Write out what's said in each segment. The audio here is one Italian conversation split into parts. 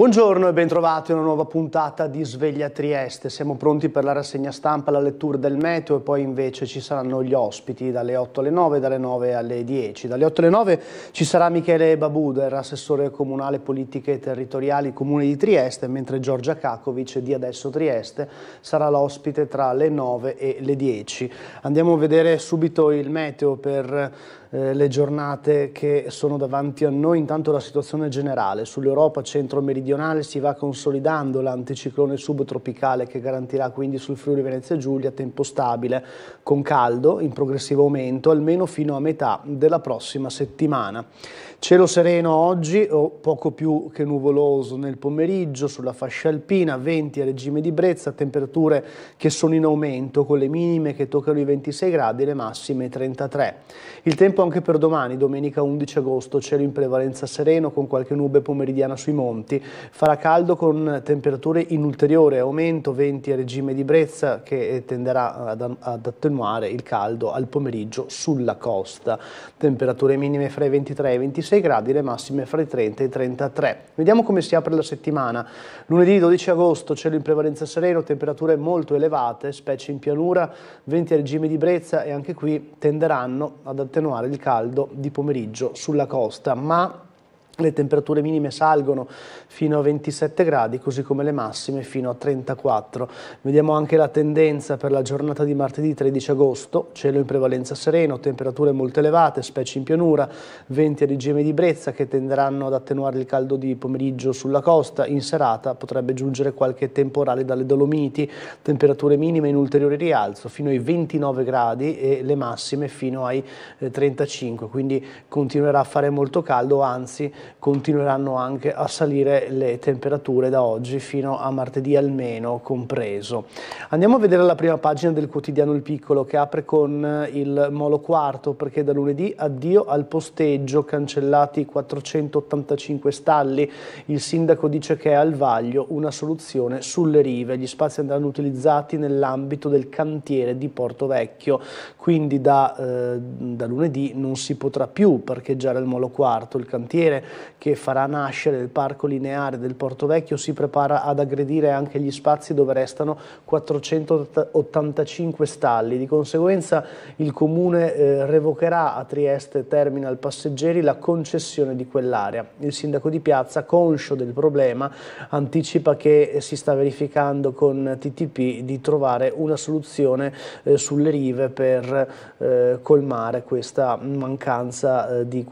Buongiorno e bentrovati a una nuova puntata di Sveglia Trieste. Siamo pronti per la rassegna stampa, la lettura del meteo e poi invece ci saranno gli ospiti dalle 8 alle 9 e dalle 9 alle 10. Dalle 8 alle 9 ci sarà Michele Babuder, assessore comunale politiche territoriali Comune di Trieste, mentre Giorgia Kakovic di Adesso Trieste sarà l'ospite tra le 9 e le 10. Andiamo a vedere subito il meteo per le giornate che sono davanti a noi. Intanto la situazione generale sull'Europa centro-meridionale: si va consolidando l'anticiclone subtropicale che garantirà quindi sul Friuli Venezia Giulia tempo stabile con caldo in progressivo aumento almeno fino a metà della prossima settimana. Cielo sereno oggi o poco più che nuvoloso nel pomeriggio sulla fascia alpina, venti a regime di brezza, temperature che sono in aumento con le minime che toccano i 26 gradi e le massime 33. Il tempo anche per domani, domenica 11 agosto, cielo in prevalenza sereno con qualche nube pomeridiana sui monti, farà caldo con temperature in ulteriore aumento, venti a regime di brezza che tenderà ad attenuare il caldo al pomeriggio sulla costa. Temperature minime fra i 23 e i 26 gradi, le massime fra i 30 e i 33. Vediamo come si apre la settimana. Lunedì 12 agosto, cielo in prevalenza sereno, temperature molto elevate, specie in pianura, venti a regime di brezza e anche qui tenderanno ad attenuare il caldo di pomeriggio sulla costa, ma le temperature minime salgono fino a 27 gradi, così come le massime fino a 34. Vediamo anche la tendenza per la giornata di martedì 13 agosto, cielo in prevalenza sereno, temperature molto elevate, specie in pianura, venti a regime di brezza che tenderanno ad attenuare il caldo di pomeriggio sulla costa. In serata potrebbe giungere qualche temporale dalle Dolomiti, temperature minime in ulteriore rialzo fino ai 29 gradi e le massime fino ai 35, quindi continuerà a fare molto caldo, anzi continueranno anche a salire le temperature da oggi fino a martedì almeno compreso. Andiamo a vedere la prima pagina del quotidiano Il Piccolo, che apre con il Molo Quarto, perché da lunedì addio al posteggio, cancellati 485 stalli. Il sindaco dice che è al vaglio una soluzione sulle rive. Gli spazi andranno utilizzati nell'ambito del cantiere di Porto Vecchio, quindi da lunedì non si potrà più parcheggiare al Molo Quarto. Il cantiere che farà nascere il parco lineare del Porto Vecchio si prepara ad aggredire anche gli spazi dove restano 485 stalli. Di conseguenza il Comune revocherà a Trieste Terminal Passeggeri la concessione di quell'area. Il sindaco di Piazza, conscio del problema, anticipa che si sta verificando con TTP di trovare una soluzione sulle rive per colmare questa mancanza di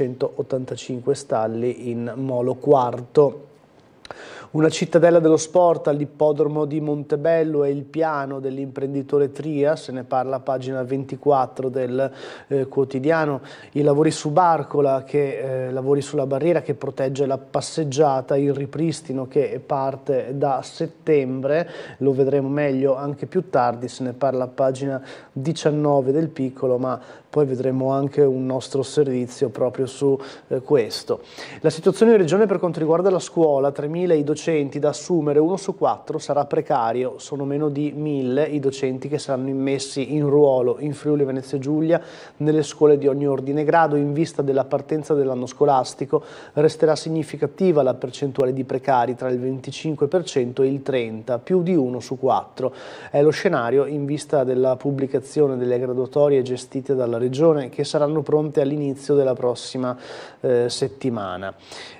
485 stalli in Molo Quarto. Una cittadella dello sport all'ippodromo di Montebello è il piano dell'imprenditore Tria, se ne parla a pagina 24 del quotidiano. I lavori su Barcola, lavori sulla barriera che protegge la passeggiata, il ripristino che parte da settembre, lo vedremo meglio anche più tardi, se ne parla a pagina 19 del Piccolo, ma poi vedremo anche un nostro servizio proprio su questo. La situazione in regione per quanto riguarda la scuola: 3.000 i docenti da assumere, 1 su 4 sarà precario, sono meno di 1.000 i docenti che saranno immessi in ruolo in Friuli Venezia Giulia nelle scuole di ogni ordine e grado. In vista della partenza dell'anno scolastico resterà significativa la percentuale di precari tra il 25% e il 30%, più di 1 su 4. È lo scenario in vista della pubblicazione delle graduatorie gestite dalla Regione, che saranno pronte all'inizio della prossima settimana.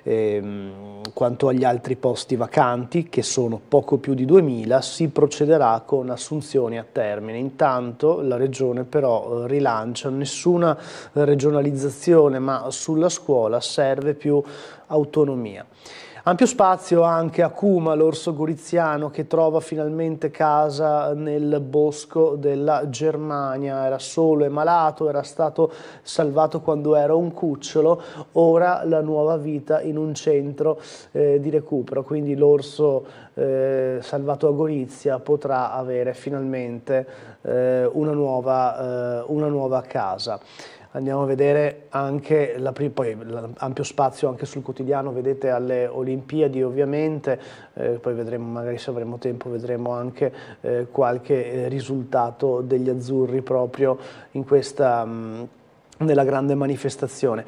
Quanto agli altri posti vacanti, che sono poco più di 2.000, si procederà con assunzioni a termine. Intanto la Regione però rilancia: nessuna regionalizzazione, ma sulla scuola serve più autonomia. Ampio spazio anche a Cuma, l'orso goriziano che trova finalmente casa nel bosco della Germania. Era solo e malato, era stato salvato quando era un cucciolo, ora la nuova vita in un centro di recupero, quindi l'orso salvato a Gorizia potrà avere finalmente una nuova casa. Andiamo a vedere anche poi ampio spazio anche sul quotidiano, vedete, alle Olimpiadi ovviamente, poi vedremo, magari se avremo tempo, vedremo anche qualche risultato degli azzurri proprio in questa nella grande manifestazione.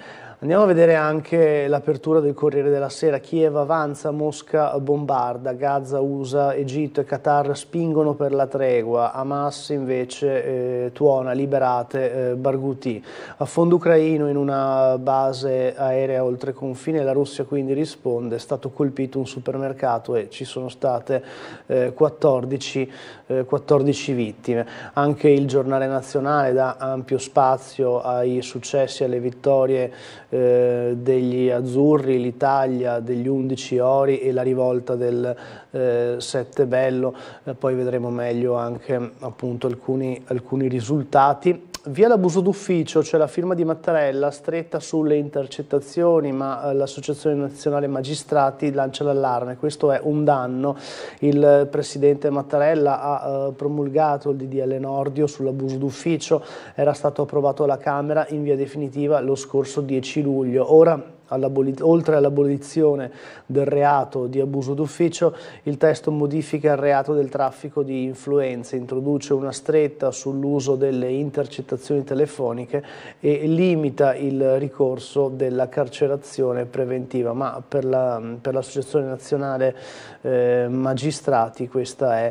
Andiamo a vedere anche l'apertura del Corriere della Sera. Kiev avanza, Mosca bombarda, Gaza, USA, Egitto e Qatar spingono per la tregua, Hamas invece tuona, liberate Barghouti. Affondo ucraino in una base aerea oltre confine, la Russia quindi risponde, è stato colpito un supermercato e ci sono state 14 vittime. Anche il Giornale Nazionale dà ampio spazio ai successi e alle vittorie degli azzurri, l'Italia degli 11 ori e la rivolta del 7 bello, poi vedremo meglio anche appunto alcuni risultati. Via l'abuso d'ufficio, c'è la firma di Mattarella stretta sulle intercettazioni, ma l'Associazione Nazionale Magistrati lancia l'allarme, questo è un danno. Il presidente Mattarella ha promulgato il DDL Nordio sull'abuso d'ufficio, era stato approvato alla Camera in via definitiva lo scorso 10 luglio. Ora, oltre all'abolizione del reato di abuso d'ufficio, il testo modifica il reato del traffico di influenze, introduce una stretta sull'uso delle intercettazioni telefoniche e limita il ricorso della carcerazione preventiva, ma per l'Associazione Nazionale Magistrati questo è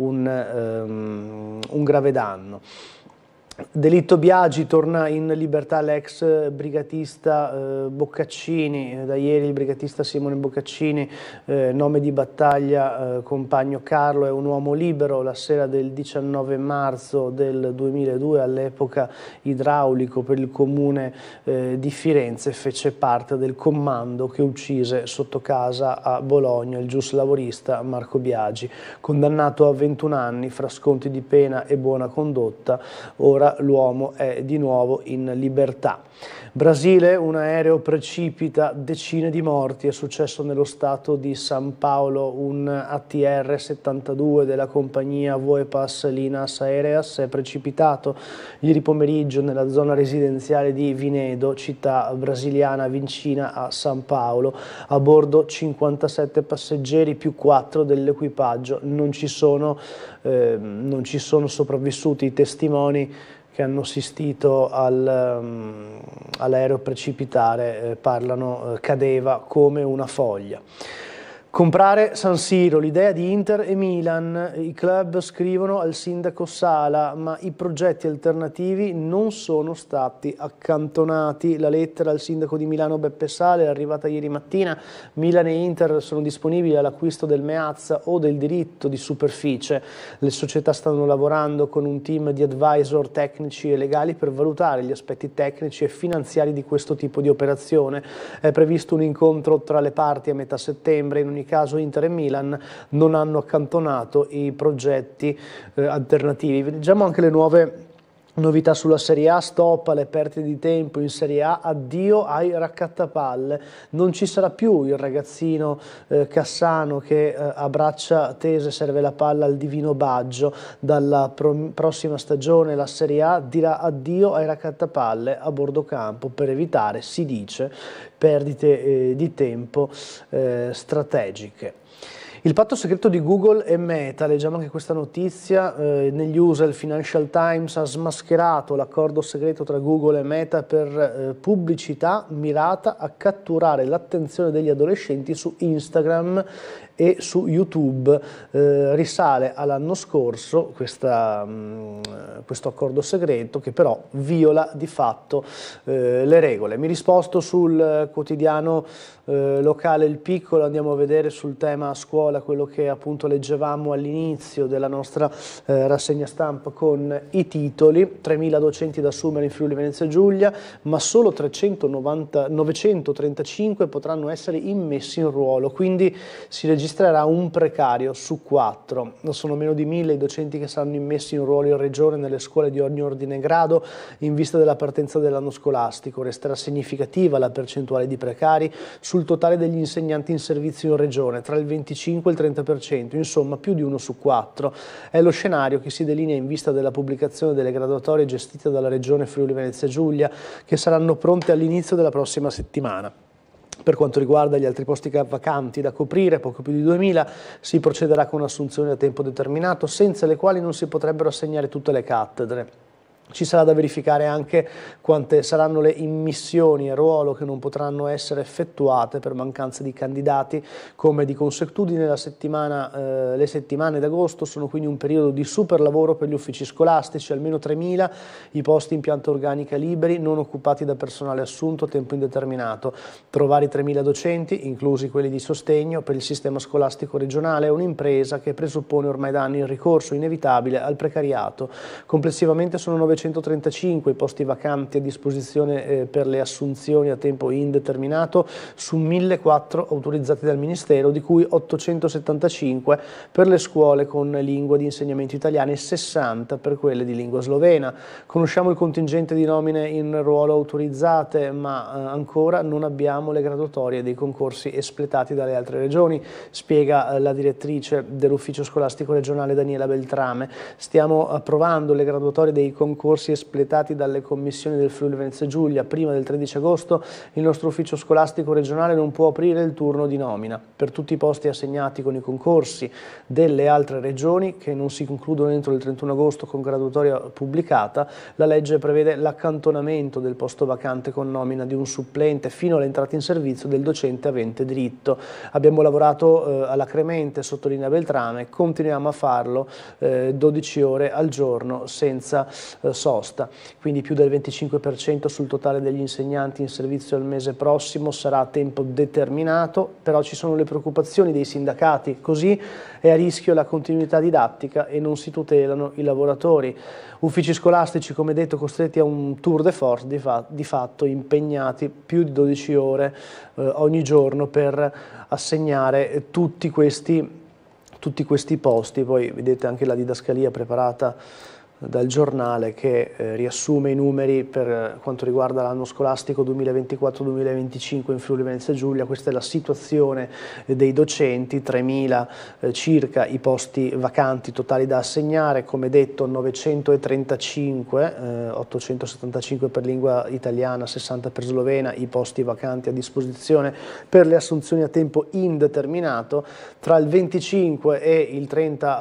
un grave danno. Delitto Biagi, torna in libertà l'ex brigatista Boccaccini, da ieri il brigatista Simone Boccaccini, nome di battaglia compagno Carlo, è un uomo libero. La sera del 19 marzo del 2002, all'epoca idraulico per il comune di Firenze, fece parte del comando che uccise sotto casa a Bologna il giuslavorista Marco Biagi, condannato a 21 anni fra sconti di pena e buona condotta. Ora l'uomo è di nuovo in libertà. Brasile, un aereo precipita, decine di morti, è successo nello stato di San Paolo, un ATR 72 della compagnia Voepas Linas Aéreas è precipitato ieri pomeriggio nella zona residenziale di Vinedo, città brasiliana vicina a San Paolo. A bordo 57 passeggeri più 4 dell'equipaggio, non ci sono sopravvissuti. I testimoni che hanno assistito all'aereo precipitare parlano, cadeva come una foglia. Comprare San Siro, l'idea di Inter e Milan, i club scrivono al sindaco Sala, ma i progetti alternativi non sono stati accantonati. La lettera al sindaco di Milano Beppe Sala è arrivata ieri mattina. Milan e Inter sono disponibili all'acquisto del Meazza o del diritto di superficie. Le società stanno lavorando con un team di advisor tecnici e legali per valutare gli aspetti tecnici e finanziari di questo tipo di operazione. È previsto un incontro tra le parti a metà settembre. In ogni caso Inter e Milan non hanno accantonato i progetti alternativi. Leggiamo anche le nuove novità sulla Serie A, stop alle perdite di tempo in Serie A, addio ai raccattapalle, non ci sarà più il ragazzino Cassano che a braccia tese serve la palla al divino Baggio. Dalla prossima stagione la Serie A dirà addio ai raccattapalle a bordo campo per evitare, si dice, perdite di tempo strategiche. Il patto segreto di Google e Meta, leggiamo anche questa notizia, negli USA il Financial Times ha smascherato l'accordo segreto tra Google e Meta per pubblicità mirata a catturare l'attenzione degli adolescenti su Instagram e su YouTube. Risale all'anno scorso questo accordo segreto che però viola di fatto le regole. Mi risposto sul quotidiano locale Il Piccolo, andiamo a vedere sul tema scuola quello che appunto leggevamo all'inizio della nostra rassegna stampa con i titoli. 3.000 docenti da assumere in Friuli Venezia Giulia, ma solo 935 potranno essere immessi in ruolo, quindi si registrerà un precario su 4. Sono meno di 1.000 i docenti che saranno immessi in ruolo in regione nelle scuole di ogni ordine e grado in vista della partenza dell'anno scolastico. Resterà significativa la percentuale di precari sul totale degli insegnanti in servizio in regione, tra il 25 e il 30%, insomma più di 1 su 4. È lo scenario che si delinea in vista della pubblicazione delle graduatorie gestite dalla regione Friuli Venezia Giulia, che saranno pronte all'inizio della prossima settimana. Per quanto riguarda gli altri posti vacanti da coprire, poco più di 2.000, si procederà con assunzioni a tempo determinato, senza le quali non si potrebbero assegnare tutte le cattedre. Ci sarà da verificare anche quante saranno le immissioni a ruolo che non potranno essere effettuate per mancanza di candidati, come di consuetudine. Le settimane d'agosto sono quindi un periodo di super lavoro per gli uffici scolastici, almeno 3.000 i posti in pianta organica liberi non occupati da personale assunto a tempo indeterminato. Trovare i 3.000 docenti, inclusi quelli di sostegno, per il sistema scolastico regionale è un'impresa che presuppone ormai da anni il ricorso inevitabile al precariato. Complessivamente sono 935 i posti vacanti a disposizione per le assunzioni a tempo indeterminato su 1.004 autorizzati dal Ministero, di cui 875 per le scuole con lingua di insegnamento italiana e 60 per quelle di lingua slovena. Conosciamo il contingente di nomine in ruolo autorizzate, ma ancora non abbiamo le graduatorie dei concorsi espletati dalle altre regioni, spiega la direttrice dell'ufficio scolastico regionale Daniela Beltrame. Stiamo approvando le graduatorie dei concorsi espletati dalle commissioni del Friuli Venezia Giulia. Prima del 13 agosto il nostro ufficio scolastico regionale non può aprire il turno di nomina. Per tutti i posti assegnati con i concorsi delle altre regioni che non si concludono entro il 31 agosto con graduatoria pubblicata, la legge prevede l'accantonamento del posto vacante con nomina di un supplente fino all'entrata in servizio del docente avente diritto. Abbiamo lavorato alacremente, sottolinea Beltrame, continuiamo a farlo 12 ore al giorno senza sosta, quindi più del 25% sul totale degli insegnanti in servizio al mese prossimo sarà a tempo determinato, però ci sono le preoccupazioni dei sindacati, così è a rischio la continuità didattica e non si tutelano i lavoratori. Uffici scolastici, come detto, costretti a un tour de force, di fatto impegnati più di 12 ore ogni giorno per assegnare tutti questi posti. Poi vedete anche la didascalia preparata dal giornale che riassume i numeri per quanto riguarda l'anno scolastico 2024-2025 in Friuli Venezia Giulia. Questa è la situazione dei docenti, 3.000 circa i posti vacanti totali da assegnare, come detto 935, 875 per lingua italiana, 60 per slovena, i posti vacanti a disposizione per le assunzioni a tempo indeterminato. Tra il 25 e il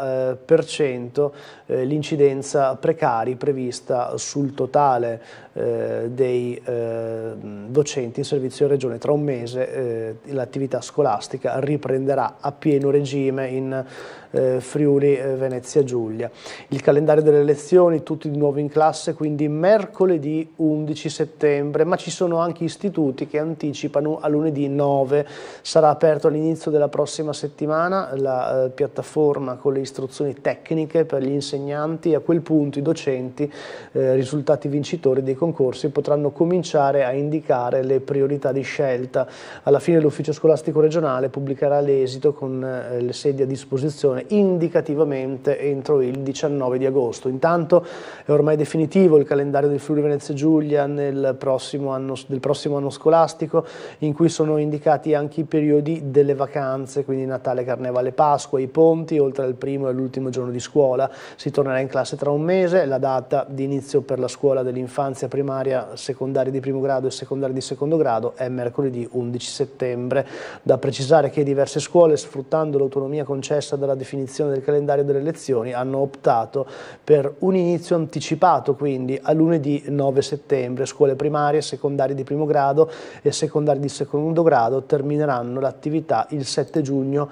30% l'incidenza precari prevista sul totale dei docenti in servizio in regione. Tra un mese l'attività scolastica riprenderà a pieno regime in Friuli Venezia Giulia. Il calendario delle lezioni, tutti di nuovo in classe, quindi mercoledì 11 settembre, ma ci sono anche istituti che anticipano a lunedì 9. Sarà aperto all'inizio della prossima settimana la piattaforma con le istruzioni tecniche per gli insegnanti. A quel punto i docenti, risultati vincitori dei concorsi, potranno cominciare a indicare le priorità di scelta. Alla fine l'ufficio scolastico regionale pubblicherà l'esito con le sedi a disposizione indicativamente entro il 19 di agosto. Intanto è ormai definitivo il calendario del Friuli Venezia Giulia del prossimo anno scolastico, in cui sono indicati anche i periodi delle vacanze, quindi Natale, Carnevale, Pasqua, i ponti, oltre al primo e all'ultimo giorno di scuola. Si tornerà in classe tra un mese. La data di inizio per la scuola dell'infanzia primaria, secondaria di primo grado e secondaria di secondo grado è mercoledì 11 settembre. Da precisare che diverse scuole, sfruttando l'autonomia concessa dalla definizione del calendario delle lezioni, hanno optato per un inizio anticipato, quindi a lunedì 9 settembre. Scuole primarie, secondarie di primo grado e secondarie di secondo grado termineranno l'attività il 7 giugno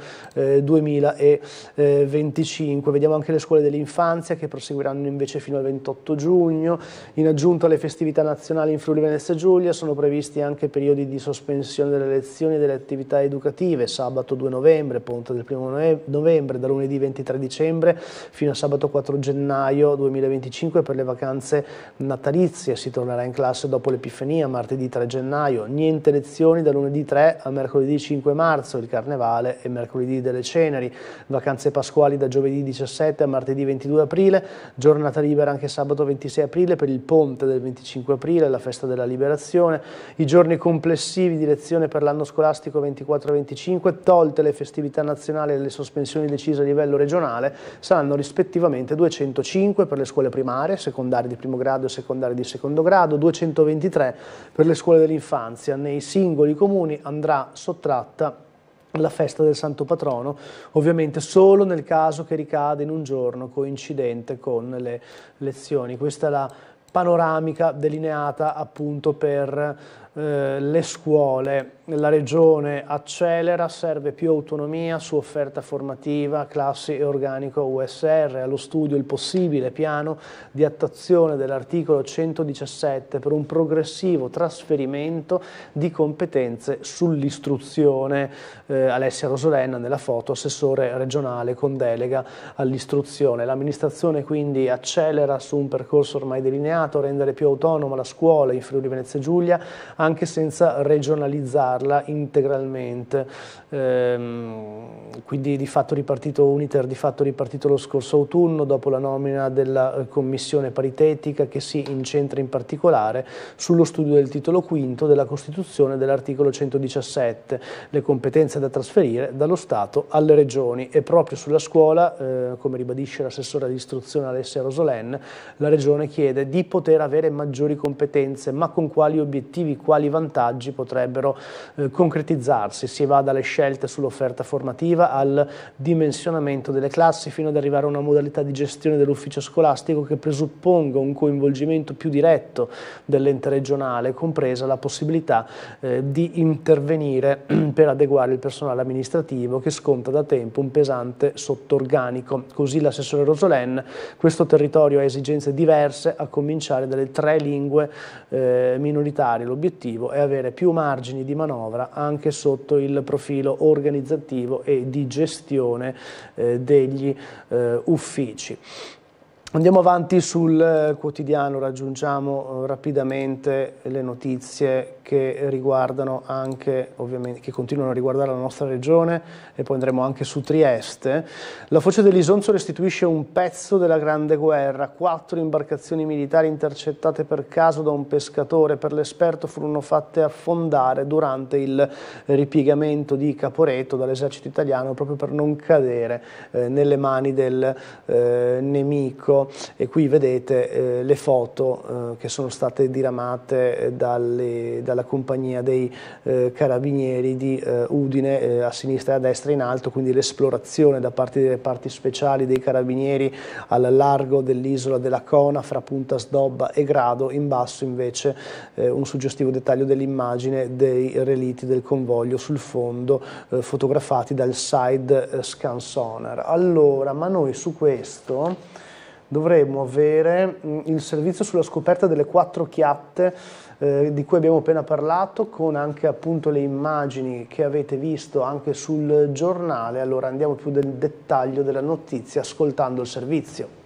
2025. Vediamo anche le scuole dell'infanzia che proseguiranno invece fino al 28 giugno. In aggiunta alle festività nazionali in Friuli Venezia Giulia sono previsti anche periodi di sospensione delle lezioni e delle attività educative: sabato 2 novembre, ponte del 1 novembre, da lunedì 23 dicembre fino a sabato 4 gennaio 2025 per le vacanze natalizie. Si tornerà in classe dopo l'Epifania, martedì 3 gennaio. Niente lezioni da lunedì 3 a mercoledì 5 marzo, il Carnevale e mercoledì delle Ceneri. Vacanze pasquali da giovedì 17 a martedì 22 aprile, giornata libera anche sabato 26 aprile per il ponte del 25 aprile, la festa della Liberazione. I giorni complessivi di lezione per l'anno scolastico 24-25, tolte le festività nazionali e le sospensioni decise a livello regionale, saranno rispettivamente 205 per le scuole primarie, secondarie di primo grado e secondarie di secondo grado, 223 per le scuole dell'infanzia. Nei singoli comuni andrà sottratta la festa del Santo Patrono, ovviamente solo nel caso che ricade in un giorno coincidente con le lezioni. Questa è la panoramica delineata appunto per le scuole. La Regione accelera, serve più autonomia su offerta formativa, classi e organico USR, allo studio il possibile piano di attuazione dell'articolo 117 per un progressivo trasferimento di competenze sull'istruzione. Alessia Rosolenna nella foto, assessore regionale con delega all'istruzione. L'amministrazione quindi accelera su un percorso ormai delineato, rendere più autonoma la scuola in Friuli Venezia Giulia, anche senza regionalizzarla integralmente. Quindi di fatto ripartito un iter, di fatto ripartito lo scorso autunno, dopo la nomina della commissione paritetica che si incentra in particolare sullo studio del titolo quinto della Costituzione dell'articolo 117, le competenze da trasferire dallo Stato alle regioni, e proprio sulla scuola, come ribadisce l'assessore all'istruzione Alessia Rosolenna, la Regione chiede di poter avere maggiori competenze, ma con quali obiettivi, quali vantaggi potrebbero concretizzarsi. Si va dalle scelte sull'offerta formativa al dimensionamento delle classi fino ad arrivare a una modalità di gestione dell'ufficio scolastico che presupponga un coinvolgimento più diretto dell'ente regionale, compresa la possibilità di intervenire per adeguare il personale amministrativo che sconta da tempo un pesante sottorganico. Così l'assessore Rosolenna: questo territorio ha esigenze diverse, a cominciare dalle 3 lingue minoritarie. L'obiettivo è avere più margini di manovra anche sotto il profilo organizzativo e di gestione degli uffici. Andiamo avanti sul quotidiano, raggiungiamo rapidamente le notizie che riguardano anche, ovviamente, che continuano a riguardare la nostra regione, e poi andremo anche su Trieste. La Foce dell'Isonzo restituisce un pezzo della Grande Guerra, 4 imbarcazioni militari intercettate per caso da un pescatore per l'esperto furono fatte affondare durante il ripiegamento di Caporetto dall'esercito italiano, proprio per non cadere nelle mani del nemico. E qui vedete le foto che sono state diramate dalla compagnia dei carabinieri di Udine, a sinistra e a destra in alto, quindi l'esplorazione da parte delle parti speciali dei carabinieri al largo dell'isola della Cona fra Punta Sdobba e Grado. In basso invece un suggestivo dettaglio dell'immagine dei relitti del convoglio sul fondo, fotografati dal side scan sonar. Allora, ma noi su questo dovremmo avere il servizio sulla scoperta delle 4 chiatte di cui abbiamo appena parlato, con anche appunto le immagini che avete visto anche sul giornale. Allora andiamo più nel dettaglio della notizia ascoltando il servizio.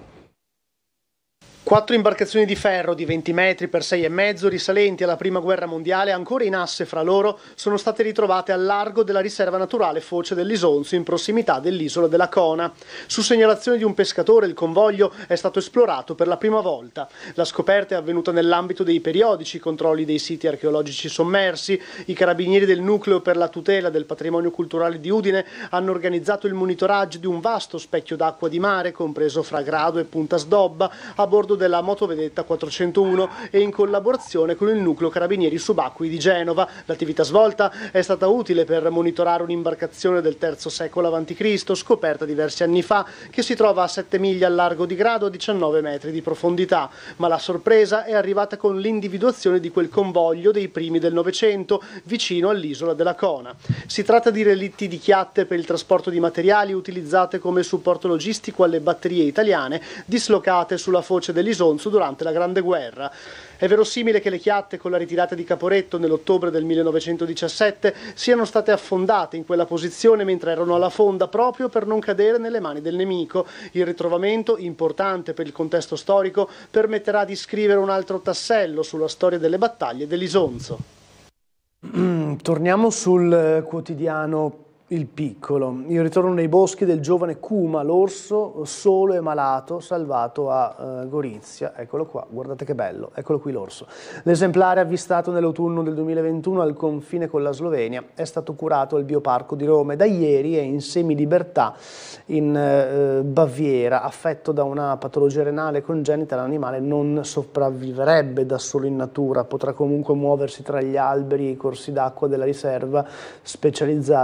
4 imbarcazioni di ferro di 20 metri per 6,5, risalenti alla Prima Guerra Mondiale, ancora in asse fra loro, sono state ritrovate al largo della riserva naturale Foce dell'Isonzo, in prossimità dell'isola della Cona. Su segnalazione di un pescatore, il convoglio è stato esplorato per la prima volta. La scoperta è avvenuta nell'ambito dei periodici controlli dei siti archeologici sommersi. I carabinieri del Nucleo per la tutela del patrimonio culturale di Udine hanno organizzato il monitoraggio di un vasto specchio d'acqua di mare, compreso fra Grado e Punta Sdobba, a bordo della motovedetta 401 e in collaborazione con il nucleo carabinieri subacquei di Genova. L'attività svolta è stata utile per monitorare un'imbarcazione del III secolo a.C., scoperta diversi anni fa, che si trova a 7 miglia al largo di Grado, a 19 metri di profondità. Ma la sorpresa è arrivata con l'individuazione di quel convoglio dei primi del Novecento vicino all'isola della Cona. Si tratta di relitti di chiatte per il trasporto di materiali utilizzate come supporto logistico alle batterie italiane dislocate sulla foce dell'Isonzo durante la Grande Guerra. È verosimile che le chiatte, con la ritirata di Caporetto nell'ottobre del 1917, siano state affondate in quella posizione mentre erano alla fonda, proprio per non cadere nelle mani del nemico. Il ritrovamento, importante per il contesto storico, permetterà di scrivere un altro tassello sulla storia delle battaglie dell'Isonzo. Torniamo sul quotidiano Il Piccolo. Il ritorno nei boschi del giovane Kuma, l'orso solo e malato, salvato a Gorizia. Eccolo qua, guardate che bello, eccolo qui l'orso. L'esemplare avvistato nell'autunno del 2021 al confine con la Slovenia è stato curato al Bioparco di Roma e da ieri è in semilibertà in Baviera. Affetto da una patologia renale congenita, l'animale non sopravviverebbe da solo in natura, potrà comunque muoversi tra gli alberi e i corsi d'acqua della riserva specializzata di Baia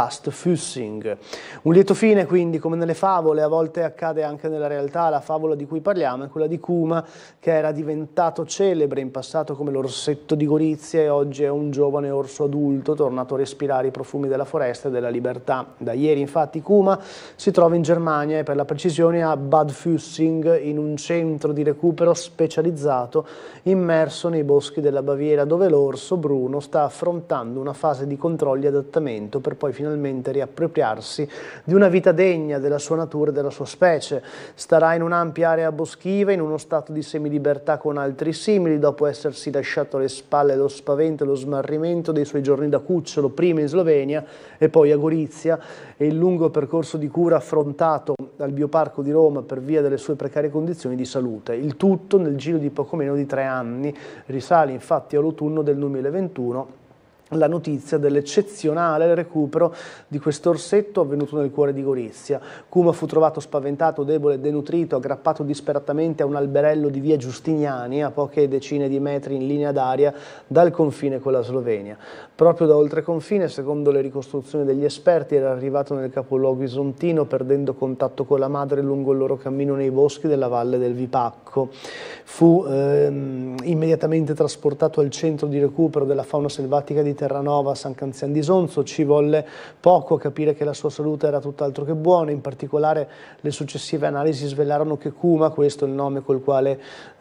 Lastfüssing. Un lieto fine quindi, come nelle favole, a volte accade anche nella realtà. La favola di cui parliamo è quella di Kuma, che era diventato celebre in passato come l'orsetto di Gorizia e oggi è un giovane orso adulto tornato a respirare i profumi della foresta e della libertà. Da ieri infatti Kuma si trova in Germania e per la precisione a Bad Füssing, in un centro di recupero specializzato immerso nei boschi della Baviera, dove l'orso Bruno sta affrontando una fase di controlli e adattamento per poi finalmente riappropriarsi di una vita degna della sua natura e della sua specie. Starà in un'ampia area boschiva in uno stato di semilibertà con altri simili dopo essersi lasciato alle spalle lo spavento e lo smarrimento dei suoi giorni da cucciolo, prima in Slovenia e poi a Gorizia, e il lungo percorso di cura affrontato dal Bioparco di Roma per via delle sue precarie condizioni di salute. Il tutto nel giro di poco meno di 3 anni. Risale infatti all'autunno del 2021 la notizia dell'eccezionale recupero di questo orsetto avvenuto nel cuore di Gorizia. Kuma fu trovato spaventato, debole e denutrito, aggrappato disperatamente a un alberello di via Giustiniani, a poche decine di metri in linea d'aria dal confine con la Slovenia. Proprio da oltreconfine, secondo le ricostruzioni degli esperti, era arrivato nel capoluogo isontino, perdendo contatto con la madre lungo il loro cammino nei boschi della valle del Vipacco. Fu immediatamente trasportato al centro di recupero della fauna selvatica di Terranova a San Canzian di Sonzo. Ci volle poco a capire che la sua salute era tutt'altro che buona. In particolare le successive analisi svelarono che Kuma, questo è il nome col quale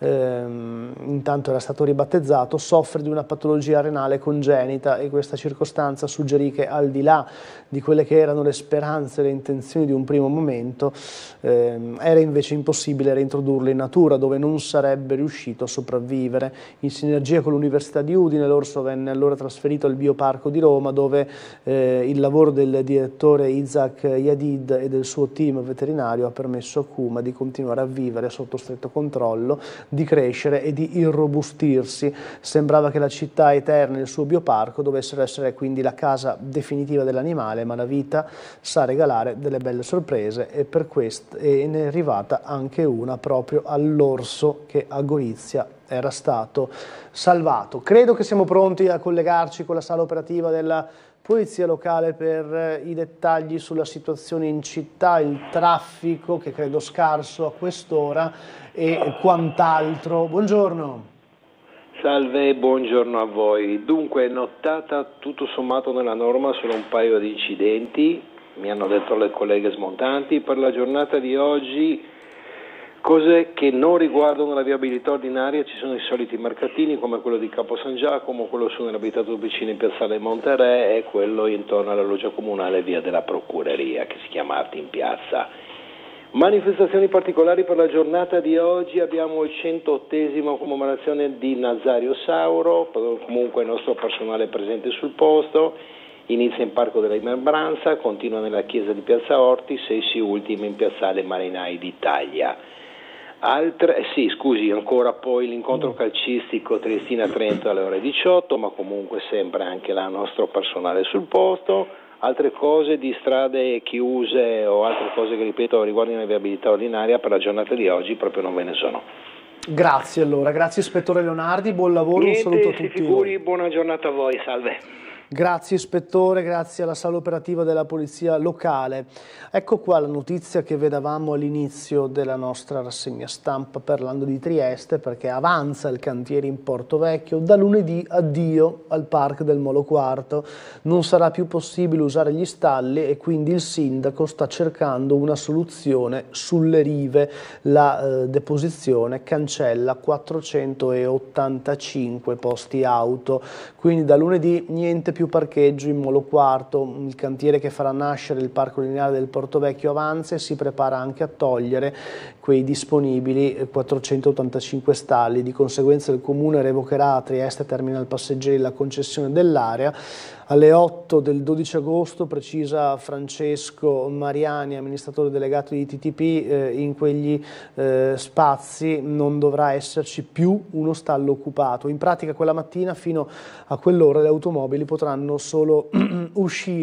intanto era stato ribattezzato, soffre di una patologia renale congenita, e questa circostanza suggerì che, al di là di quelle che erano le speranze e le intenzioni di un primo momento, era invece impossibile reintrodurlo in natura, dove non sarebbe riuscito a sopravvivere. In sinergia con l'Università di Udine, l'orso venne allora trasferito al Bioparco di Roma, dove il lavoro del direttore Isaac Yadid e del suo team veterinario ha permesso a Kuma di continuare a vivere sotto stretto controllo, di crescere e di irrobustirsi. Sembrava che la città eterna e il suo bioparco dovessero essere quindi la casa definitiva dell'animale, ma la vita sa regalare delle belle sorprese, e per questo ne è arrivata anche una proprio all'orso che a Gorizia era stato salvato. Credo che siamo pronti a collegarci con la sala operativa della Polizia Locale per i dettagli sulla situazione in città, il traffico che credo scarso a quest'ora e quant'altro. Buongiorno. Salve, buongiorno a voi. Dunque, notata tutto sommato nella norma solo un paio di incidenti, mi hanno detto le colleghe smontanti. Per la giornata di oggi, cose che non riguardano la viabilità ordinaria: ci sono i soliti mercatini come quello di Capo San Giacomo, quello su nell'abitato vicino in Piazzale Monterè e quello intorno alla loggia comunale via della Procureria, che si chiama Arte in Piazza. Manifestazioni particolari per la giornata di oggi: abbiamo il 108esimo commemorazione di Nazario Sauro, comunque il nostro personale presente sul posto. Inizia in Parco della Rimembranza, continua nella chiesa di Piazza Ortis e si ultima in Piazzale Marinai d'Italia. Ancora poi l'incontro calcistico Triestina-Trento alle ore 18, ma comunque sempre anche là nostro personale sul posto. Altre cose di strade chiuse o altre cose che, ripeto, riguardano la viabilità ordinaria per la giornata di oggi proprio non ve ne sono. Grazie allora, grazie Ispettore Leonardi, buon lavoro, un saluto a tutti. Si figuri, buona giornata a voi, salve. Grazie Ispettore, grazie alla sala operativa della Polizia Locale. Ecco qua la notizia che vedevamo all'inizio della nostra rassegna stampa parlando di Trieste, perché avanza il cantiere in Porto Vecchio. Da lunedì addio al Park del Molo Quarto, non sarà più possibile usare gli stalli e quindi il sindaco sta cercando una soluzione sulle rive. La deposizione cancella 485 posti auto, quindi da lunedì niente più parcheggio in Molo Quarto. Il cantiere che farà nascere il parco lineare del Porto Vecchio avanza e si prepara anche a togliere quei disponibili 485 stalli. Di conseguenza il Comune revocherà a Trieste Terminal Passeggeri la concessione dell'area. Alle 8 del 12 agosto, precisa Francesco Mariani, amministratore delegato di TTP, in quegli spazi non dovrà esserci più uno stallo occupato. In pratica quella mattina fino a quell'ora le automobili potranno solo uscire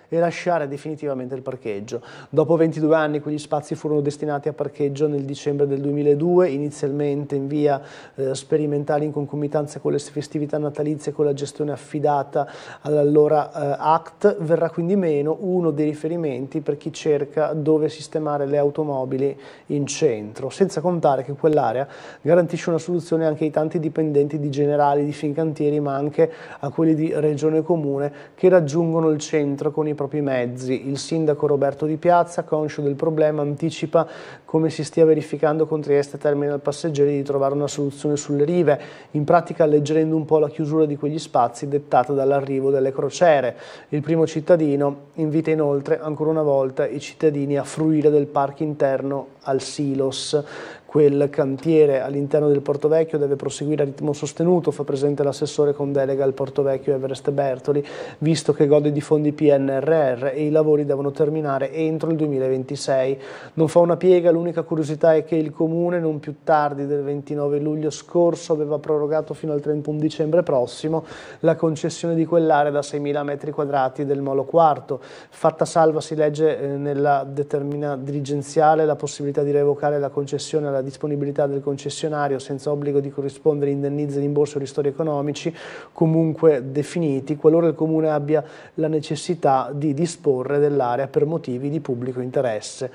e lasciare definitivamente il parcheggio. Dopo 22 anni quegli spazi furono destinati a parcheggio nel dicembre del 2002, inizialmente in via sperimentale in concomitanza con le festività natalizie e con la gestione affidata all'allora ACT. Verrà quindi meno uno dei riferimenti per chi cerca dove sistemare le automobili in centro, senza contare che quell'area garantisce una soluzione anche ai tanti dipendenti di Generali, di Fincantieri, ma anche a quelli di Regione Comune che raggiungono il centro con i propri mezzi. Il sindaco Roberto Di Piazza, conscio del problema, anticipa come si stia verificando con Trieste Terminal Passeggeri di trovare una soluzione sulle rive, in pratica alleggerendo un po' la chiusura di quegli spazi dettata dall'arrivo delle crociere. Il primo cittadino invita inoltre ancora una volta i cittadini a fruire del parco interno al Silos. Quel cantiere all'interno del Porto Vecchio deve proseguire a ritmo sostenuto, fa presente l'assessore con delega al Porto Vecchio Everest Bertoli, visto che gode di fondi PNRR e i lavori devono terminare entro il 2026. Non fa una piega, l'unica curiosità è che il Comune non più tardi del 29 luglio scorso aveva prorogato fino al 31 dicembre prossimo la concessione di quell'area da 6.000 metri quadrati del Molo Quarto. Fatta salva, si legge nella determina dirigenziale, la possibilità di revocare la concessione alla disponibilità del concessionario senza obbligo di corrispondere indennizzi, rimborsi o ristori economici comunque definiti, qualora il Comune abbia la necessità di disporre dell'area per motivi di pubblico interesse.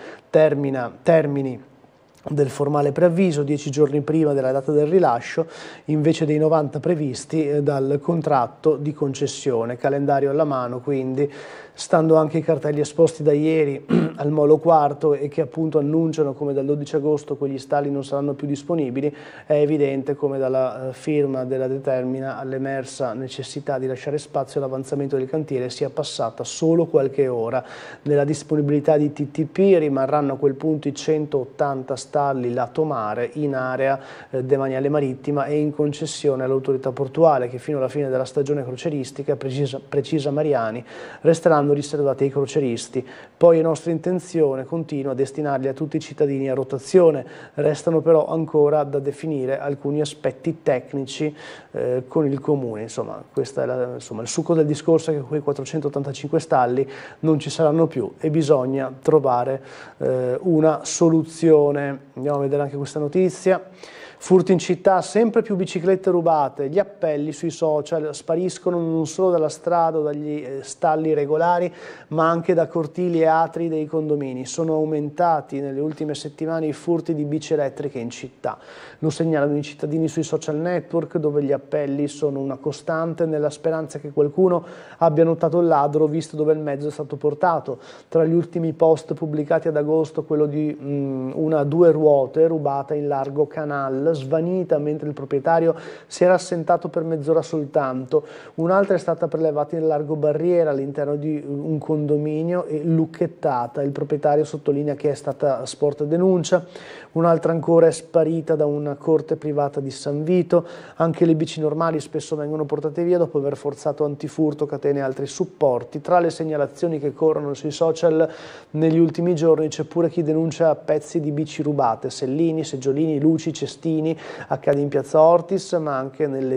Termini del formale preavviso 10 giorni prima della data del rilascio, invece dei 90 previsti dal contratto di concessione. Calendario alla mano, quindi, stando anche i cartelli esposti da ieri al Molo Quarto e che appunto annunciano come dal 12 agosto quegli stalli non saranno più disponibili, è evidente come dalla firma della determina all'emersa necessità di lasciare spazio all'avanzamento del cantiere sia passata solo qualche ora. Nella disponibilità di TTP rimarranno a quel punto i 180 stalli lato mare in area demaniale marittima e in concessione all'autorità portuale, che fino alla fine della stagione croceristica, precisa Mariani, resteranno riservati ai croceristi. Poi è nostra intenzione continua destinarli a tutti i cittadini a rotazione. Restano però ancora da definire alcuni aspetti tecnici con il Comune. Insomma, questo è il succo del discorso, è che quei 485 stalli non ci saranno più e bisogna trovare una soluzione. Andiamo a vedere anche questa notizia. Furti in città, sempre più biciclette rubate, gli appelli sui social spariscono non solo dalla strada o dagli stalli regolari, ma anche da cortili e atri dei condomini. Sono aumentati nelle ultime settimane i furti di bici elettriche in città. Lo segnalano i cittadini sui social network, dove gli appelli sono una costante, nella speranza che qualcuno abbia notato il ladro, visto dove il mezzo è stato portato. Tra gli ultimi post pubblicati ad agosto, quello di una 2 ruote rubata in largo Canal, svanita mentre il proprietario si era assentato per mezz'ora soltanto. Un'altra è stata prelevata in largo Barriera all'interno di un condominio e lucchettata. Il proprietario sottolinea che è stata sporta denuncia. Un'altra ancora è sparita da una corte privata di San Vito. Anche le bici normali spesso vengono portate via dopo aver forzato antifurto, catene e altri supporti. Tra le segnalazioni che corrono sui social negli ultimi giorni c'è pure chi denuncia pezzi di bici rubate, sellini, seggiolini, luci, cestini. Accade in piazza Ortis, ma anche nelle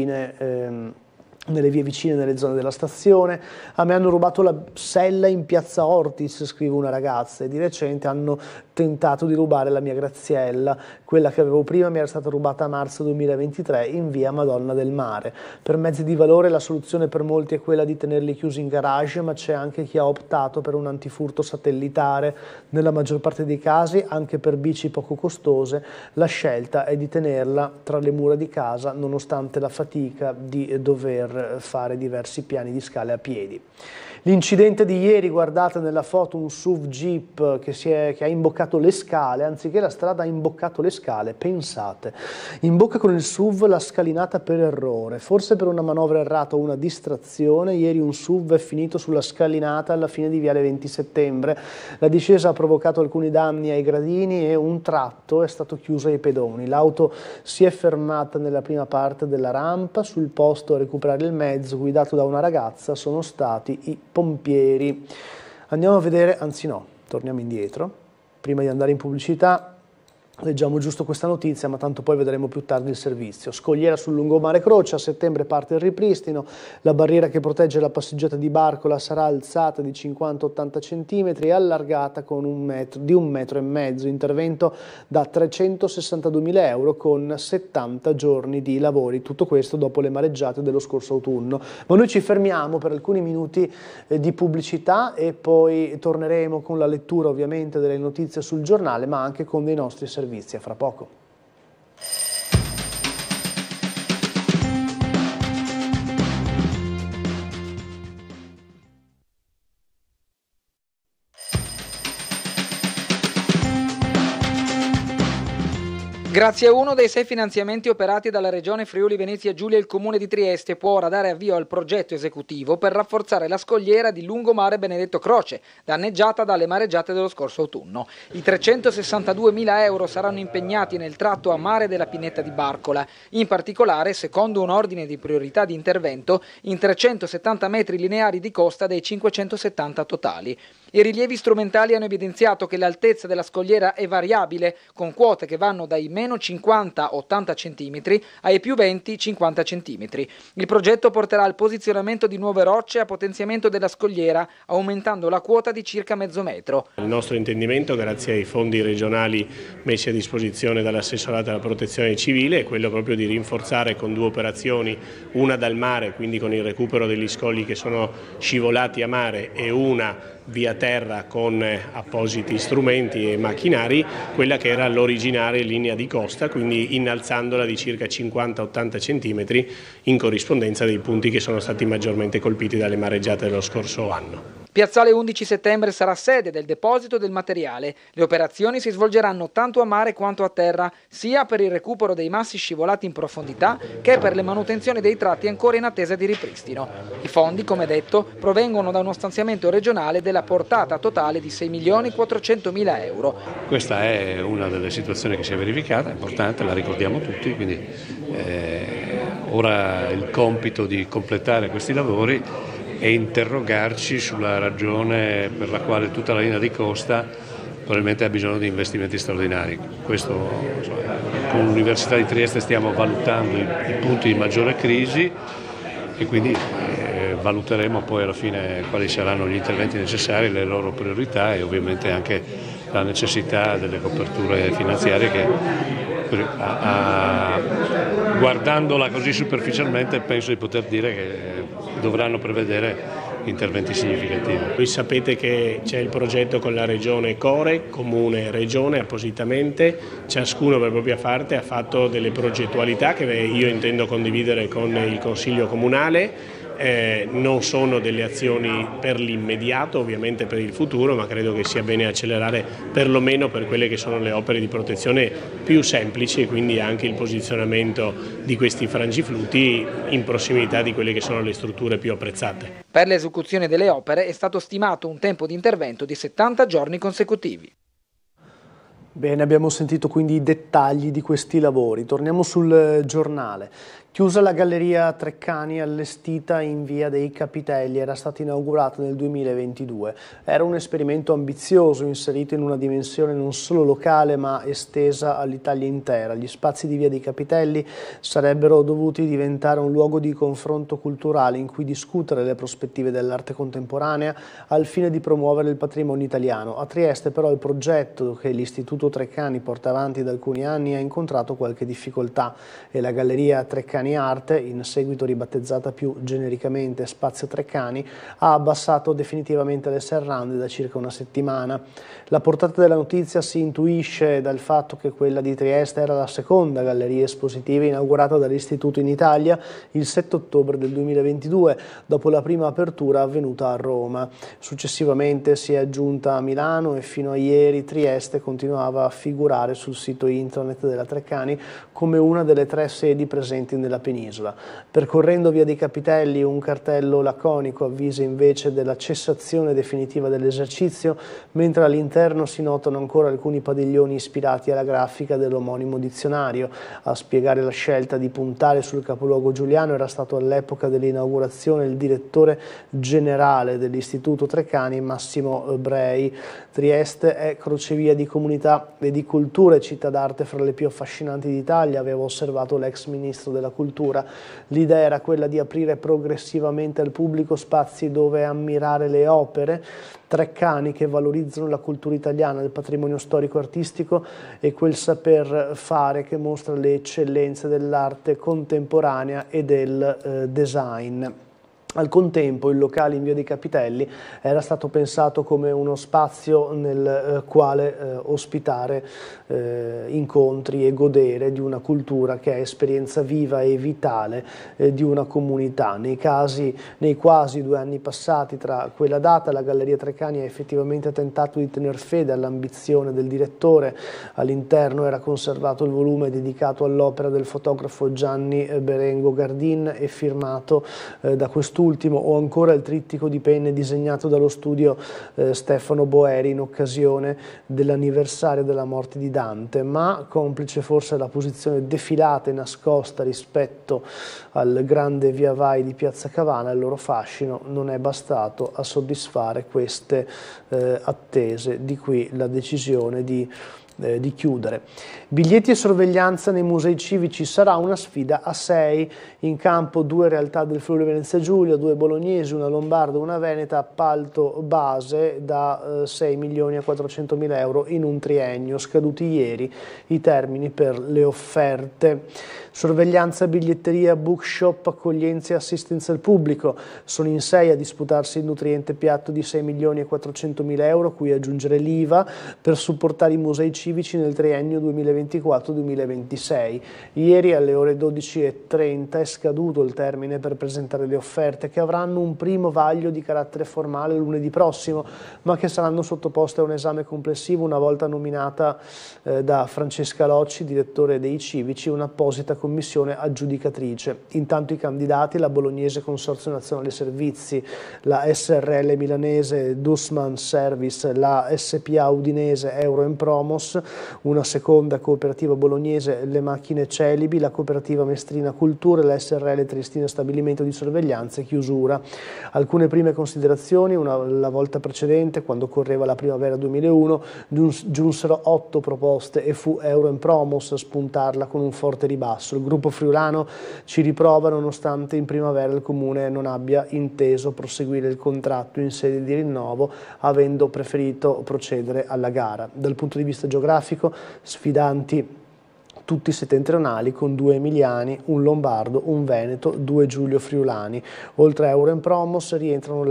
vie vicine, nelle zone della stazione. A me hanno rubato la sella in piazza Ortis, scrive una ragazza, e di recente hanno tentato di rubare la mia Graziella, quella che avevo prima mi era stata rubata a marzo 2023 in via Madonna del Mare. Per mezzi di valore la soluzione per molti è quella di tenerli chiusi in garage, ma c'è anche chi ha optato per un antifurto satellitare. Nella maggior parte dei casi, anche per bici poco costose, la scelta è di tenerla tra le mura di casa, nonostante la fatica di dover fare diversi piani di scale a piedi. L'incidente di ieri, guardate nella foto un SUV Jeep che ha imboccato le scale, anziché la strada ha imboccato le scale, pensate. Imbocca con il SUV la scalinata per errore, forse per una manovra errata o una distrazione. Ieri un SUV è finito sulla scalinata alla fine di Viale 20 Settembre. La discesa ha provocato alcuni danni ai gradini e un tratto è stato chiuso ai pedoni. L'auto si è fermata nella prima parte della rampa, sul posto a recuperare il mezzo, guidato da una ragazza, sono stati i pompieri. Andiamo a vedere, anzi no, torniamo indietro, prima di andare in pubblicità. Leggiamo giusto questa notizia, ma tanto poi vedremo più tardi il servizio. Scogliera sul lungomare Croce, a settembre parte il ripristino, la barriera che protegge la passeggiata di Barcola sarà alzata di 50-80 cm e allargata con di 1,5 metri, intervento da 362.000 euro con 70 giorni di lavori, tutto questo dopo le mareggiate dello scorso autunno. Ma noi ci fermiamo per alcuni minuti di pubblicità e poi torneremo con la lettura ovviamente delle notizie sul giornale, ma anche con dei nostri servizi. A fra poco. Grazie a uno dei 6 finanziamenti operati dalla Regione Friuli Venezia Giulia, il Comune di Trieste può ora dare avvio al progetto esecutivo per rafforzare la scogliera di lungomare Benedetto Croce, danneggiata dalle mareggiate dello scorso autunno. I 362.000 euro saranno impegnati nel tratto a mare della pineta di Barcola, in particolare, secondo un ordine di priorità di intervento, in 370 metri lineari di costa dei 570 totali. I rilievi strumentali hanno evidenziato che l'altezza della scogliera è variabile, con quote che vanno dai meno 50-80 cm ai più 20-50 cm. Il progetto porterà al posizionamento di nuove rocce e a potenziamento della scogliera, aumentando la quota di circa mezzo metro. Il nostro intendimento, grazie ai fondi regionali messi a disposizione dall'assessorato alla protezione civile, è quello proprio di rinforzare con 2 operazioni, una dal mare, quindi con il recupero degli scogli che sono scivolati a mare, e una via terra con appositi strumenti e macchinari, quella che era l'originaria linea di costa, quindi innalzandola di circa 50-80 cm in corrispondenza dei punti che sono stati maggiormente colpiti dalle mareggiate dello scorso anno. Piazzale 11 settembre sarà sede del deposito del materiale. Le operazioni si svolgeranno tanto a mare quanto a terra, sia per il recupero dei massi scivolati in profondità che per le manutenzioni dei tratti ancora in attesa di ripristino. I fondi, come detto, provengono da uno stanziamento regionale della portata totale di 6.400.000 euro. Questa è una delle situazioni che si è verificata, è importante, la ricordiamo tutti, quindi ora il compito di completare questi lavori e interrogarci sulla ragione per la quale tutta la linea di costa probabilmente ha bisogno di investimenti straordinari. Questo, con l'Università di Trieste stiamo valutando i punti di maggiore crisi e quindi valuteremo poi alla fine quali saranno gli interventi necessari, le loro priorità e ovviamente anche la necessità delle coperture finanziarie che guardandola così superficialmente penso di poter dire che dovranno prevedere interventi significativi. Voi sapete che c'è il progetto con la regione Core, comune e regione appositamente, ciascuno per propria parte ha fatto delle progettualità che io intendo condividere con il Consiglio Comunale. Non sono delle azioni per l'immediato, ovviamente per il futuro, ma credo che sia bene accelerare perlomeno per quelle che sono le opere di protezione più semplici e quindi anche il posizionamento di questi frangifluti in prossimità di quelle che sono le strutture più apprezzate. Per l'esecuzione delle opere è stato stimato un tempo di intervento di 70 giorni consecutivi. Bene, abbiamo sentito quindi i dettagli di questi lavori. Torniamo sul giornale. Chiusa la galleria Treccani allestita in via dei Capitelli, era stata inaugurata nel 2022. Era un esperimento ambizioso inserito in una dimensione non solo locale ma estesa all'Italia intera. Gli spazi di via dei Capitelli sarebbero dovuti diventare un luogo di confronto culturale in cui discutere le prospettive dell'arte contemporanea al fine di promuovere il patrimonio italiano. A Trieste però il progetto che l'Istituto Treccani porta avanti da alcuni anni ha incontrato qualche difficoltà e la galleria Treccani Arte, in seguito ribattezzata più genericamente Spazio Treccani, ha abbassato definitivamente le serrande da circa una settimana. La portata della notizia si intuisce dal fatto che quella di Trieste era la seconda galleria espositiva inaugurata dall'Istituto in Italia il 7 ottobre del 2022, dopo la prima apertura avvenuta a Roma. Successivamente si è aggiunta a Milano e fino a ieri Trieste continuava a figurare sul sito internet della Treccani come una delle 3 sedi presenti nella della penisola. Percorrendo via dei Capitelli un cartello laconico avvisa invece della cessazione definitiva dell'esercizio, mentre all'interno si notano ancora alcuni padiglioni ispirati alla grafica dell'omonimo dizionario. A spiegare la scelta di puntare sul capoluogo giuliano era stato all'epoca dell'inaugurazione il direttore generale dell'Istituto Treccani, Massimo Brei. Trieste è crocevia di comunità e di cultura e città d'arte fra le più affascinanti d'Italia, aveva osservato l'ex ministro della cultura. L'idea era quella di aprire progressivamente al pubblico spazi dove ammirare le opere treccani che valorizzano la cultura italiana, il patrimonio storico-artistico e quel saper fare che mostra le eccellenze dell'arte contemporanea e del design. Al contempo il locale in via dei Capitelli era stato pensato come uno spazio nel quale ospitare incontri e godere di una cultura che è esperienza viva e vitale di una comunità. Nei quasi 2 anni passati tra quella data, la Galleria Treccani ha effettivamente tentato di tener fede all'ambizione del direttore. All'interno era conservato il volume dedicato all'opera del fotografo Gianni Berengo Gardin e firmato da quest'ultimo, o ancora il trittico di penne disegnato dallo studio Stefano Boeri in occasione dell'anniversario della morte di Dante, ma complice forse la posizione defilata e nascosta rispetto al grande via vai di Piazza Cavana, il loro fascino non è bastato a soddisfare queste attese, di qui la decisione di chiudere. Biglietti e sorveglianza nei musei civici, sarà una sfida a 6, in campo 2 realtà del Friuli Venezia Giulia, 2 bolognesi, una lombarda, una veneta, appalto base da 6.400.000 euro in un triennio, scaduti ieri i termini per le offerte. Sorveglianza, biglietteria, bookshop, accoglienza e assistenza al pubblico, sono in 6 a disputarsi il nutriente piatto di 6.400.000 euro, cui aggiungere l'IVA, per supportare i musei civici nel triennio 2024-2026. Ieri alle ore 12:30 è scaduto il termine per presentare le offerte, che avranno un primo vaglio di carattere formale lunedì prossimo, ma che saranno sottoposte a un esame complessivo una volta nominata da Francesca Locci, direttore dei civici, un'apposita commissione aggiudicatrice. Intanto i candidati, la Bolognese Consorzio Nazionale Servizi, la SRL milanese Dussman Service, la SPA udinese Euro Promos, una seconda cooperativa bolognese Le Macchine Celibi, la cooperativa Mestrina Cultura e la SRL Triestina Stabilimento di Sorveglianza e Chiusura. Alcune prime considerazioni: la volta precedente, quando correva la primavera 2001, giunsero 8 proposte e fu Euro Promos a spuntarla con un forte ribasso. Il gruppo friulano ci riprova nonostante in primavera il Comune non abbia inteso proseguire il contratto in sede di rinnovo, avendo preferito procedere alla gara. Dal punto di vista geografico, sfidanti tutti settentrionali, con 2 emiliani, un lombardo, un veneto, 2 giulio-friulani. Oltre a Euro Promos rientrano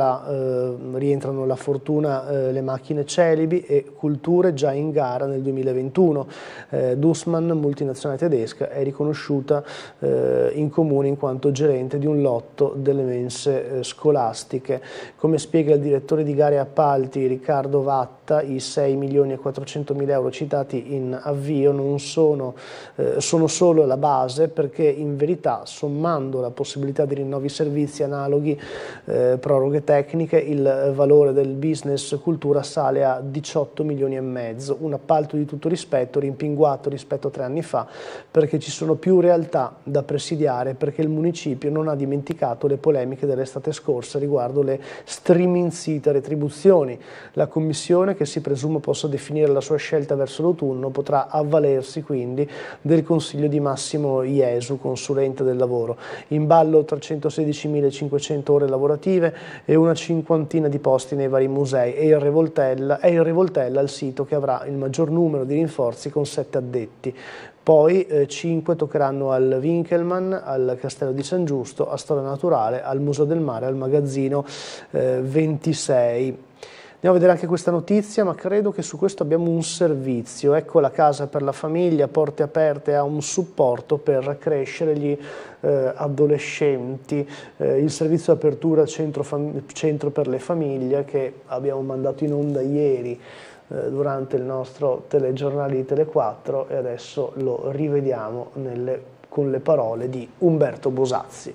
la Fortuna, Le Macchine Celibi e Culture, già in gara nel 2021. Dussman, multinazionale tedesca, è riconosciuta in comune in quanto gerente di un lotto delle mense scolastiche. Come spiega il direttore di gare e appalti Riccardo Vatta, i 6.400.000 euro citati in avvio non sono solo la base, perché in verità, sommando la possibilità di rinnovi servizi analoghi, proroghe tecniche, il valore del business cultura sale a 18 milioni e mezzo, un appalto di tutto rispetto, rimpinguato rispetto a 3 anni fa, perché ci sono più realtà da presidiare, perché il municipio non ha dimenticato le polemiche dell'estate scorsa riguardo le striminzite retribuzioni. La commissione, che si presume possa definire la sua scelta verso l'autunno, potrà avvalersi quindi del consiglio di Massimo Iesu, consulente del lavoro. In ballo 316.500 ore lavorative e una cinquantina di posti nei vari musei, e il Revoltella il sito che avrà il maggior numero di rinforzi, con 7 addetti. Poi 5 toccheranno al Winkelmann, al Castello di San Giusto, a Storia Naturale, al Museo del Mare, al Magazzino 26. Andiamo a vedere anche questa notizia, ma credo che su questo abbiamo un servizio. Ecco la Casa per la Famiglia, porte aperte a un supporto per crescere gli adolescenti. Il servizio apertura centro per le famiglie, che abbiamo mandato in onda ieri durante il nostro telegiornale di Tele4 e adesso lo rivediamo con le parole di Umberto Bosazzi.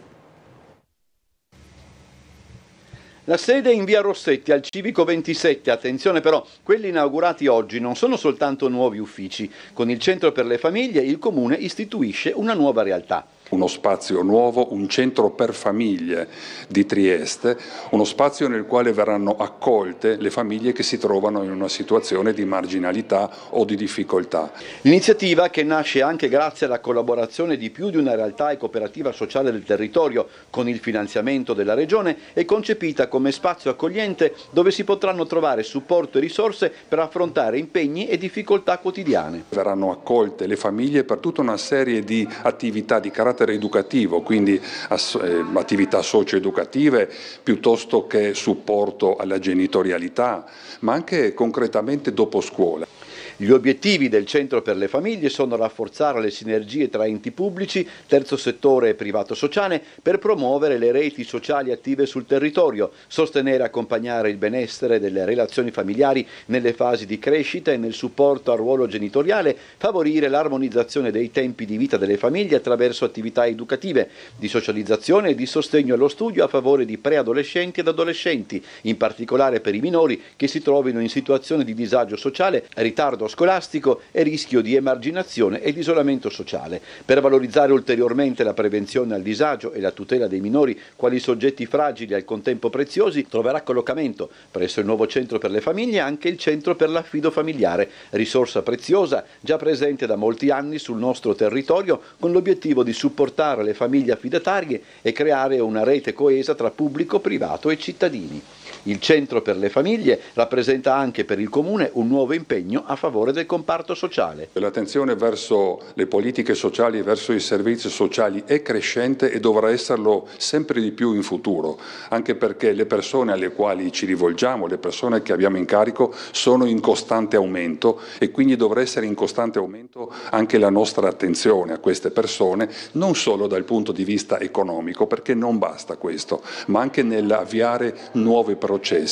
La sede è in via Rossetti al Civico 27, attenzione però, quelli inaugurati oggi non sono soltanto nuovi uffici, con il Centro per le Famiglie il Comune istituisce una nuova realtà. Uno spazio nuovo, un centro per famiglie di Trieste, uno spazio nel quale verranno accolte le famiglie che si trovano in una situazione di marginalità o di difficoltà. L'iniziativa, che nasce anche grazie alla collaborazione di più di una realtà e cooperativa sociale del territorio con il finanziamento della Regione, è concepita come spazio accogliente dove si potranno trovare supporto e risorse per affrontare impegni e difficoltà quotidiane. Verranno accolte le famiglie per tutta una serie di attività di carattere educativo, quindi attività socio-educative piuttosto che supporto alla genitorialità, ma anche concretamente dopo scuola. Gli obiettivi del Centro per le Famiglie sono rafforzare le sinergie tra enti pubblici, terzo settore e privato sociale per promuovere le reti sociali attive sul territorio, sostenere e accompagnare il benessere delle relazioni familiari nelle fasi di crescita e nel supporto al ruolo genitoriale, favorire l'armonizzazione dei tempi di vita delle famiglie attraverso attività educative, di socializzazione e di sostegno allo studio a favore di preadolescenti ed adolescenti, in particolare per i minori che si trovino in situazione di disagio sociale, ritardo scolastico e rischio di emarginazione e di isolamento sociale. Per valorizzare ulteriormente la prevenzione al disagio e la tutela dei minori quali soggetti fragili e al contempo preziosi, troverà collocamento presso il nuovo Centro per le Famiglie anche il Centro per l'Affido Familiare, risorsa preziosa già presente da molti anni sul nostro territorio con l'obiettivo di supportare le famiglie affidatarie e creare una rete coesa tra pubblico, privato e cittadini. Il Centro per le Famiglie rappresenta anche per il Comune un nuovo impegno a favore del comparto sociale. L'attenzione verso le politiche sociali e verso i servizi sociali è crescente e dovrà esserlo sempre di più in futuro, anche perché le persone alle quali ci rivolgiamo, le persone che abbiamo in carico, sono in costante aumento e quindi dovrà essere in costante aumento anche la nostra attenzione a queste persone, non solo dal punto di vista economico, perché non basta questo, ma anche nell'avviare nuovi processi.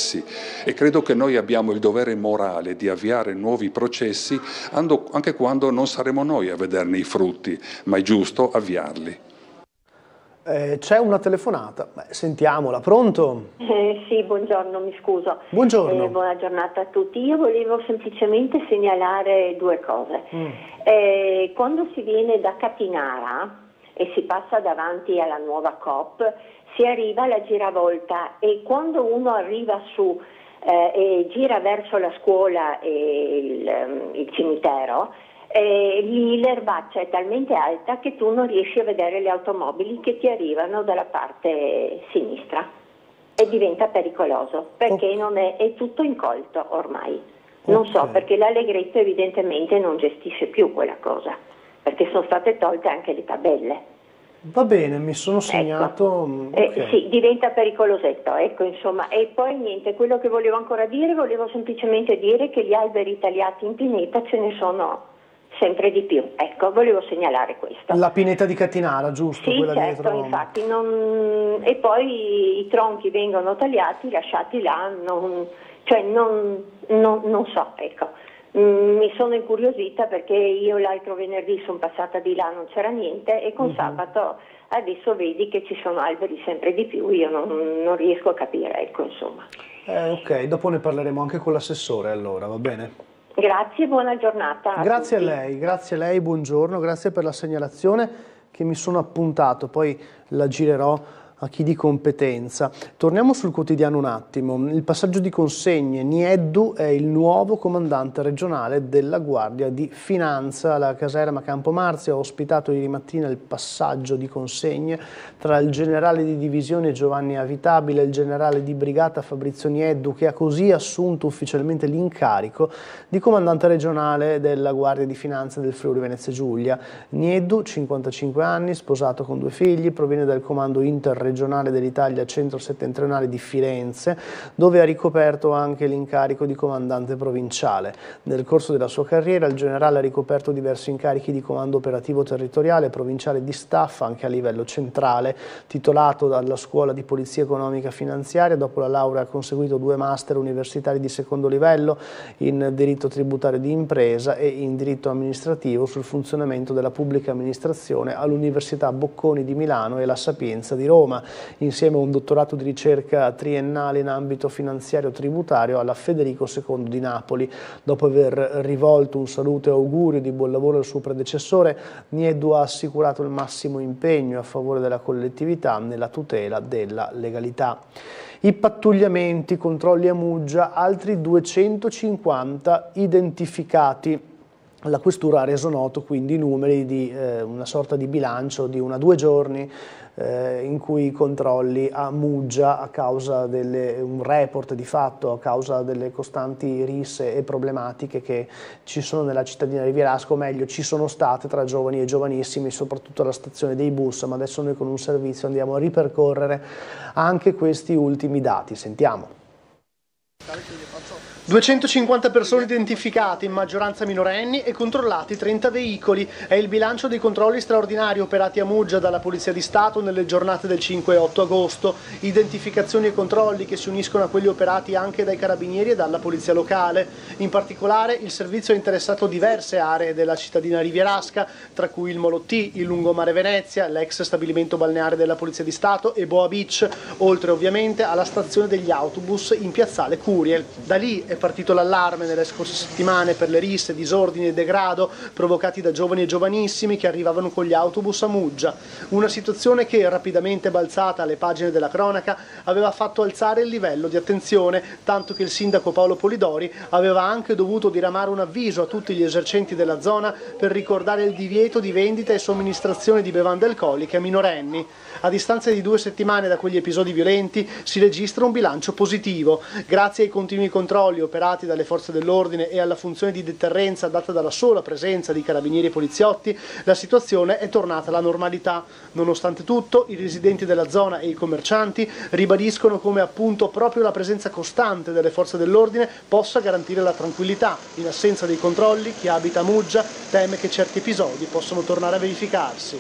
E credo che noi abbiamo il dovere morale di avviare nuovi processi anche quando non saremo noi a vederne i frutti, ma è giusto avviarli. C'è una telefonata, sentiamola, pronto? Sì, buongiorno, mi scuso. Buongiorno. Buona giornata a tutti. Io volevo semplicemente segnalare due cose. Quando si viene da Catinara e si passa davanti alla nuova Coop, si arriva alla giravolta e quando uno arriva su e gira verso la scuola e il cimitero, lì l'erbaccia è talmente alta che tu non riesci a vedere le automobili che ti arrivano dalla parte sinistra e diventa pericoloso perché non è tutto incolto ormai. Non so, perché l'Allegretto evidentemente non gestisce più quella cosa, perché sono state tolte anche le tabelle. Va bene, mi sono segnato. Okay. Sì, diventa pericolosetto, ecco, insomma. E poi niente, quello che volevo ancora dire, volevo semplicemente dire che gli alberi tagliati in pineta ce ne sono sempre di più, ecco, volevo segnalare questo. La pineta di Catinara, giusto? Sì, quella certo, dietro. infatti, e poi i tronchi vengono tagliati, lasciati là, non so, ecco. Mi sono incuriosita perché io l'altro venerdì sono passata di là, non c'era niente e con sabato adesso vedi che ci sono alberi sempre di più, io non riesco a capire, ecco, insomma. Ok, dopo ne parleremo anche con l'assessore allora, va bene? Grazie, buona giornata. Grazie a lei, buongiorno, grazie per la segnalazione che mi sono appuntato, poi la girerò a chi di competenza. Torniamo sul quotidiano un attimo. Il passaggio di consegne. Nieddu è il nuovo comandante regionale della Guardia di Finanza. La caserma Campomarzio ha ospitato ieri mattina il passaggio di consegne tra il generale di divisione Giovanni Avitabile e il generale di brigata Fabrizio Nieddu, che ha così assunto ufficialmente l'incarico di comandante regionale della Guardia di Finanza del Friuli Venezia Giulia. Nieddu, 55 anni, sposato con 2 figli, proviene dal comando interregionale regionale dell'Italia centro-settentrionale di Firenze, dove ha ricoperto anche l'incarico di comandante provinciale. Nel corso della sua carriera il generale ha ricoperto diversi incarichi di comando operativo territoriale, provinciale di staff anche a livello centrale. Titolato dalla Scuola di Polizia Economica Finanziaria, dopo la laurea ha conseguito 2 master universitari di secondo livello in diritto tributario di impresa e in diritto amministrativo sul funzionamento della pubblica amministrazione all'Università Bocconi di Milano e la Sapienza di Roma, insieme a un dottorato di ricerca triennale in ambito finanziario tributario alla Federico II di Napoli. Dopo aver rivolto un saluto e augurio di buon lavoro al suo predecessore, Nieddu ha assicurato il massimo impegno a favore della collettività nella tutela della legalità. I pattugliamenti, controlli a Muggia, altri 250 identificati. La questura ha reso noto quindi i numeri di una sorta di bilancio di 1 a 2 giorni in cui i controlli a Muggia, a causa un report di fatto, a causa delle costanti risse e problematiche che ci sono nella cittadina rivierasca, o meglio ci sono state tra giovani e giovanissimi, soprattutto alla stazione dei bus, ma adesso noi con un servizio andiamo a ripercorrere anche questi ultimi dati. Sentiamo. 250 persone identificate, in maggioranza minorenni, e controllati 30 veicoli. È il bilancio dei controlli straordinari operati a Muggia dalla Polizia di Stato nelle giornate del 5 e 8 agosto. Identificazioni e controlli che si uniscono a quelli operati anche dai carabinieri e dalla polizia locale. In particolare il servizio ha interessato diverse aree della cittadina rivierasca, tra cui il Molottì, il lungomare Venezia, l'ex stabilimento balneare della Polizia di Stato e Boa Beach, oltre ovviamente alla stazione degli autobus in piazzale Curiel. Da lì è partito l'allarme nelle scorse settimane per le risse, disordini e degrado provocati da giovani e giovanissimi che arrivavano con gli autobus a Muggia. Una situazione che, rapidamente balzata alle pagine della cronaca, aveva fatto alzare il livello di attenzione, tanto che il sindaco Paolo Polidori aveva anche dovuto diramare un avviso a tutti gli esercenti della zona per ricordare il divieto di vendita e somministrazione di bevande alcoliche a minorenni. A distanza di 2 settimane da quegli episodi violenti si registra un bilancio positivo. Grazie ai continui controlli operati dalle forze dell'ordine e alla funzione di deterrenza data dalla sola presenza di carabinieri e poliziotti, la situazione è tornata alla normalità. Nonostante tutto, i residenti della zona e i commercianti ribadiscono come appunto proprio la presenza costante delle forze dell'ordine possa garantire la tranquillità. In assenza dei controlli, chi abita a Muggia teme che certi episodi possano tornare a verificarsi.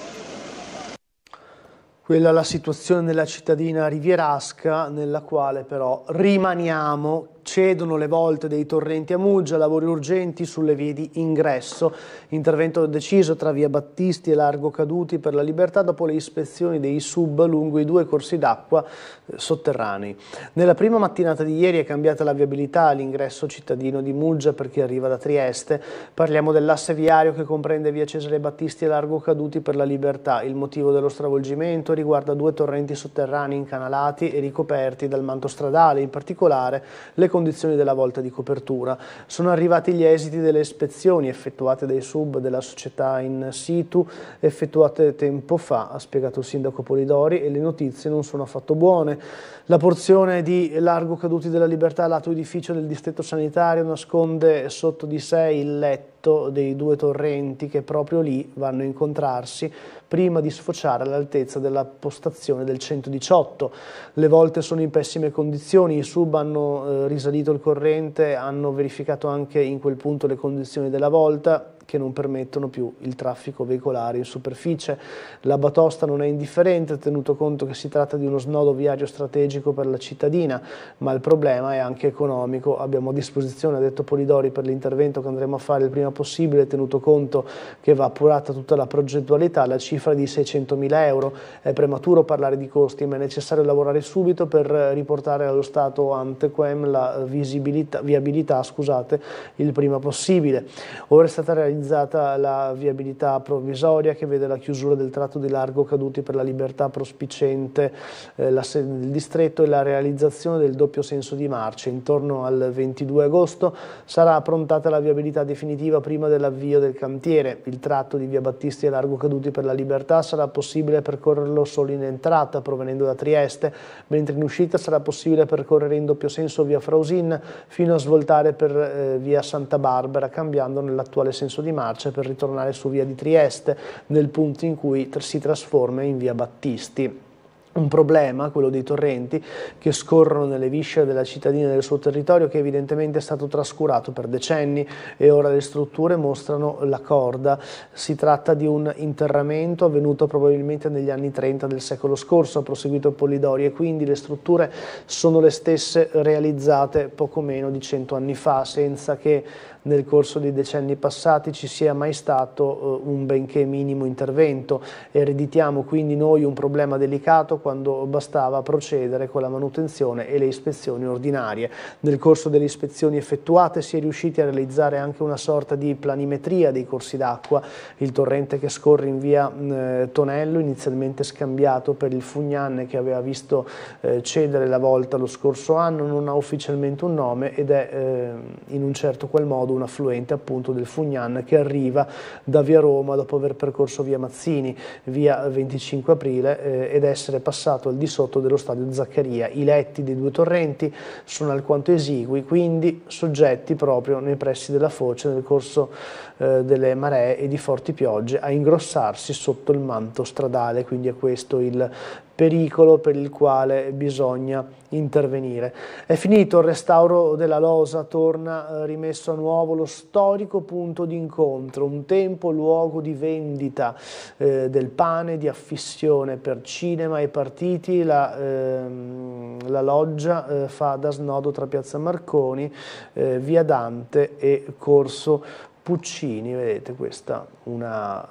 Quella è la situazione nella cittadina rivierasca, nella quale però rimaniamo. Cedono le volte dei torrenti a Muggia, lavori urgenti sulle vie di ingresso, intervento deciso tra via Battisti e Largo Caduti per la Libertà dopo le ispezioni dei sub lungo i 2 corsi d'acqua sotterranei. Nella prima mattinata di ieri è cambiata la viabilità all'ingresso cittadino di Muggia per chi arriva da Trieste. Parliamo dell'asse viario che comprende via Cesare Battisti e Largo Caduti per la Libertà. Il motivo dello stravolgimento riguarda 2 torrenti sotterranei incanalati e ricoperti dal manto stradale, in particolare le condizioni della volta di copertura. Sono arrivati gli esiti delle ispezioni effettuate dai sub della società in situ, effettuate tempo fa, ha spiegato il sindaco Polidori, e le notizie non sono affatto buone. La porzione di Largo Caduti della Libertà, lato edificio del distretto sanitario, nasconde sotto di sé il letto dei 2 torrenti che proprio lì vanno a incontrarsi prima di sfociare all'altezza della postazione del 118. Le volte sono in pessime condizioni, i sub hanno risalito il corrente, hanno verificato anche in quel punto le condizioni della volta che non permettono più il traffico veicolare in superficie. La batosta non è indifferente, tenuto conto che si tratta di uno snodo viario strategico per la cittadina, ma il problema è anche economico. Abbiamo a disposizione, ha detto Polidori, per l'intervento che andremo a fare il prima possibile, tenuto conto che va appurata tutta la progettualità, la cifra di 600.000 euro. È prematuro parlare di costi, ma è necessario lavorare subito per riportare allo stato antequem la viabilità il prima possibile. Ora è stata realizzata la viabilità provvisoria che vede la chiusura del tratto di Largo Caduti per la Libertà prospiciente il distretto e la realizzazione del doppio senso di marcia. Intorno al 22 agosto sarà approntata la viabilità definitiva prima dell'avvio del cantiere. Il tratto di via Battisti e Largo Caduti per la Libertà sarà possibile percorrerlo solo in entrata provenendo da Trieste, mentre in uscita sarà possibile percorrere in doppio senso via Frausin fino a svoltare per via Santa Barbara, cambiando nell'attuale senso di marcia per ritornare su via di Trieste nel punto in cui si trasforma in via Battisti. un problema, quello dei torrenti che scorrono nelle viscere della cittadina e del suo territorio, che evidentemente è stato trascurato per decenni e ora le strutture mostrano la corda. Si tratta di un interramento avvenuto probabilmente negli anni 30 del secolo scorso, ha proseguito Polidori, e quindi le strutture sono le stesse realizzate poco meno di 100 anni fa, senza che nel corso dei decenni passati ci sia mai stato un benché minimo intervento. Ereditiamo quindi noi un problema delicato quando bastava procedere con la manutenzione e le ispezioni ordinarie. Nel corso delle ispezioni effettuate si è riusciti a realizzare anche una sorta di planimetria dei corsi d'acqua. Il torrente che scorre in via Tonello, inizialmente scambiato per il Fugnan che aveva visto cedere la volta lo scorso anno, non ha ufficialmente un nome ed è in un certo qual modo un affluente appunto del Fugnan che arriva da via Roma dopo aver percorso via Mazzini, via 25 aprile ed essere passato al di sotto dello stadio Zaccaria. I letti dei due torrenti sono alquanto esigui, quindi soggetti proprio nei pressi della foce nel corso delle maree e di forti piogge a ingrossarsi sotto il manto stradale, quindi è questo il pericolo per il quale bisogna intervenire. È finito il restauro della Losa, torna rimesso a nuovo lo storico punto di incontro, un tempo luogo di vendita del pane, di affissione per cinema e partiti. La loggia fa da snodo tra Piazza Marconi, via Dante e Corso Puccini. Vedete questa una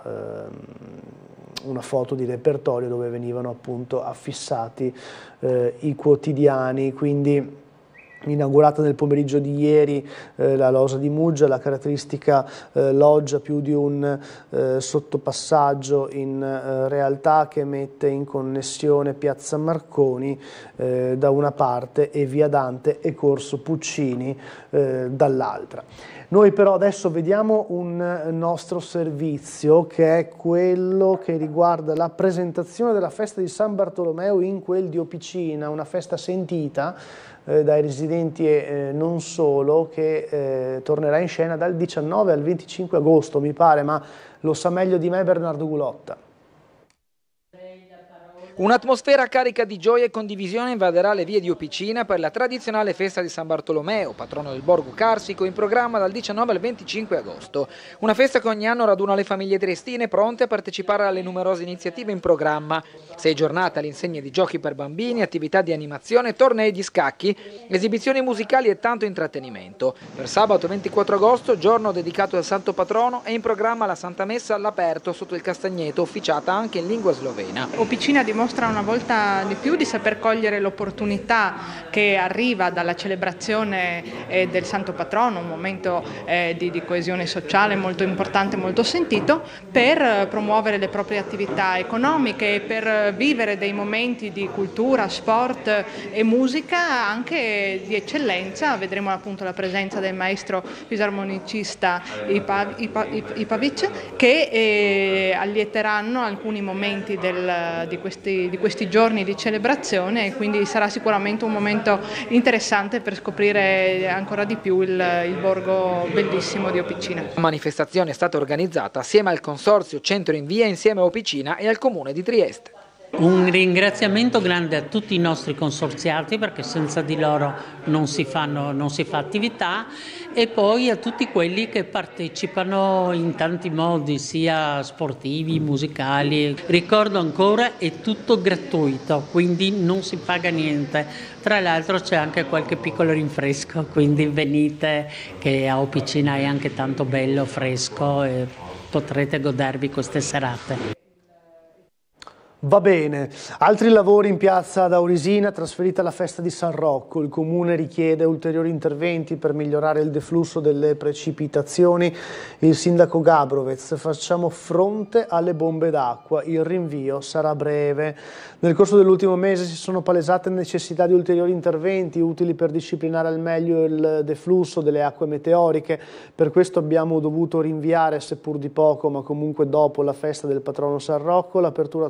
foto di repertorio dove venivano appunto affissati i quotidiani. Quindi inaugurata nel pomeriggio di ieri la Losa di Muggia, la caratteristica loggia più di un sottopassaggio in realtà che mette in connessione Piazza Marconi da una parte e via Dante e Corso Puccini dall'altra. Noi però adesso vediamo un nostro servizio che è quello che riguarda la presentazione della festa di San Bartolomeo in quel di Opicina, una festa sentita dai residenti e non solo, che tornerà in scena dal 19 al 25 agosto, mi pare, ma lo sa meglio di me Bernardo Gulotta. Un'atmosfera carica di gioia e condivisione invaderà le vie di Opicina per la tradizionale festa di San Bartolomeo, patrono del borgo carsico, in programma dal 19 al 25 agosto. Una festa che ogni anno raduna le famiglie triestine pronte a partecipare alle numerose iniziative in programma. 6 giornate all'insegna di giochi per bambini, attività di animazione, tornei di scacchi, esibizioni musicali e tanto intrattenimento. Per sabato 24 agosto, giorno dedicato al Santo Patrono, è in programma la Santa Messa all'aperto sotto il Castagneto, officiata anche in lingua slovena. Opicina dimostra una volta di più di saper cogliere l'opportunità che arriva dalla celebrazione del Santo Patrono, un momento di coesione sociale molto importante, molto sentito, per promuovere le proprie attività economiche, per vivere dei momenti di cultura, sport e musica anche di eccellenza. Vedremo appunto la presenza del maestro fisarmonicista Ipavic che allieteranno alcuni momenti di questi giorni di celebrazione, e quindi sarà sicuramente un momento interessante per scoprire ancora di più il borgo bellissimo di Opicina. La manifestazione è stata organizzata assieme al Consorzio Centro in Via, insieme a Opicina e al Comune di Trieste. Un ringraziamento grande a tutti i nostri consorziati, perché senza di loro non si fa attività, e poi a tutti quelli che partecipano in tanti modi, sia sportivi, musicali. Ricordo ancora, è tutto gratuito, quindi non si paga niente. Tra l'altro c'è anche qualche piccolo rinfresco, quindi venite, che a Opicina è anche tanto bello, fresco, e potrete godervi queste serate. Va bene, altri lavori in piazza ad Aurisina, trasferita la festa di San Rocco. Il comune richiede ulteriori interventi per migliorare il deflusso delle precipitazioni. Il sindaco Gabrovez: facciamo fronte alle bombe d'acqua, il rinvio sarà breve. Nel corso dell'ultimo mese si sono palesate necessità di ulteriori interventi utili per disciplinare al meglio il deflusso delle acque meteoriche. Per questo abbiamo dovuto rinviare, seppur di poco, ma comunque dopo la festa del patrono San Rocco, l'apertura totale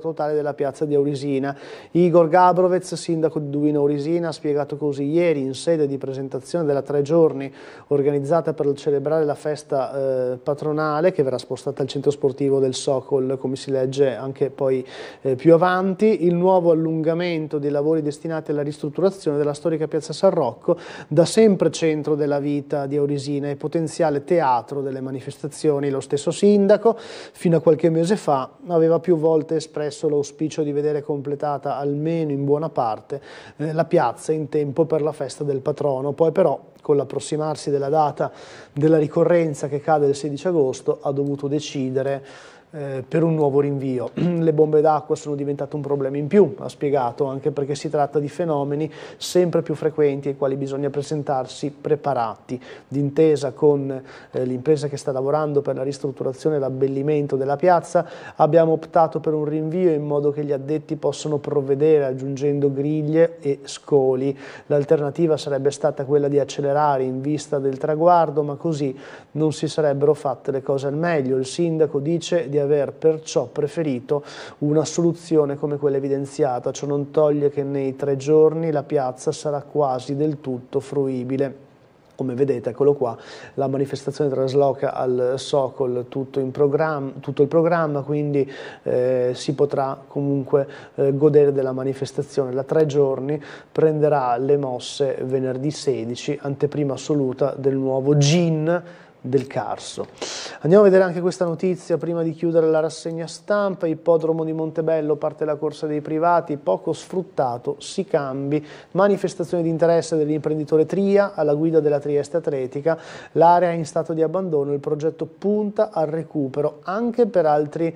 della piazza di Aurisina. Igor Gabrovec, sindaco di Duino Aurisina, ha spiegato così: ieri in sede di presentazione della 3 giorni organizzata per celebrare la festa patronale, che verrà spostata al centro sportivo del Sokol, come si legge anche poi più avanti, il nuovo allungamento dei lavori destinati alla ristrutturazione della storica piazza San Rocco, da sempre centro della vita di Aurisina e potenziale teatro delle manifestazioni. Lo stesso sindaco, fino a qualche mese fa, aveva più volte espresso l'auspicio di vedere completata almeno in buona parte la piazza in tempo per la festa del patrono. Poi però, con l'approssimarsi della data della ricorrenza che cade il 16 agosto, ha dovuto decidere per un nuovo rinvio. Le bombe d'acqua sono diventate un problema in più, ha spiegato, anche perché si tratta di fenomeni sempre più frequenti ai quali bisogna presentarsi preparati. D'intesa con l'impresa che sta lavorando per la ristrutturazione e l'abbellimento della piazza, abbiamo optato per un rinvio in modo che gli addetti possano provvedere aggiungendo griglie e scoli. L'alternativa sarebbe stata quella di accelerare in vista del traguardo, ma così non si sarebbero fatte le cose al meglio. Il sindaco dice di aver perciò preferito una soluzione come quella evidenziata. Ciò non toglie che nei 3 giorni la piazza sarà quasi del tutto fruibile. Come vedete, eccolo qua, la manifestazione trasloca al Sokol tutto il programma, quindi si potrà comunque godere della manifestazione. La 3 giorni prenderà le mosse venerdì 16, anteprima assoluta del nuovo GIN del Carso. Andiamo a vedere anche questa notizia prima di chiudere la rassegna stampa. Ippodromo di Montebello, parte la corsa dei privati, poco sfruttato, si cambi, manifestazione di interesse dell'imprenditore Tria alla guida della Trieste Atletica, l'area è in stato di abbandono, il progetto punta al recupero anche per altri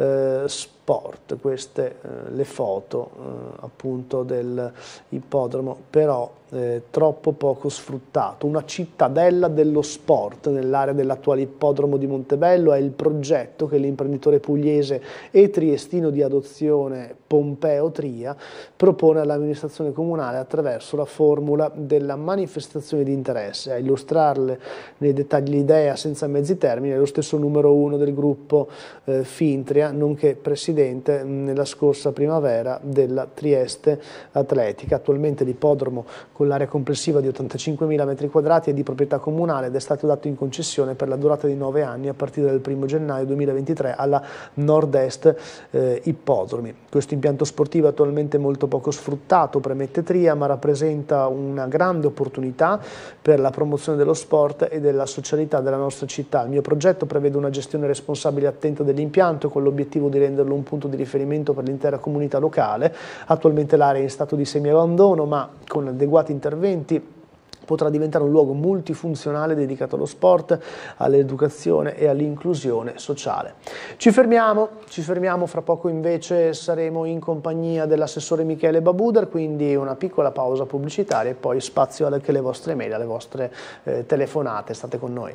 sport. Queste le foto appunto dell'ippodromo, però troppo poco sfruttato. Una cittadella dello sport nell'area dell'attuale ippodromo di Montebello è il progetto che l'imprenditore pugliese e triestino di adozione Pompeo Tria propone all'amministrazione comunale attraverso la formula della manifestazione di interesse. A illustrarle nei dettagli l'idea senza mezzi termini è lo stesso numero 1 del gruppo Fintria, nonché presidente nella scorsa primavera della Trieste Atletica. Attualmente l'ippodromo, con l'area complessiva di 85.000 m2, è di proprietà comunale ed è stato dato in concessione per la durata di 9 anni a partire dal 1 gennaio 2023 alla Nord-Est Ippodromi. Questo impianto sportivo è attualmente molto poco sfruttato, premette Tria, ma rappresenta una grande opportunità per la promozione dello sport e della socialità della nostra città. Il mio progetto prevede una gestione responsabile e attenta dell'impianto con l'obiettivo di renderlo un punto di riferimento per l'intera comunità locale. Attualmente l'area è in stato di semiabbandono, ma con adeguati interventi potrà diventare un luogo multifunzionale dedicato allo sport, all'educazione e all'inclusione sociale. Ci fermiamo, fra poco invece saremo in compagnia dell'assessore Michele Babuder, quindi una piccola pausa pubblicitaria e poi spazio anche alle vostre mail, alle vostre telefonate. State con noi.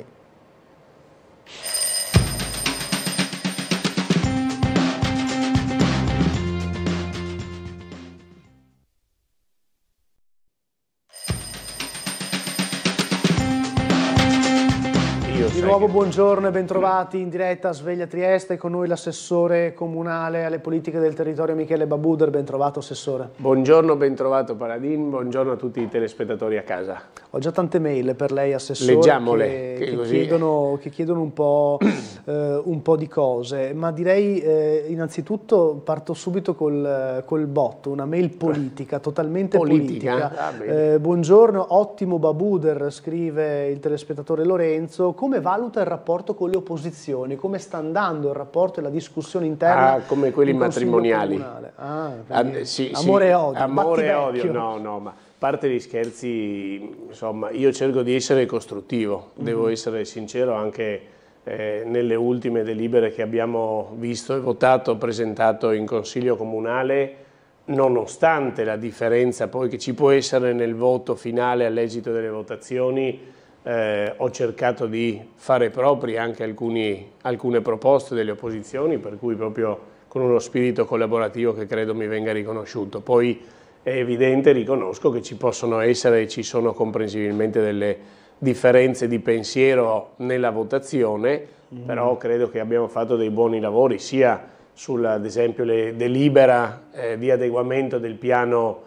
Di nuovo buongiorno e bentrovati in diretta a Sveglia Trieste, con noi l'assessore comunale alle politiche del territorio Michele Babuder. Bentrovato assessore. Buongiorno, bentrovato Paladin, buongiorno a tutti i telespettatori a casa. Ho già tante mail per lei assessore. Leggiamole, che chiedono un po' di cose, ma direi innanzitutto parto subito col botto, una mail politica, totalmente politica. Buongiorno, ottimo Babuder, scrive il telespettatore Lorenzo. Come valuta il rapporto con le opposizioni? Come sta andando il rapporto e la discussione interna? Come quelli matrimoniali. Sì, amore e odio. Amore e odio, no, ma a parte gli scherzi, insomma, io cerco di essere costruttivo, devo essere sincero anche nelle ultime delibere che abbiamo visto e votato, presentato in Consiglio Comunale, nonostante la differenza poi che ci può essere nel voto finale all'esito delle votazioni. Ho cercato di fare propri anche alcune proposte delle opposizioni, per cui proprio con uno spirito collaborativo che credo mi venga riconosciuto. Poi è evidente, riconosco che ci possono essere e ci sono comprensibilmente delle differenze di pensiero nella votazione, però credo che abbiamo fatto dei buoni lavori sia ad esempio le delibera di adeguamento del piano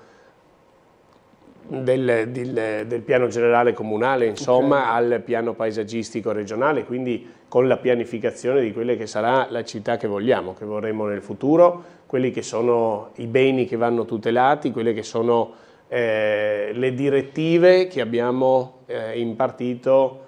del piano generale comunale, insomma, al piano paesaggistico regionale, quindi con la pianificazione di quelle che sarà la città che vogliamo, che vorremmo nel futuro, quelli che sono i beni che vanno tutelati, quelle che sono le direttive che abbiamo impartito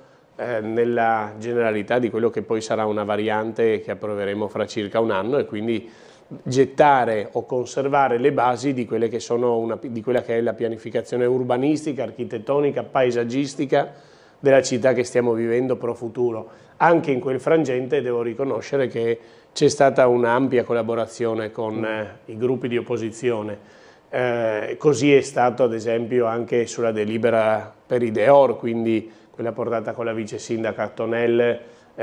nella generalità di quello che poi sarà una variante che approveremo fra circa un anno, e quindi gettare o conservare le basi di quelle che sono di quella che è la pianificazione urbanistica, architettonica, paesaggistica della città che stiamo vivendo pro futuro. Anche in quel frangente devo riconoscere che c'è stata un'ampia collaborazione con i gruppi di opposizione. Così è stato ad esempio anche sulla delibera per i Deor, quindi quella portata con la vice sindaca Tonel,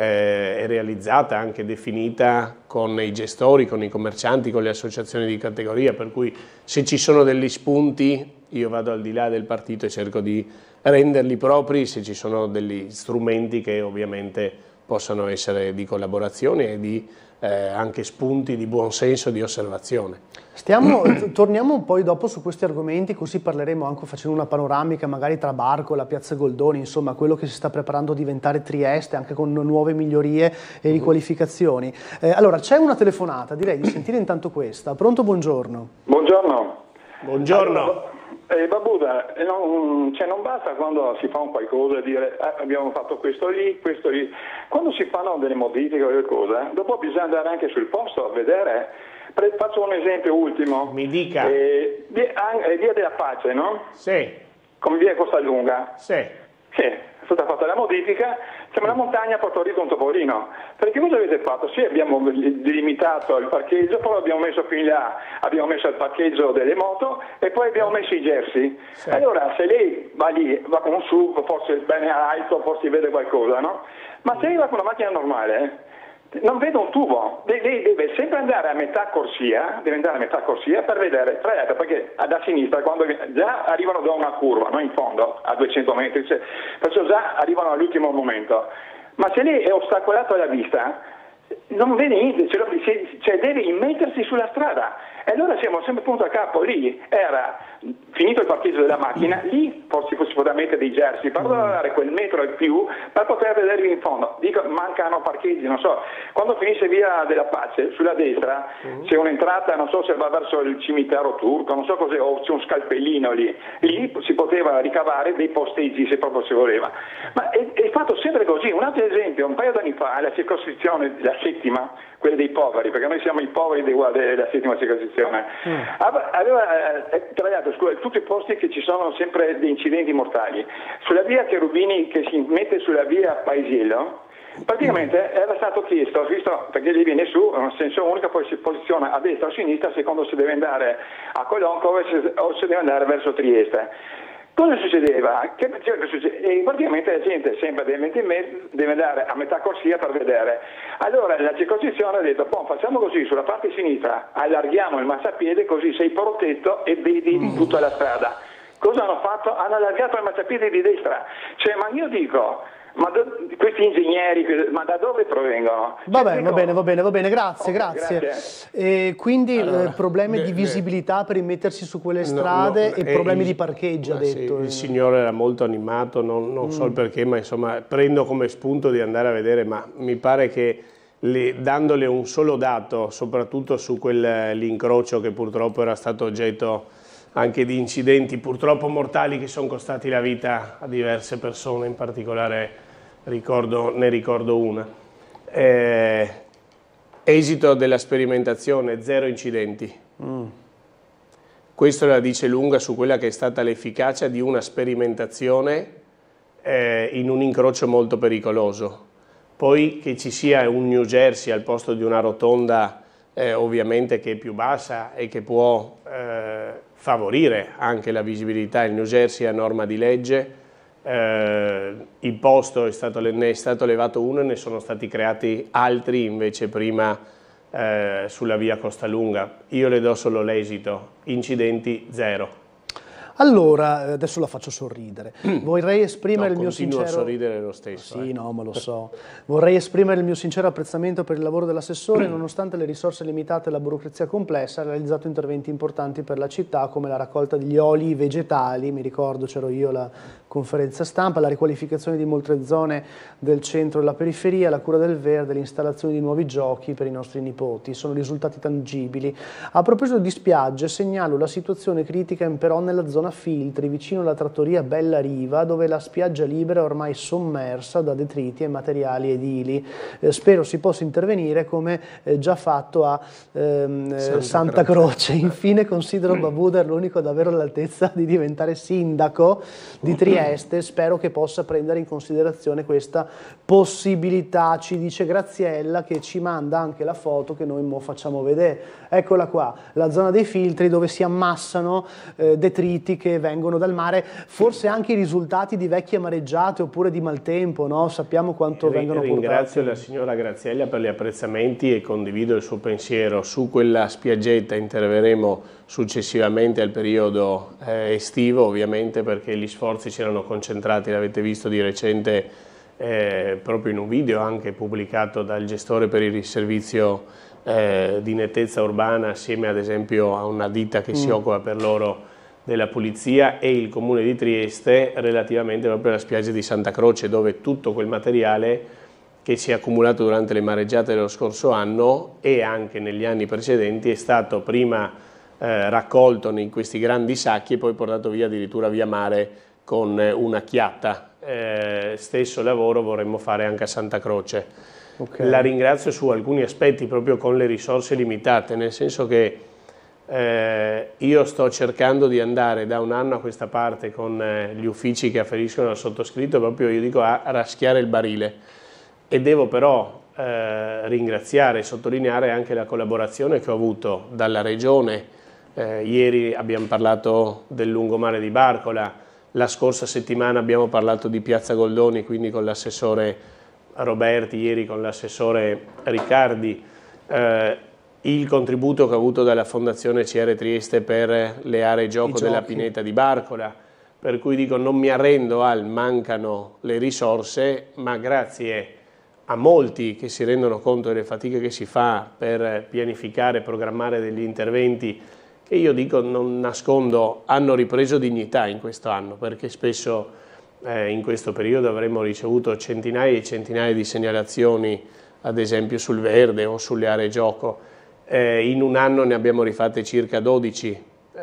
è realizzata, anche definita con i gestori, con i commercianti, con le associazioni di categoria, per cui se ci sono degli spunti io vado al di là del partito e cerco di renderli propri, se ci sono degli strumenti che ovviamente possano essere di collaborazione e di anche spunti di buonsenso, di osservazione. Torniamo poi dopo su questi argomenti, così parleremo anche facendo una panoramica magari tra Barco, la Piazza Goldoni, insomma quello che si sta preparando a diventare Trieste, anche con nuove migliorie e riqualificazioni. Allora c'è una telefonata, direi di sentire intanto questa. Pronto, buongiorno. Buongiorno. Buongiorno. Allora, Babuda, non basta quando si fa un qualcosa dire abbiamo fatto questo lì. Quando si fanno delle modifiche o qualcosa, dopo bisogna andare anche sul posto a vedere. Faccio un esempio ultimo. Mi dica. Via della Pace, no? Sì. Come via Costalunga. Sì. Sì, è stata fatta la modifica, siamo una montagna a Porto Rico, un Topolino. Perché cosa avete fatto? Sì, abbiamo delimitato il parcheggio, poi abbiamo messo più in là, abbiamo messo il parcheggio delle moto e poi abbiamo messo i jersey. Sì. Allora, se lei va lì, va con un SUV, forse bene alto, forse vede qualcosa, no? Ma se lei va con una macchina normale, non vedo un tubo, lei deve sempre andare a metà corsia, per vedere, tra l'altro, perché da sinistra, quando già arrivano da una curva, non in fondo, a 200 metri, perciò già arrivano all'ultimo momento. Ma se lei è ostacolato alla vista, non vede niente, cioè deve immettersi sulla strada. E allora siamo sempre punto a capo, lì era finito il parcheggio della macchina, lì forse si poteva mettere dei jersey per dare quel metro in più per poter vedere in fondo. Dico, mancano parcheggi, non so, quando finisce via della Pace, sulla destra c'è un'entrata, non so se va verso il cimitero turco, non so cos'è, o c'è un scalpellino lì si poteva ricavare dei posteggi se proprio si voleva. Ma è fatto sempre così. Un altro esempio, un paio d'anni fa, la circoscrizione, la settima, quella dei poveri, perché noi siamo i poveri della settima circoscrizione, aveva tagliato tutti i posti che ci sono sempre di incidenti mortali. Sulla via Cherubini, che si mette sulla via Paesiello, praticamente era stato chiesto, visto, perché lì viene su, in senso unico, poi si posiziona a destra o a sinistra secondo se deve andare a Colonco o se deve andare verso Trieste. Cosa succedeva? Praticamente la gente sempre deve andare a metà corsia per vedere. Allora la circoscrizione ha detto, facciamo così, sulla parte sinistra allarghiamo il marciapiede così sei protetto e vedi tutta la strada. Cosa hanno fatto? Hanno allargato il marciapiede di destra. Cioè, ma io dico, ma questi ingegneri, ma da dove provengono? Va bene, grazie. Quindi problemi di visibilità per immettersi su quelle strade e problemi di parcheggio, ha detto. Sì, il signore era molto animato, non so il perché, ma insomma prendo come spunto di andare a vedere, ma mi pare che dandole un solo dato, soprattutto su quell'incrocio che purtroppo era stato oggetto anche di incidenti purtroppo mortali che sono costati la vita a diverse persone, in particolare ne ricordo una. Esito della sperimentazione, 0 incidenti. Questo la dice lunga su quella che è stata l'efficacia di una sperimentazione in un incrocio molto pericoloso. Poi che ci sia un New Jersey al posto di una rotonda ovviamente che è più bassa e che può favorire anche la visibilità, il New Jersey è a norma di legge, il posto ne è stato levato uno e ne sono stati creati altri invece prima sulla via Costalunga. Io le do solo l'esito, incidenti 0. Allora, adesso la faccio sorridere. Vorrei esprimere il mio continuo sincero... a sorridere lo stesso. Sì, no, ma lo so. Vorrei esprimere il mio sincero apprezzamento per il lavoro dell'assessore, nonostante le risorse limitate e la burocrazia complessa, ha realizzato interventi importanti per la città, come la raccolta degli oli vegetali, mi ricordo, c'ero io alla conferenza stampa, la riqualificazione di molte zone del centro e della periferia, la cura del verde, l'installazione di nuovi giochi per i nostri nipoti. Sono risultati tangibili. A proposito di spiagge, segnalo la situazione critica però nella zona Filtri, vicino alla trattoria Bella Riva, dove la spiaggia libera è ormai sommersa da detriti e materiali edili. Spero si possa intervenire come già fatto a Santa Croce. Infine considero Babuder l'unico ad avere l'altezza di diventare sindaco di Trieste, spero che possa prendere in considerazione questa possibilità, ci dice Graziella, che ci manda anche la foto che noi mo facciamo vedere. Eccola qua, la zona dei filtri dove si ammassano detriti che vengono dal mare, forse anche i risultati di vecchie mareggiate oppure di maltempo, no? Sappiamo quanto vengono portati. Ringrazio la signora Graziella per gli apprezzamenti e condivido il suo pensiero. Su quella spiaggetta interverremo successivamente al periodo estivo, ovviamente, perché gli sforzi si erano concentrati, l'avete visto di recente proprio in un video anche pubblicato dal gestore per il servizio di nettezza urbana, assieme ad esempio a una ditta che si occupa per loro della pulizia, e il comune di Trieste relativamente proprio alla spiaggia di Santa Croce, dove tutto quel materiale che si è accumulato durante le mareggiate dello scorso anno e anche negli anni precedenti è stato prima raccolto in questi grandi sacchi e poi portato via addirittura via mare con una chiatta. Stesso lavoro vorremmo fare anche a Santa Croce. Okay. La ringrazio su alcuni aspetti proprio con le risorse limitate, nel senso che io sto cercando di andare da un anno a questa parte con gli uffici che afferiscono al sottoscritto, proprio io dico a raschiare il barile, e devo però ringraziare e sottolineare anche la collaborazione che ho avuto dalla Regione. Ieri abbiamo parlato del lungomare di Barcola, la scorsa settimana abbiamo parlato di Piazza Goldoni, quindi con l'assessore Roberti, ieri con l'assessore Riccardi, il contributo che ho avuto dalla Fondazione CR Trieste per le aree gioco della Pineta di Barcola, per cui dico non mi arrendo al mancano le risorse, ma grazie a molti che si rendono conto delle fatiche che si fa per pianificare e programmare degli interventi che io dico, non nascondo, hanno ripreso dignità in questo anno, perché spesso in questo periodo avremmo ricevuto centinaia e centinaia di segnalazioni, ad esempio sul verde o sulle aree gioco. In un anno ne abbiamo rifatte circa 12,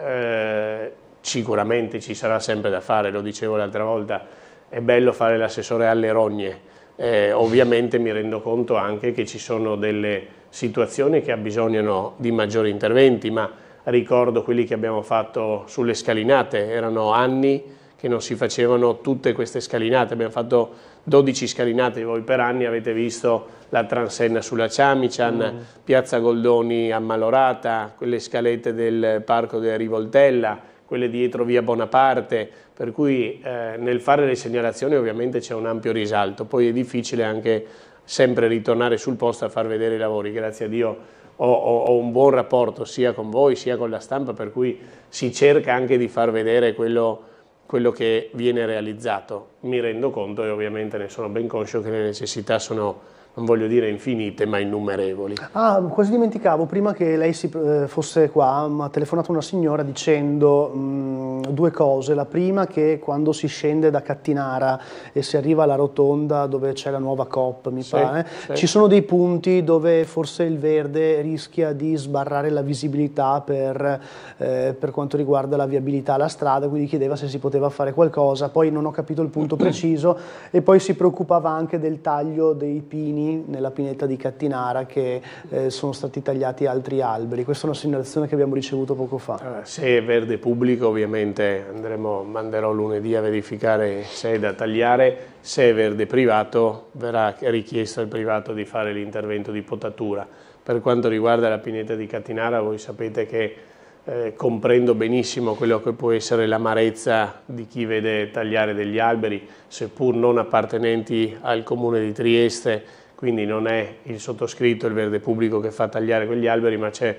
sicuramente ci sarà sempre da fare, lo dicevo l'altra volta, è bello fare l'assessore alle rogne, ovviamente mi rendo conto anche che ci sono delle situazioni che abbisognano di maggiori interventi, ma ricordo quelli che abbiamo fatto sulle scalinate, erano anni che non si facevano tutte queste scalinate, abbiamo fatto 12 scalinate, voi per anni avete visto la Transenna sulla Ciamician, Piazza Goldoni a Malorata, quelle scalette del Parco della Rivoltella, quelle dietro via Bonaparte, per cui nel fare le segnalazioni ovviamente c'è un ampio risalto, poi è difficile anche sempre ritornare sul posto a far vedere i lavori, grazie a Dio ho un buon rapporto sia con voi sia con la stampa, per cui si cerca anche di far vedere quello che viene realizzato. Mi rendo conto e ovviamente ne sono ben conscio che le necessità sono, non voglio dire infinite, ma innumerevoli. Ah, quasi dimenticavo, prima che lei fosse qua, mi ha telefonato una signora dicendo due cose. La prima, che quando si scende da Cattinara e si arriva alla rotonda dove c'è la nuova Coop, mi pare, ci sono dei punti dove forse il verde rischia di sbarrare la visibilità per quanto riguarda la viabilità alla strada, quindi chiedeva se si poteva fare qualcosa, poi non ho capito il punto preciso, e poi si preoccupava anche del taglio dei pini nella pineta di Cattinara, che sono stati tagliati altri alberi. Questa è una segnalazione che abbiamo ricevuto poco fa. Se è verde pubblico ovviamente manderò lunedì a verificare se è da tagliare, se è verde privato verrà richiesto al privato di fare l'intervento di potatura. Per quanto riguarda la pineta di Cattinara, voi sapete che comprendo benissimo quello che può essere l'amarezza di chi vede tagliare degli alberi, seppur non appartenenti al comune di Trieste, quindi non è il sottoscritto, il verde pubblico, che fa tagliare quegli alberi, ma c'è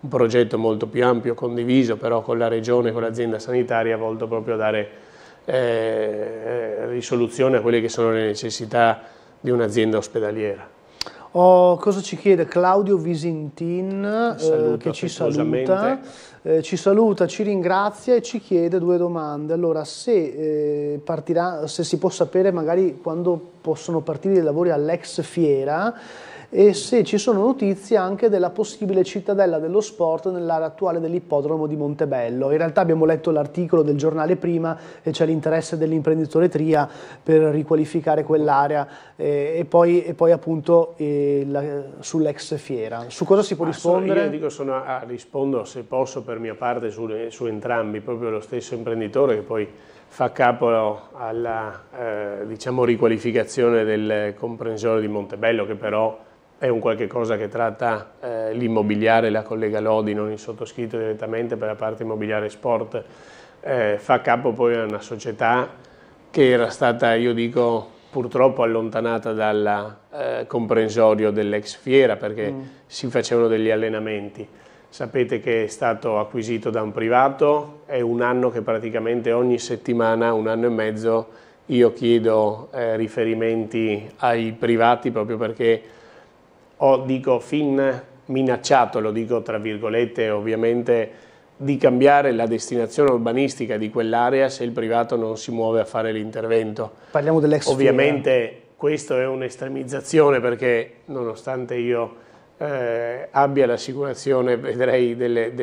un progetto molto più ampio, condiviso però con la Regione, con l'azienda sanitaria, volto proprio a dare risoluzione a quelle che sono le necessità di un'azienda ospedaliera. Cosa ci chiede Claudio Visintin, che ci saluta, ci ringrazia e ci chiede 2 domande. Allora, se si può sapere magari quando possono partire i lavori all'ex Fiera, e se ci sono notizie anche della possibile cittadella dello sport nell'area attuale dell'ippodromo di Montebello. In realtà abbiamo letto l'articolo del giornale prima e c'è l'interesse dell'imprenditore Tria per riqualificare quell'area e poi appunto sull'ex Fiera. Su cosa si può rispondere? Io dico rispondo se posso per mia parte su entrambi, proprio lo stesso imprenditore che poi fa capo alla diciamo riqualificazione del comprensorio di Montebello, che però è un qualche cosa che tratta l'immobiliare, la collega Lodi, non il sottoscritto direttamente per la parte immobiliare sport, fa capo poi a una società che era stata, io dico, purtroppo allontanata dal comprensorio dell'ex Fiera perché si facevano degli allenamenti. Sapete che è stato acquisito da un privato, è un anno che praticamente ogni settimana, 1 anno e mezzo, io chiedo riferimenti ai privati proprio perché dico fin minacciato, lo dico tra virgolette ovviamente, di cambiare la destinazione urbanistica di quell'area se il privato non si muove a fare l'intervento. Parliamo dell'ex Fiera. Ovviamente questo è un'estremizzazione perché nonostante io abbia l'assicurazione vedrei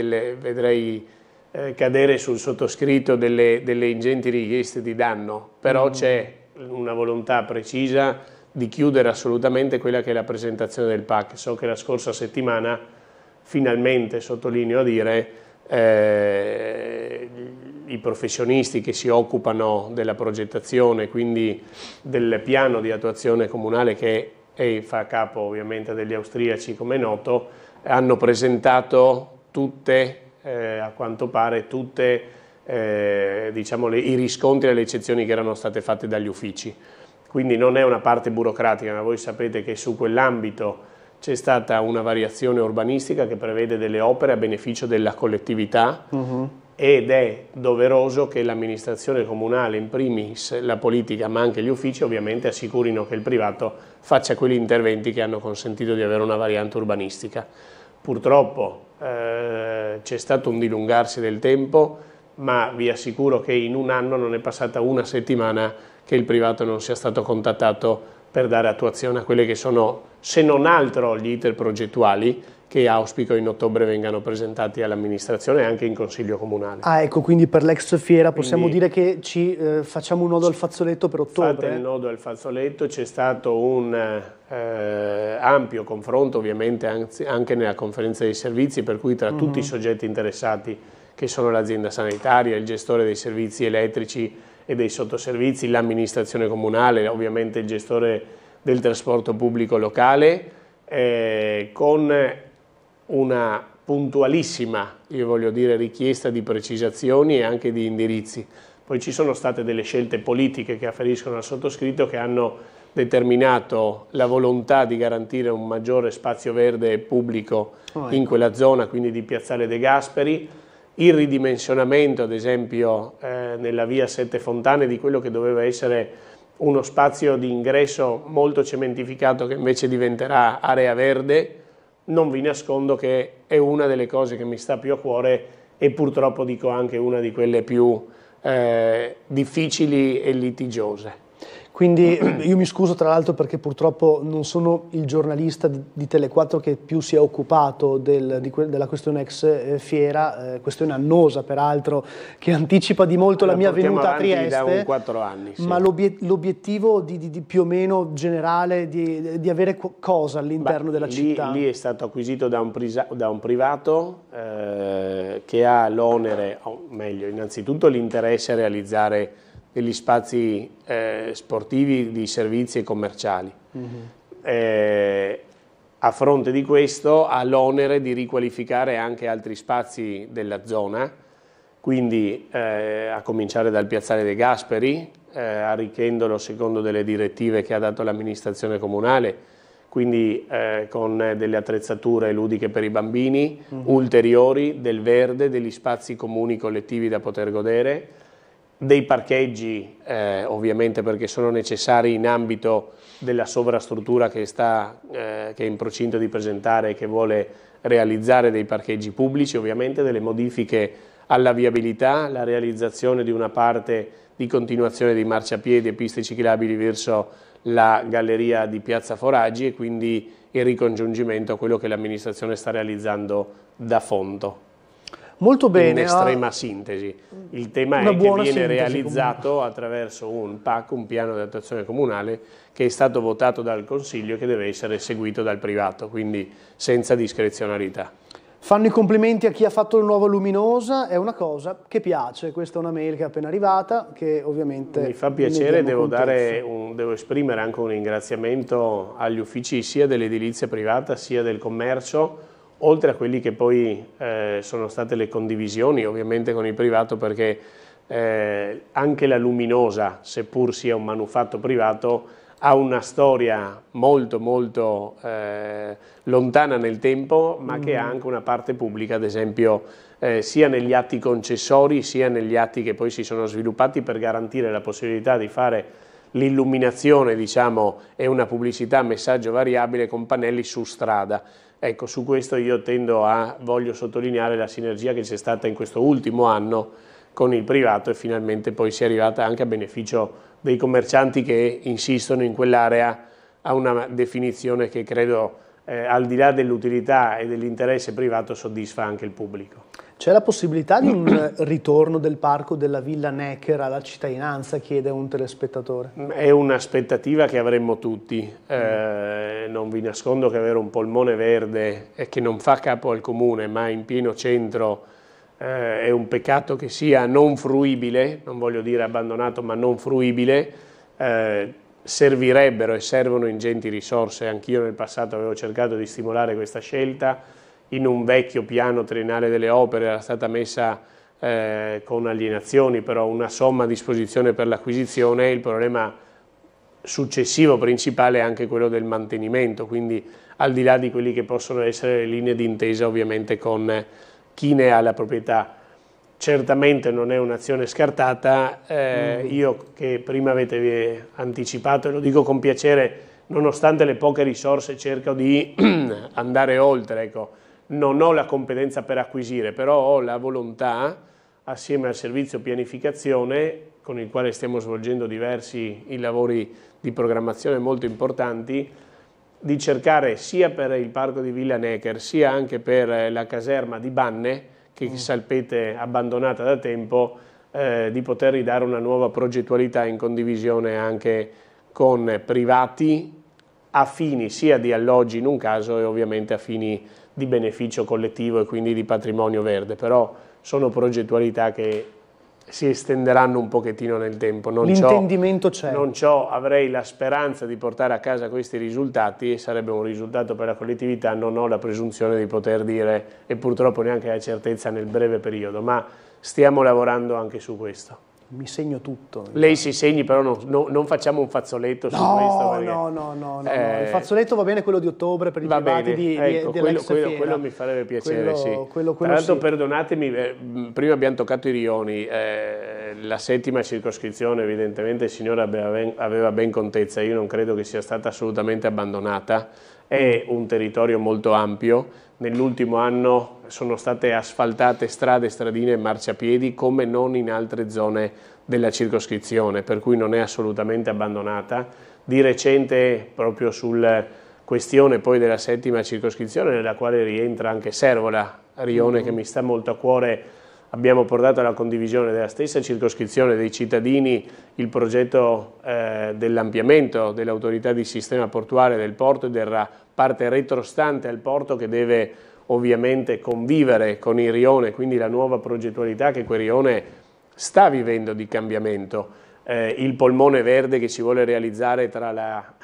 cadere sul sottoscritto delle ingenti richieste di danno, però c'è una volontà precisa di chiudere assolutamente quella che è la presentazione del PAC. So che la scorsa settimana finalmente, sottolineo a dire, i professionisti che si occupano della progettazione, quindi del piano di attuazione comunale che fa capo ovviamente degli austriaci come è noto, hanno presentato tutte, a quanto pare, tutte diciamo, i riscontri e le eccezioni che erano state fatte dagli uffici. Quindi non è una parte burocratica, ma voi sapete che su quell'ambito c'è stata una variazione urbanistica che prevede delle opere a beneficio della collettività ed è doveroso che l'amministrazione comunale, in primis la politica ma anche gli uffici, ovviamente assicurino che il privato faccia quegli interventi che hanno consentito di avere una variante urbanistica. Purtroppo c'è stato un dilungarsi del tempo, ma vi assicuro che in 1 anno non è passata 1 settimana che il privato non sia stato contattato per dare attuazione a quelle che sono, se non altro, gli iter progettuali che auspico in ottobre vengano presentati all'amministrazione e anche in consiglio comunale. Ah, ecco, quindi per l'ex Fiera possiamo dire che ci facciamo un nodo al fazzoletto per ottobre? Fate il nodo al fazzoletto, c'è stato un ampio confronto ovviamente anche nella conferenza dei servizi, per cui tra tutti i soggetti interessati che sono l'azienda sanitaria, il gestore dei servizi elettrici e dei sottoservizi, l'amministrazione comunale, ovviamente il gestore del trasporto pubblico locale, con una puntualissima, io voglio dire, richiesta di precisazioni e anche di indirizzi. Poi ci sono state delle scelte politiche che afferiscono al sottoscritto che hanno determinato la volontà di garantire un maggiore spazio verde pubblico in quella zona, quindi di Piazzale De Gasperi, il ridimensionamento ad esempio nella via Sette Fontane di quello che doveva essere uno spazio di ingresso molto cementificato che invece diventerà area verde. Non vi nascondo che è una delle cose che mi sta più a cuore e purtroppo dico anche una di quelle più difficili e litigiose. Quindi io mi scuso tra l'altro perché purtroppo non sono il giornalista di Tele4 che più si è occupato della questione ex Fiera, questione annosa peraltro, che anticipa di molto la mia venuta a Trieste, da un 4 anni, sì. Ma l'obiettivo di più o meno generale di avere cosa all'interno della città? Lì è stato acquisito da un privato che ha l'onere, o meglio innanzitutto l'interesse a realizzare degli spazi sportivi di servizi e commerciali. A fronte di questo ha l'onere di riqualificare anche altri spazi della zona, quindi a cominciare dal Piazzale De Gasperi, arricchendolo secondo delle direttive che ha dato l'amministrazione comunale, quindi con delle attrezzature ludiche per i bambini, ulteriori, del verde, degli spazi comuni collettivi da poter godere, dei parcheggi ovviamente perché sono necessari in ambito della sovrastruttura che è in procinto di presentare e che vuole realizzare dei parcheggi pubblici, ovviamente delle modifiche alla viabilità, la realizzazione di una parte di continuazione di marciapiedi e piste ciclabili verso la galleria di Piazza Foraggi e quindi il ricongiungimento a quello che l'amministrazione sta realizzando da Fonto. Molto bene. In estrema sintesi. Il tema è che viene realizzato attraverso un PAC, un piano di attuazione comunale, che è stato votato dal Consiglio e che deve essere seguito dal privato, quindi senza discrezionalità. Fanno i complimenti a chi ha fatto la nuova luminosa, è una cosa che piace, questa è una mail che è appena arrivata, che ovviamente mi fa piacere, devo esprimere anche un ringraziamento agli uffici sia dell'edilizia privata sia del commercio, oltre a quelli che poi sono state le condivisioni ovviamente con il privato, perché anche la luminosa, seppur sia un manufatto privato, ha una storia molto lontana nel tempo, ma che ha anche una parte pubblica, ad esempio sia negli atti concessori sia negli atti che poi si sono sviluppati per garantire la possibilità di fare l'illuminazione, diciamo, e una pubblicità a messaggio variabile con pannelli su strada. Ecco, su questo io voglio sottolineare la sinergia che c'è stata in questo ultimo anno con il privato e finalmente poi si è arrivata anche a beneficio dei commercianti che insistono in quell'area a una definizione che credo al di là dell'utilità e dell'interesse privato soddisfa anche il pubblico. C'è la possibilità di un ritorno del parco della Villa Necker alla cittadinanza, chiede un telespettatore? È un'aspettativa che avremmo tutti, non vi nascondo che avere un polmone verde che non fa capo al comune ma in pieno centro è un peccato che sia non fruibile, non voglio dire abbandonato ma non fruibile, servirebbero e servono ingenti risorse. Anch'io nel passato avevo cercato di stimolare questa scelta, in un vecchio piano triennale delle opere era stata messa con alienazioni però una somma a disposizione per l'acquisizione. Il problema successivo principale è anche quello del mantenimento, quindi al di là di quelli che possono essere le linee di intesa ovviamente con chi ne ha la proprietà. Certamente non è un'azione scartata, io che prima avete anticipato e lo dico con piacere, nonostante le poche risorse cerco di andare oltre, ecco. Non ho la competenza per acquisire, però ho la volontà, assieme al servizio pianificazione, con il quale stiamo svolgendo diversi lavori di programmazione molto importanti, di cercare sia per il parco di Villa Necker sia anche per la caserma di Banne, che Salpete abbandonata da tempo, di poter ridare una nuova progettualità in condivisione anche con privati a fini sia di alloggi in un caso e ovviamente a fini di beneficio collettivo e quindi di patrimonio verde, però sono progettualità che si estenderanno un pochettino nel tempo. L'intendimento c'è. Avrei la speranza di portare a casa questi risultati e sarebbe un risultato per la collettività, non ho la presunzione di poter dire e purtroppo neanche la certezza nel breve periodo, ma stiamo lavorando anche su questo. Mi segno tutto. Lei si segni, però non facciamo un fazzoletto su questo. Perché, no. Il fazzoletto va bene quello di ottobre per i privati quello mi farebbe piacere, sì. Tra l'altro, perdonatemi, prima abbiamo toccato i rioni, la settima circoscrizione evidentemente il signore aveva ben contezza, io non credo che sia stata assolutamente abbandonata, è un territorio molto ampio. Nell'ultimo anno sono state asfaltate strade, stradine e marciapiedi come non in altre zone della circoscrizione, per cui non è assolutamente abbandonata. Di recente, proprio sulla questione poi della settima circoscrizione, nella quale rientra anche Servola, rione che mi sta molto a cuore, abbiamo portato alla condivisione della stessa circoscrizione dei cittadini il progetto dell'ampliamento dell'autorità di sistema portuale del porto e della parte retrostante al porto che deve ovviamente convivere con il rione, quindi la nuova progettualità che quel rione sta vivendo di cambiamento. Il polmone verde che si vuole realizzare tra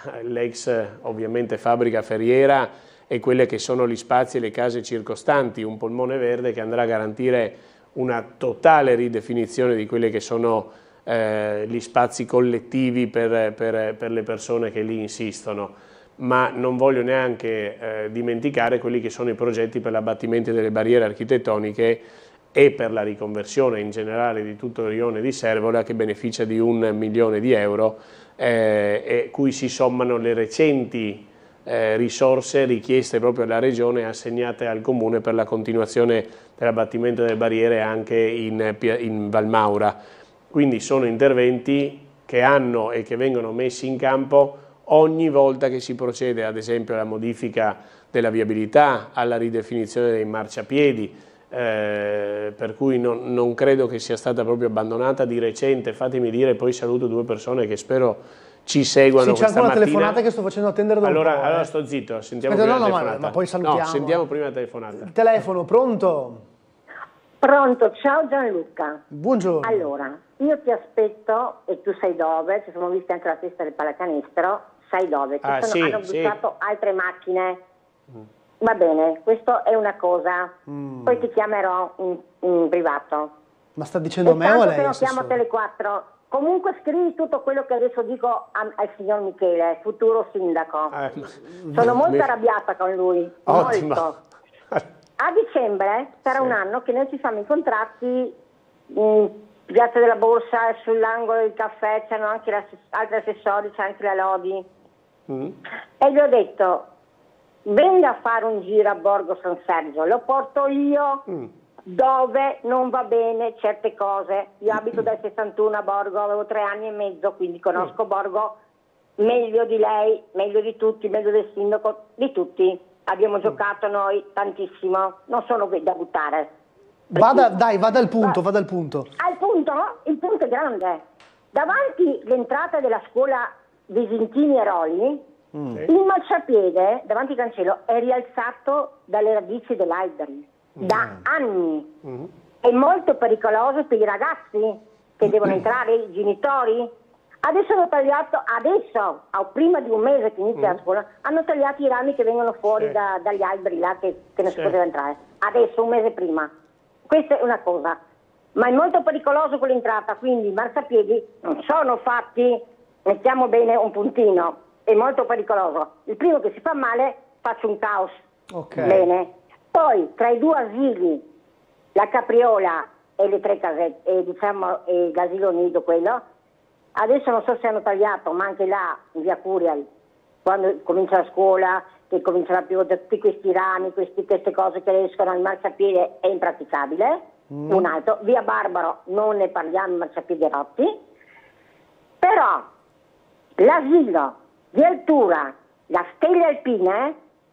l'ex ovviamente fabbrica ferriera e quelle che sono gli spazi e le case circostanti, un polmone verde che andrà a garantire una totale ridefinizione di quelli che sono gli spazi collettivi per le persone che lì insistono. ma non voglio neanche dimenticare quelli che sono i progetti per l'abbattimento delle barriere architettoniche e per la riconversione in generale di tutto il rione di Servola, che beneficia di 1 milione di euro, e cui si sommano le recenti risorse richieste proprio alla Regione e assegnate al Comune per la continuazione dell'abbattimento delle barriere anche in Valmaura. Quindi sono interventi che hanno e che vengono messi in campo ogni volta che si procede, ad esempio, alla modifica della viabilità, alla ridefinizione dei marciapiedi, per cui non credo che sia stata proprio abbandonata di recente. Fatemi dire, poi saluto 2 persone che spero ci seguano questa mattina. C'è ancora una telefonata che sto facendo attendere da un po'. Allora sto zitto, sentiamo prima la telefonata. Ma poi salutiamo. No, sentiamo prima la telefonata. Il telefono, pronto? Pronto, ciao Gianluca. Buongiorno. Allora, io ti aspetto e tu sai dove, ci siamo visti anche la festa del pallacanestro, sai dove, hanno bussato altre macchine. Va bene, questo è una cosa, poi ti chiamerò in privato. Ma sta dicendo a me o a lei? Te lo chiamo a Tele4. Comunque scrivi tutto quello che adesso dico al signor Michele, futuro sindaco. Sono molto arrabbiata con lui, Ottimo. molto. A dicembre sarà un anno che noi ci siamo incontrati in Piazza della Borsa, sull'angolo del caffè, c'erano anche altri accessori, c'è anche la Lodi. E gli ho detto, venga a fare un giro a Borgo San Sergio, lo porto io dove non va bene certe cose. Io abito dal 61 a Borgo, avevo 3 anni e mezzo, quindi conosco Borgo meglio di lei, meglio di tutti, meglio del sindaco, di tutti. Abbiamo giocato noi tantissimo, non sono qui da buttare. Vada al punto, vada al punto. Al punto? Il punto è grande. Davanti l'entrata della scuola Visentini e Rolli, il marciapiede davanti al cancello è rialzato dalle radici dell'albero da anni. È molto pericoloso per i ragazzi che devono entrare, i genitori. Adesso hanno tagliato, prima di un mese che inizia la scuola, hanno tagliato i rami che vengono fuori dagli alberi là che non si poteva entrare. Adesso, un mese prima. Questa è una cosa. Ma è molto pericoloso quell'entrata, quindi i marciapiedi non sono fatti, mettiamo bene un puntino, è molto pericoloso. Il primo che si fa male, faccio un caos. Bene. Poi, tra i 2 asili, la Capriola e le 3 casette, e l'asilo nido quello, adesso non so se hanno tagliato, ma anche là, in via Curial, quando comincia la scuola, che comincerà più tutti questi rami, queste cose che escono al marciapiede, è impraticabile. Un altro, via Barbaro, non ne parliamo, marciapiedi rotti. Però l'asilo di Altura, la Stelle Alpine,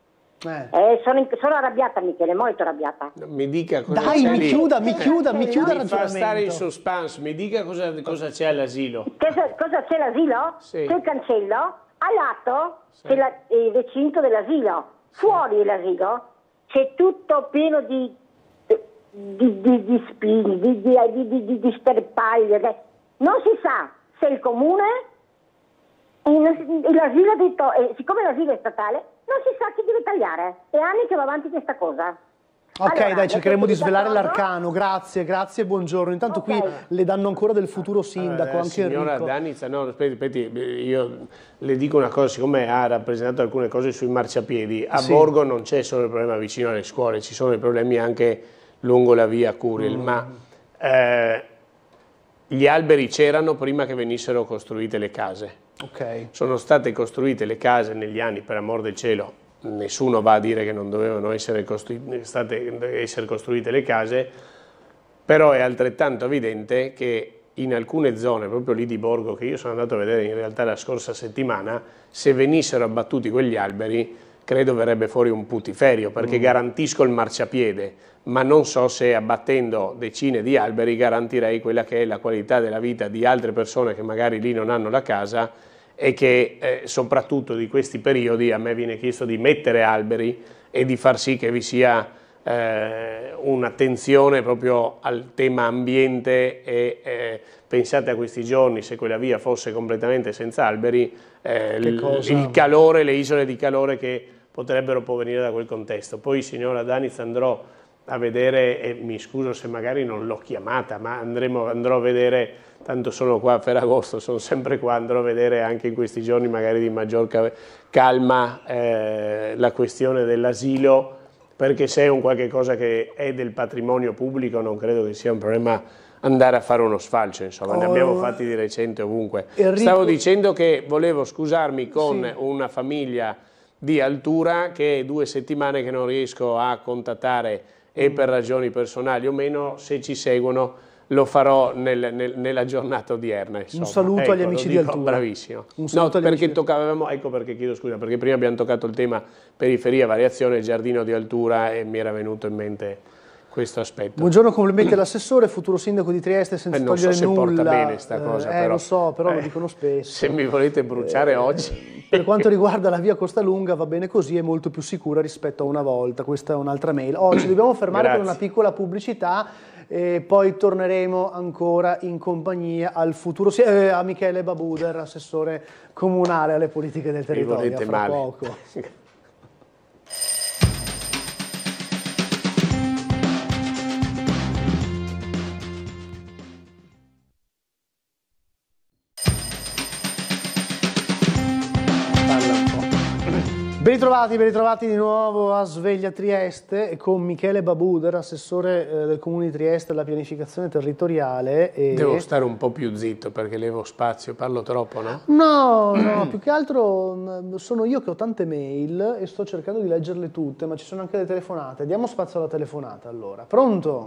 sono arrabbiata, Michele, molto arrabbiata. Mi dica cosa c'è. Dai, mi chiuda il Mi ragionamento. fa stare in suspense, mi dica cosa c'è all'asilo. Cosa c'è l'asilo? Sì. C'è il cancello, a lato c'è il recinto dell'asilo, fuori dell'asilo c'è tutto pieno di spini, di sterpaglie. Non si sa se il comune, l'asilo ha detto, siccome l'asilo è statale, non si sa chi deve tagliare. È anni che va avanti questa cosa. Ok, allora, dai, cercheremo di svelare l'arcano. Grazie, buongiorno. Intanto qui le danno ancora del futuro sindaco, anche signora Enrico. Danizza, no, aspetti, io le dico una cosa, siccome ha rappresentato alcune cose sui marciapiedi, a Borgo non c'è solo il problema vicino alle scuole, ci sono i problemi anche lungo la via Curiel, ma gli alberi c'erano prima che venissero costruite le case. Sono state costruite le case negli anni, per amor del cielo, nessuno va a dire che non dovevano essere costruite le case, però è altrettanto evidente che in alcune zone, proprio lì di Borgo, che io sono andato a vedere in realtà la scorsa settimana, se venissero abbattuti quegli alberi, credo verrebbe fuori un putiferio, perché garantisco il marciapiede, ma non so se abbattendo decine di alberi garantirei quella che è la qualità della vita di altre persone che magari lì non hanno la casa e che soprattutto di questi periodi a me viene chiesto di mettere alberi e di far sì che vi sia un'attenzione proprio al tema ambiente e pensate a questi giorni, se quella via fosse completamente senza alberi, il calore, le isole di calore che potrebbero provenire da quel contesto. Poi signora Danizza andrò a vedere, e mi scuso se magari non l'ho chiamata, ma andrò a vedere, tanto sono qua a Ferragosto, sono sempre qua, andrò a vedere anche in questi giorni magari di maggior calma la questione dell'asilo, perché se è un qualche cosa che è del patrimonio pubblico non credo che sia un problema andare a fare uno sfalcio, insomma, ne abbiamo fatti di recente ovunque. Stavo dicendo che volevo scusarmi con una famiglia di Altura che è 2 settimane che non riesco a contattare e per ragioni personali o meno, se ci seguono lo farò nella giornata odierna. Insomma. Un saluto agli amici di Altura. Bravissimo. No, perché toccavamo, ecco perché chiedo scusa, perché prima abbiamo toccato il tema periferia, variazione, giardino di Altura e mi era venuto in mente questo aspetto. Buongiorno, complimenti all'assessore, futuro sindaco di Trieste, senza togliere nulla. Non so se porta bene sta cosa, però. Lo so, però lo dicono spesso. Se mi volete bruciare oggi. Per quanto riguarda la via Costalunga va bene così, è molto più sicura rispetto a una volta. Questa è un'altra mail. Ci dobbiamo fermare per una piccola pubblicità e poi torneremo ancora in compagnia a Michele Babuder, assessore comunale alle politiche del territorio. Fra poco. Ben ritrovati di nuovo a Sveglia Trieste con Michele Babuder, assessore del Comune di Trieste alla pianificazione territoriale. Devo stare un po' più zitto perché levo spazio, parlo troppo, no? No, più che altro sono io che ho tante mail e sto cercando di leggerle tutte, ma ci sono anche le telefonate. Diamo spazio alla telefonata allora. Pronto?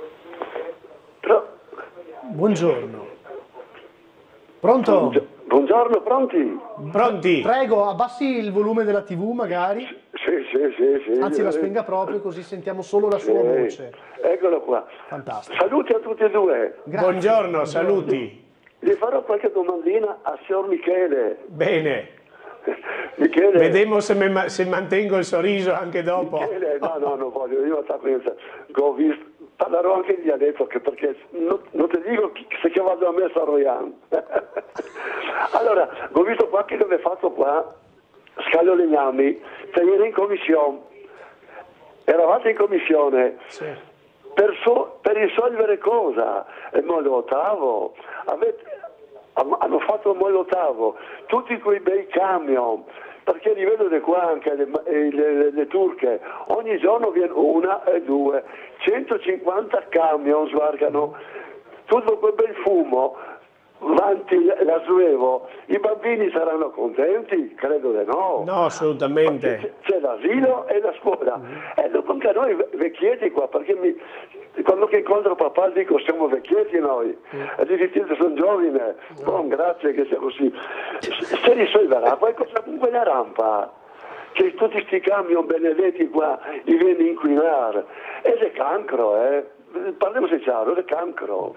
Buongiorno. Pronto? Buongiorno, pronti? Pronti? Prego, abbassi il volume della TV magari. Sì. Anzi, la spenga proprio così sentiamo solo la sua voce. Eccolo qua. Fantastico. Saluti a tutti e due. Grazie. Buongiorno, saluti. Gli farò qualche domandina a signor Michele. Bene. Michele. Vediamo se mantengo il sorriso anche dopo. Michele, no, non voglio, io ho visto. Parlerò anche in dialetto, perché non ti dico se che vado a me a Saroian. Allora, ho visto qua che dove fatto qua, Scalo Legnami, ieri in commissione, eravate in commissione, sì. per risolvere cosa? Il modo ottavo, hanno fatto il modo ottavo, tutti quei bei camion, perché li vedo di qua anche le turche, ogni giorno viene 1 e 2, 150 camion sbarcano, tutto quel bel fumo, avanti la Suevo, i bambini saranno contenti? Credo di no. No, assolutamente. C'è l'asilo e la scuola. E dopo anche noi vecchietti qua, perché quando che incontro papà dico siamo vecchietti noi, e dici sono giovane, grazie che sia così. Se risolverà, poi cosa con quella rampa? Che tutti questi camion benedetti qua li viene a inquinare. Ed è cancro, parliamoci chiaro, è cancro.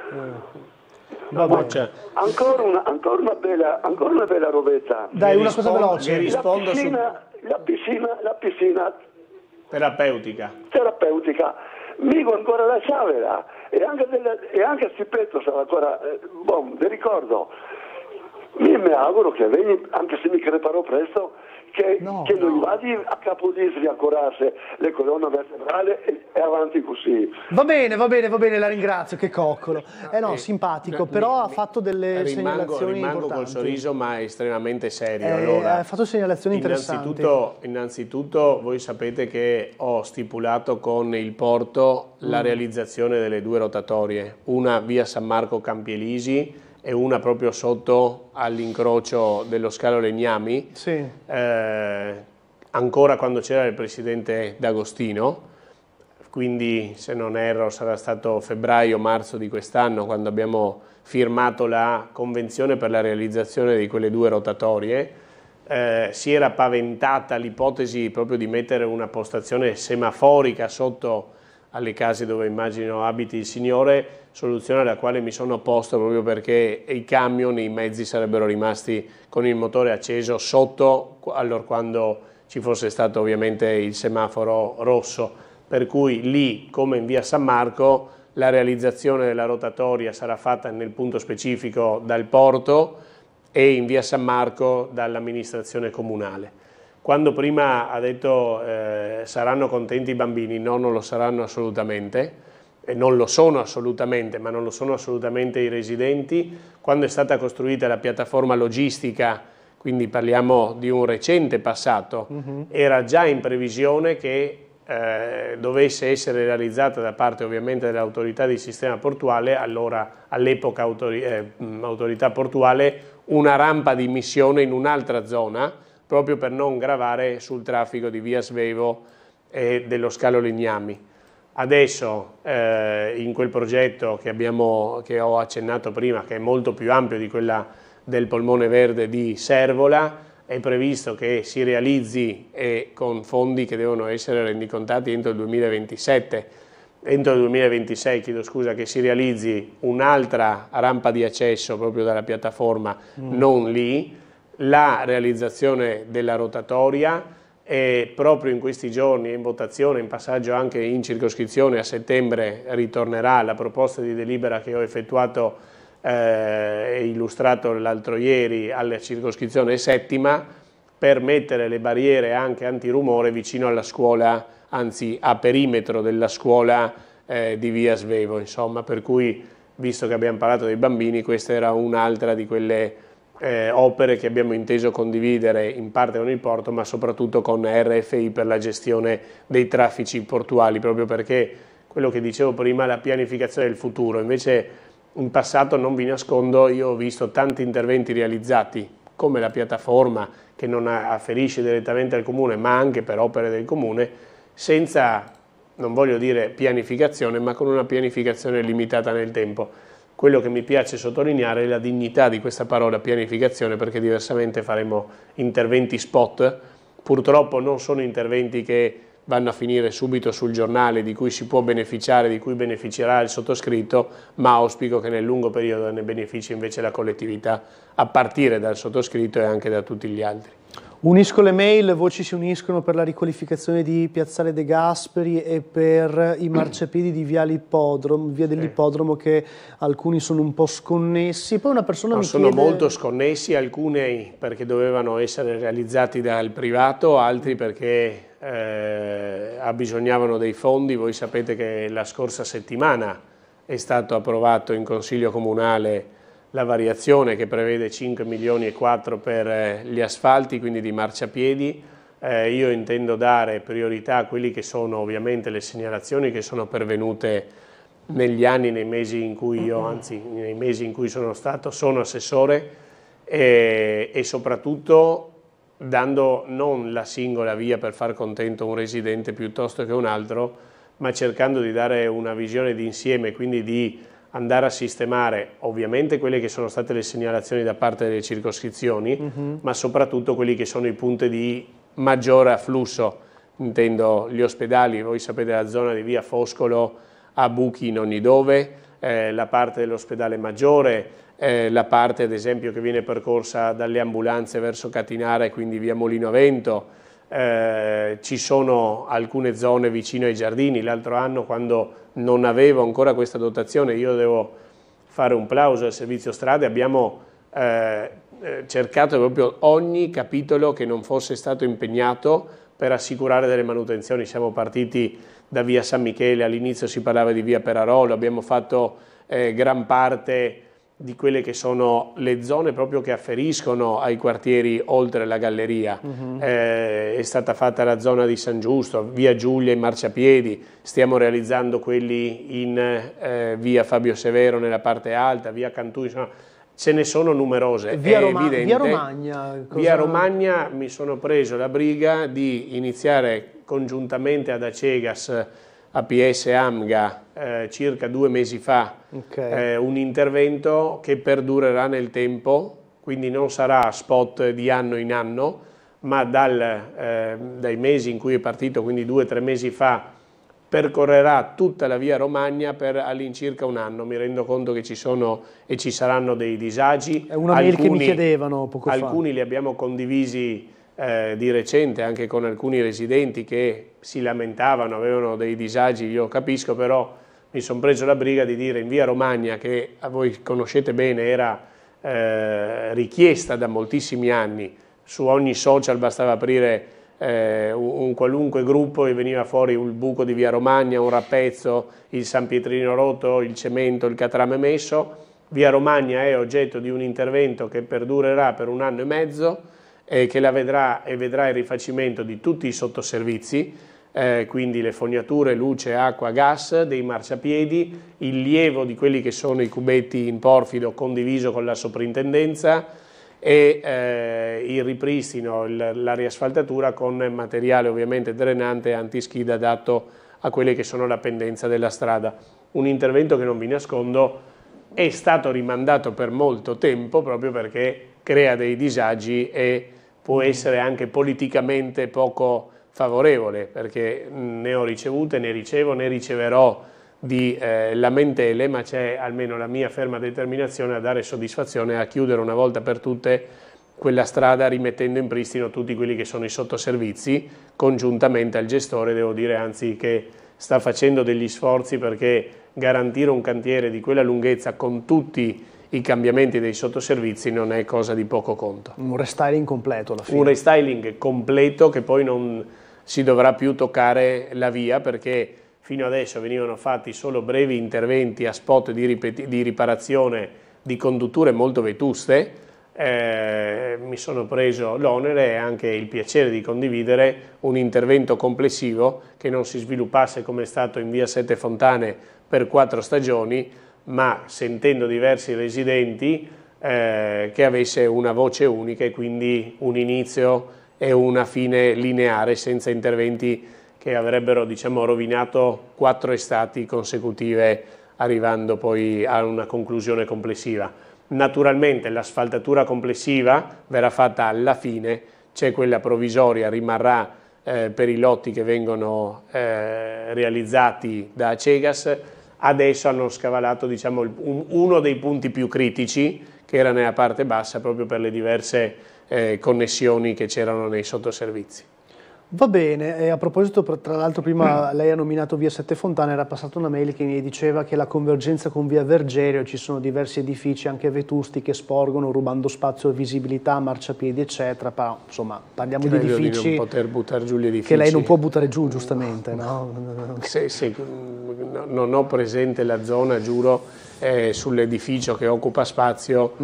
Ancora una bella robetta. Dai, una cosa veloce. La piscina terapeutica. Mico ancora la c'aveva e anche il stipetto sarà ancora vi ricordo. Io mi auguro che veni, anche se mi creperò presto, che non vadi a Capodistria a curarsi le colonne vertebrali e avanti così. Va bene, la ringrazio, che coccolo. Simpatico, però ha fatto delle segnalazioni rimango importanti. Col sorriso, ma estremamente serio. Allora, ha fatto segnalazioni interessanti. Innanzitutto voi sapete che ho stipulato con il Porto la realizzazione delle 2 rotatorie, una via San Marco Campielisi e una proprio sotto all'incrocio dello Scalo Legnami, sì. Ancora quando c'era il presidente D'Agostino, quindi se non erro sarà stato febbraio-marzo di quest'anno quando abbiamo firmato la convenzione per la realizzazione di quelle 2 rotatorie. Si era paventata l'ipotesi proprio di mettere una postazione semaforica sotto alle case dove immagino abiti il signore, soluzione alla quale mi sono opposto proprio perché i camion, i mezzi sarebbero rimasti con il motore acceso sotto allora quando ci fosse stato ovviamente il semaforo rosso, per cui lì come in via San Marco la realizzazione della rotatoria sarà fatta nel punto specifico dal Porto e in via San Marco dall'amministrazione comunale. Quando prima ha detto saranno contenti i bambini, no, non lo saranno assolutamente, e non lo sono assolutamente, ma non lo sono assolutamente i residenti. Quando è stata costruita la piattaforma logistica, quindi parliamo di un recente passato, era già in previsione che dovesse essere realizzata da parte ovviamente dell'autorità di sistema portuale, all'epoca autorità portuale, una rampa di immissione in un'altra zona, proprio per non gravare sul traffico di via Svevo e dello scalo Legnami. Adesso in quel progetto che ho accennato prima, che è molto più ampio di quella del polmone verde di Servola, è previsto che si realizzi con fondi che devono essere rendicontati entro il 2027, entro il 2026, chiedo scusa, che si realizzi un'altra rampa di accesso proprio dalla piattaforma, non lì, la realizzazione della rotatoria, e proprio in questi giorni è in votazione, in passaggio anche in circoscrizione, a settembre ritornerà la proposta di delibera che ho effettuato e illustrato l'altro ieri alla circoscrizione settima, per mettere le barriere anche antirumore vicino alla scuola, anzi a perimetro della scuola di via Svevo, insomma, per cui, visto che abbiamo parlato dei bambini, questa era un'altra di quelle opere che abbiamo inteso condividere in parte con il porto, ma soprattutto con RFI per la gestione dei traffici portuali, proprio perché quello che dicevo prima, la pianificazione del futuro. Invece in passato, non vi nascondo, io ho visto tanti interventi realizzati, come la piattaforma che non afferisce direttamente al comune, ma anche per opere del comune, senza, non voglio dire pianificazione, ma con una pianificazione limitata nel tempo. Quello che mi piace sottolineare è la dignità di questa parola pianificazione, perché diversamente faremo interventi spot. Purtroppo non sono interventi che vanno a finire subito sul giornale, di cui si può beneficiare, di cui beneficerà il sottoscritto, ma auspico che nel lungo periodo ne benefici invece la collettività, a partire dal sottoscritto e anche da tutti gli altri. Unisco le mail, le voci si uniscono per la riqualificazione di Piazzale De Gasperi e per i marciapiedi di via dell'Ippodromo, che alcuni sono un po' sconnessi. Poi una persona mi sono chiede... molto sconnessi, alcuni perché dovevano essere realizzati dal privato, altri perché abbisognavano dei fondi. Voi sapete che la scorsa settimana è stato approvato in Consiglio Comunale la variazione che prevede 5 milioni e 4 per gli asfalti, quindi di marciapiedi. Io intendo dare priorità a quelli che sono ovviamente le segnalazioni che sono pervenute negli anni, nei mesi in cui nei mesi in cui sono assessore, e soprattutto dando non la singola via per far contento un residente piuttosto che un altro, ma cercando di dare una visione d'insieme, quindi di andare a sistemare ovviamente quelle che sono state le segnalazioni da parte delle circoscrizioni, ma soprattutto quelli che sono i punti di maggiore afflusso, intendo gli ospedali. Voi sapete la zona di via Foscolo ha buchi in ogni dove, la parte dell'ospedale Maggiore, la parte ad esempio che viene percorsa dalle ambulanze verso Catinara e quindi via Molino a Vento. Ci sono alcune zone vicino ai giardini. L'altro anno, quando non avevo ancora questa dotazione, io devo fare un plauso al servizio strade, abbiamo cercato proprio ogni capitolo che non fosse stato impegnato per assicurare delle manutenzioni. Siamo partiti da via San Michele, all'inizio si parlava di via Perarolo, abbiamo fatto gran parte di quelle che sono le zone proprio che afferiscono ai quartieri oltre la galleria. È stata fatta la zona di San Giusto, via Giulia in marciapiedi, stiamo realizzando quelli in via Fabio Severo nella parte alta, via Cantù, insomma, ce ne sono numerose. Via Via Romagna, via Romagna mi sono preso la briga di iniziare congiuntamente ad Acegas, APS Amga, circa 2 mesi fa, un intervento che perdurerà nel tempo, quindi non sarà spot di anno in anno, ma dai mesi in cui è partito, quindi 2 o 3 mesi fa, percorrerà tutta la via Romagna per all'incirca un anno. Mi rendo conto che ci sono e ci saranno dei disagi. È una mail che mi chiedevano poco fa. Alcuni li abbiamo condivisi di recente anche con alcuni residenti che si lamentavano, avevano dei disagi. Io capisco, però mi sono preso la briga di dire in via Romagna, che voi conoscete bene, era richiesta da moltissimi anni su ogni social bastava aprire un qualunque gruppo e veniva fuori il buco di Via Romagna, un rappezzo, il San Pietrino rotto, il cemento, il catrame messo. Via Romagna è oggetto di un intervento che perdurerà per 1 anno e mezzo e che vedrà il rifacimento di tutti i sottoservizi, quindi le fognature, luce, acqua, gas, dei marciapiedi, il lievio di quelli che sono i cubetti in porfido condiviso con la soprintendenza e il ripristino, la riasfaltatura con materiale ovviamente drenante e antischida adatto a quelle che sono la pendenza della strada. Un intervento che, non vi nascondo, è stato rimandato per molto tempo proprio perché crea dei disagi e può essere anche politicamente poco favorevole, perché ne ho ricevute, ne ricevo, ne riceverò di lamentele, ma c'è almeno la mia ferma determinazione a dare soddisfazione, a chiudere una volta per tutte quella strada, rimettendo in pristino tutti quelli che sono i sottoservizi, congiuntamente al gestore, devo dire anzi che sta facendo degli sforzi, perché garantire un cantiere di quella lunghezza con tutti i cambiamenti dei sottoservizi non è cosa di poco conto. Un restyling completo alla fine. Un restyling completo che poi non si dovrà più toccare la via, perché fino adesso venivano fatti solo brevi interventi a spot di riparazione di condutture molto vetuste. Mi sono preso l'onere e anche il piacere di condividere un intervento complessivo che non si sviluppasse come è stato in via Sette Fontane per 4 stagioni, ma sentendo diversi residenti che avesse una voce unica e quindi un inizio e una fine lineare, senza interventi che avrebbero, diciamo, rovinato 4 estati consecutive, arrivando poi a una conclusione complessiva. Naturalmente l'asfaltatura complessiva verrà fatta alla fine, c'è quella provvisoria, rimarrà per i lotti che vengono realizzati da Acegas. Adesso hanno scavalato, diciamo, uno dei punti più critici, che era nella parte bassa, proprio per le diverse connessioni che c'erano nei sottoservizi. Va bene, e a proposito, tra l'altro prima lei ha nominato via Sette Fontane, era passata una mail che mi diceva che la convergenza con via Vergerio ci sono diversi edifici anche vetusti che sporgono rubando spazio e visibilità, marciapiedi eccetera, però insomma parliamo di edifici di non poter buttare giù gli edifici che lei non può buttare giù, giustamente, no? Non ho presente la zona, giuro, sull'edificio che occupa spazio.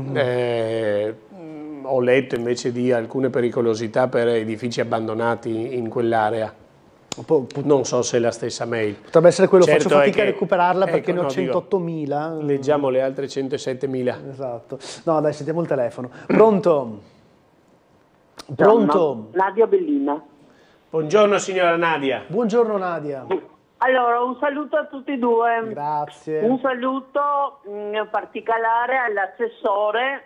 Ho letto invece di alcune pericolosità per edifici abbandonati in quell'area. Non so se è la stessa mail. Potrebbe essere quello, certo, faccio fatica a recuperarla perché ne ho 108.000. Leggiamo le altre 107.000. Esatto. No, dai, sentiamo il telefono. Pronto? Pronto? Nadia Bellina. Buongiorno signora Nadia. Buongiorno Nadia. Allora, un saluto a tutti e due. Grazie. Un saluto in particolare all'assessore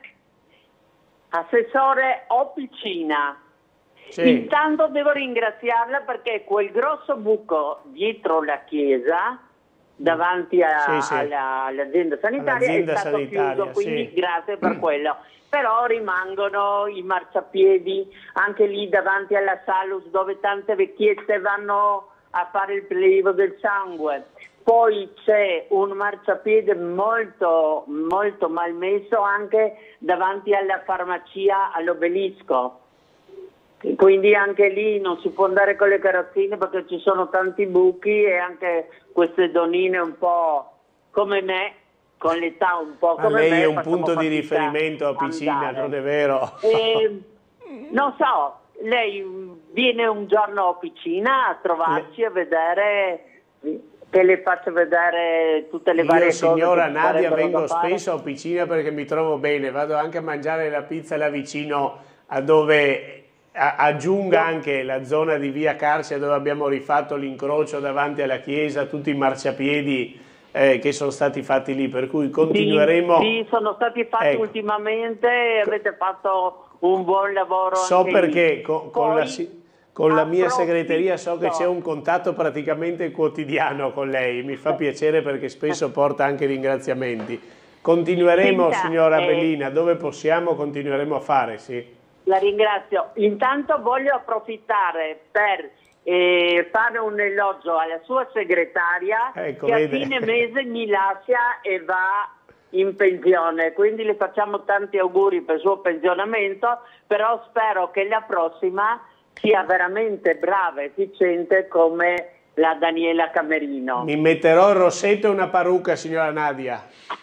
Opicina. Sì. Intanto devo ringraziarla perché quel grosso buco dietro la chiesa, davanti all'azienda sanitaria, è stato chiuso, quindi grazie per quello. Però rimangono i marciapiedi anche lì davanti alla Salus, dove tante vecchiette vanno a fare il prelievo del sangue. Poi c'è un marciapiede molto mal messo anche davanti alla farmacia all'Obelisco, quindi anche lì non si può andare con le carrozzine perché ci sono tanti buchi, e anche queste donine un po' come me, con l'età un po' come me. Lei è un punto di riferimento a Picina, non è vero? Non so, lei viene un giorno a Picina a trovarci a vedere, che le faccio vedere tutte le varie cose. Io, signora Nadia, vengo spesso a Picina perché mi trovo bene, vado anche a mangiare la pizza là vicino, a dove aggiunga anche la zona di via Carcia, dove abbiamo rifatto l'incrocio davanti alla chiesa, tutti i marciapiedi che sono stati fatti lì, per cui continueremo. Sì, sono stati fatti ultimamente e avete fatto un buon lavoro. So anche perché lì. con la mia segreteria so che c'è un contatto praticamente quotidiano con lei, mi fa piacere perché spesso porta anche ringraziamenti. Continueremo, signora Bellina, dove possiamo continueremo a fare, sì. La ringrazio. Intanto voglio approfittare per fare un elogio alla sua segretaria, che a fine mese mi lascia e va in pensione, quindi le facciamo tanti auguri per il suo pensionamento, però spero che la prossima sia veramente brava e efficiente come la Daniela Camerino. Mi metterò il rossetto e una parrucca, signora Nadia.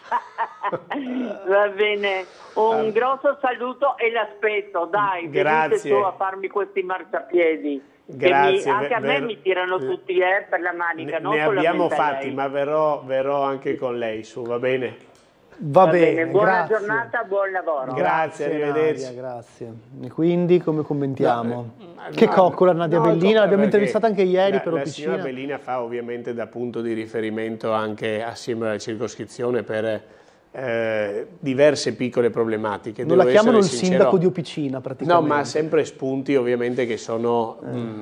Va bene, un grosso saluto e l'aspetto, dai, venite su a farmi questi marciapiedi. Grazie. Anche a me mi tirano tutti per la manica. Ne abbiamo fatti, ma verrò anche con lei su, va bene? Va bene, buona grazie. giornata, buon lavoro. Grazie, arrivederci. Nadia, grazie. E quindi come commentiamo? Che coccola Nadia Bellina, l'abbiamo intervistata anche ieri per La Opicina. signora Bellina fa ovviamente da punto di riferimento anche assieme alla circoscrizione per diverse piccole problematiche. Non la chiamano il sindaco di Opicina praticamente. No, ma sempre spunti ovviamente che sono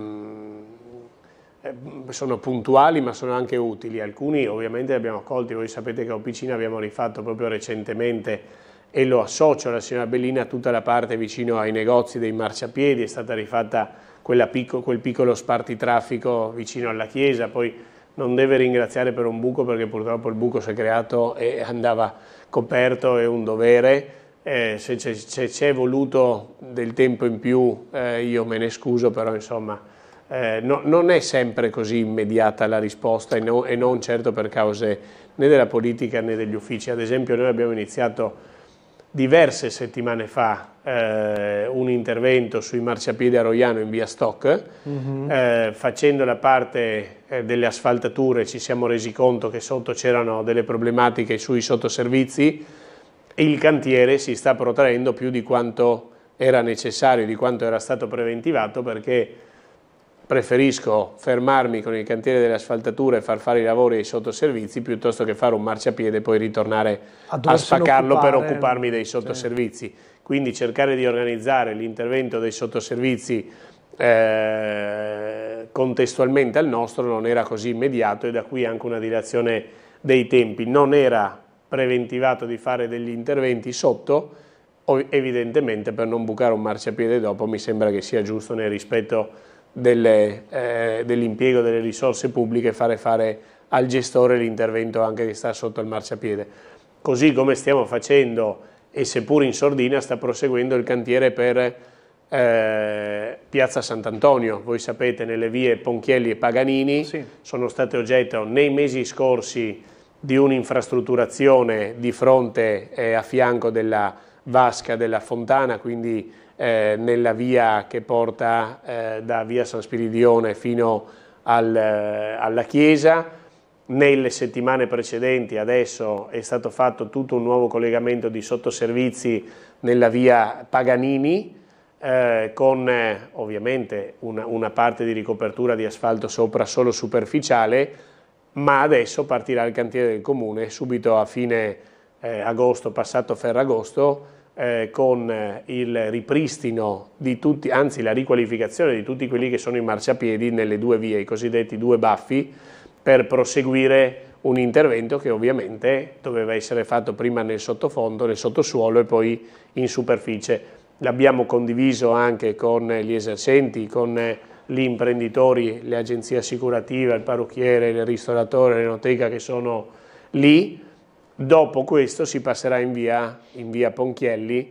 puntuali ma sono anche utili. Alcuni ovviamente li abbiamo accolti. Voi sapete che a Opicina abbiamo rifatto proprio recentemente, e lo associo alla signora Bellina, tutta la parte vicino ai negozi dei marciapiedi. È stata rifatta quel piccolo spartitraffico vicino alla chiesa. Poi non deve ringraziare per un buco, perché purtroppo il buco si è creato e andava coperto, è un dovere. Se c'è voluto del tempo in più io me ne scuso, però insomma non è sempre così immediata la risposta, e non certo per cause né della politica né degli uffici. Ad esempio noi abbiamo iniziato diverse settimane fa un intervento sui marciapiedi a Roiano in via Stock. Facendo la parte delle asfaltature ci siamo resi conto che sotto c'erano delle problematiche sui sottoservizi, e il cantiere si sta protraendo più di quanto era necessario, di quanto era stato preventivato, perché preferisco fermarmi con il cantiere delle asfaltature e far fare i lavori ai sottoservizi piuttosto che fare un marciapiede e poi ritornare a spaccarlo per occuparmi dei sottoservizi. Sì. Quindi cercare di organizzare l'intervento dei sottoservizi contestualmente al nostro non era così immediato, e da qui anche una dilazione dei tempi. Non era preventivato di fare degli interventi sotto, evidentemente per non bucare un marciapiede dopo mi sembra che sia giusto, nel rispetto dell'impiego delle risorse pubbliche, fare al gestore l'intervento anche che sta sotto il marciapiede. Così come stiamo facendo, e seppur in sordina, sta proseguendo il cantiere per Piazza Sant'Antonio. Voi sapete, nelle vie Ponchielli e Paganini sono state oggetto nei mesi scorsi di un'infrastrutturazione di fronte e a fianco della vasca della Fontana, quindi nella via che porta da via San Spiridione fino alla chiesa. Nelle settimane precedenti adesso è stato fatto tutto un nuovo collegamento di sottoservizi nella via Paganini, con ovviamente una parte di ricopertura di asfalto sopra solo superficiale, ma adesso partirà il cantiere del comune subito a fine agosto, passato Ferragosto, con il ripristino di tutti, anzi la riqualificazione di tutti quelli che sono i marciapiedi nelle due vie, i cosiddetti due baffi, per proseguire un intervento che ovviamente doveva essere fatto prima nel sottofondo, nel sottosuolo e poi in superficie. L'abbiamo condiviso anche con gli esercenti, con gli imprenditori, le agenzie assicurative, il parrucchiere, il ristoratore, l'enoteca che sono lì. Dopo questo si passerà in via Ponchielli,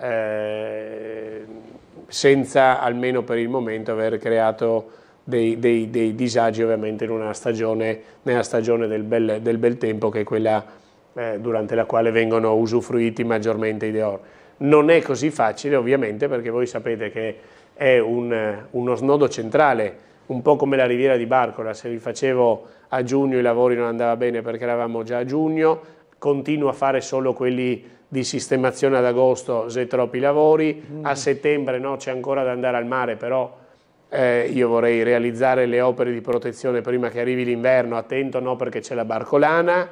senza, almeno per il momento, aver creato dei disagi ovviamente nella stagione del bel tempo, che è quella durante la quale vengono usufruiti maggiormente i deor. Non è così facile ovviamente, perché voi sapete che è uno snodo centrale, un po' come la Riviera di Barcola. Se li facevo a giugno i lavori non andava bene perché eravamo già a giugno. Continuo a fare solo quelli di sistemazione ad agosto, se troppi lavori. A settembre no, c'è ancora da andare al mare, però io vorrei realizzare le opere di protezione prima che arrivi l'inverno. Attento, no, perché c'è la barcolana.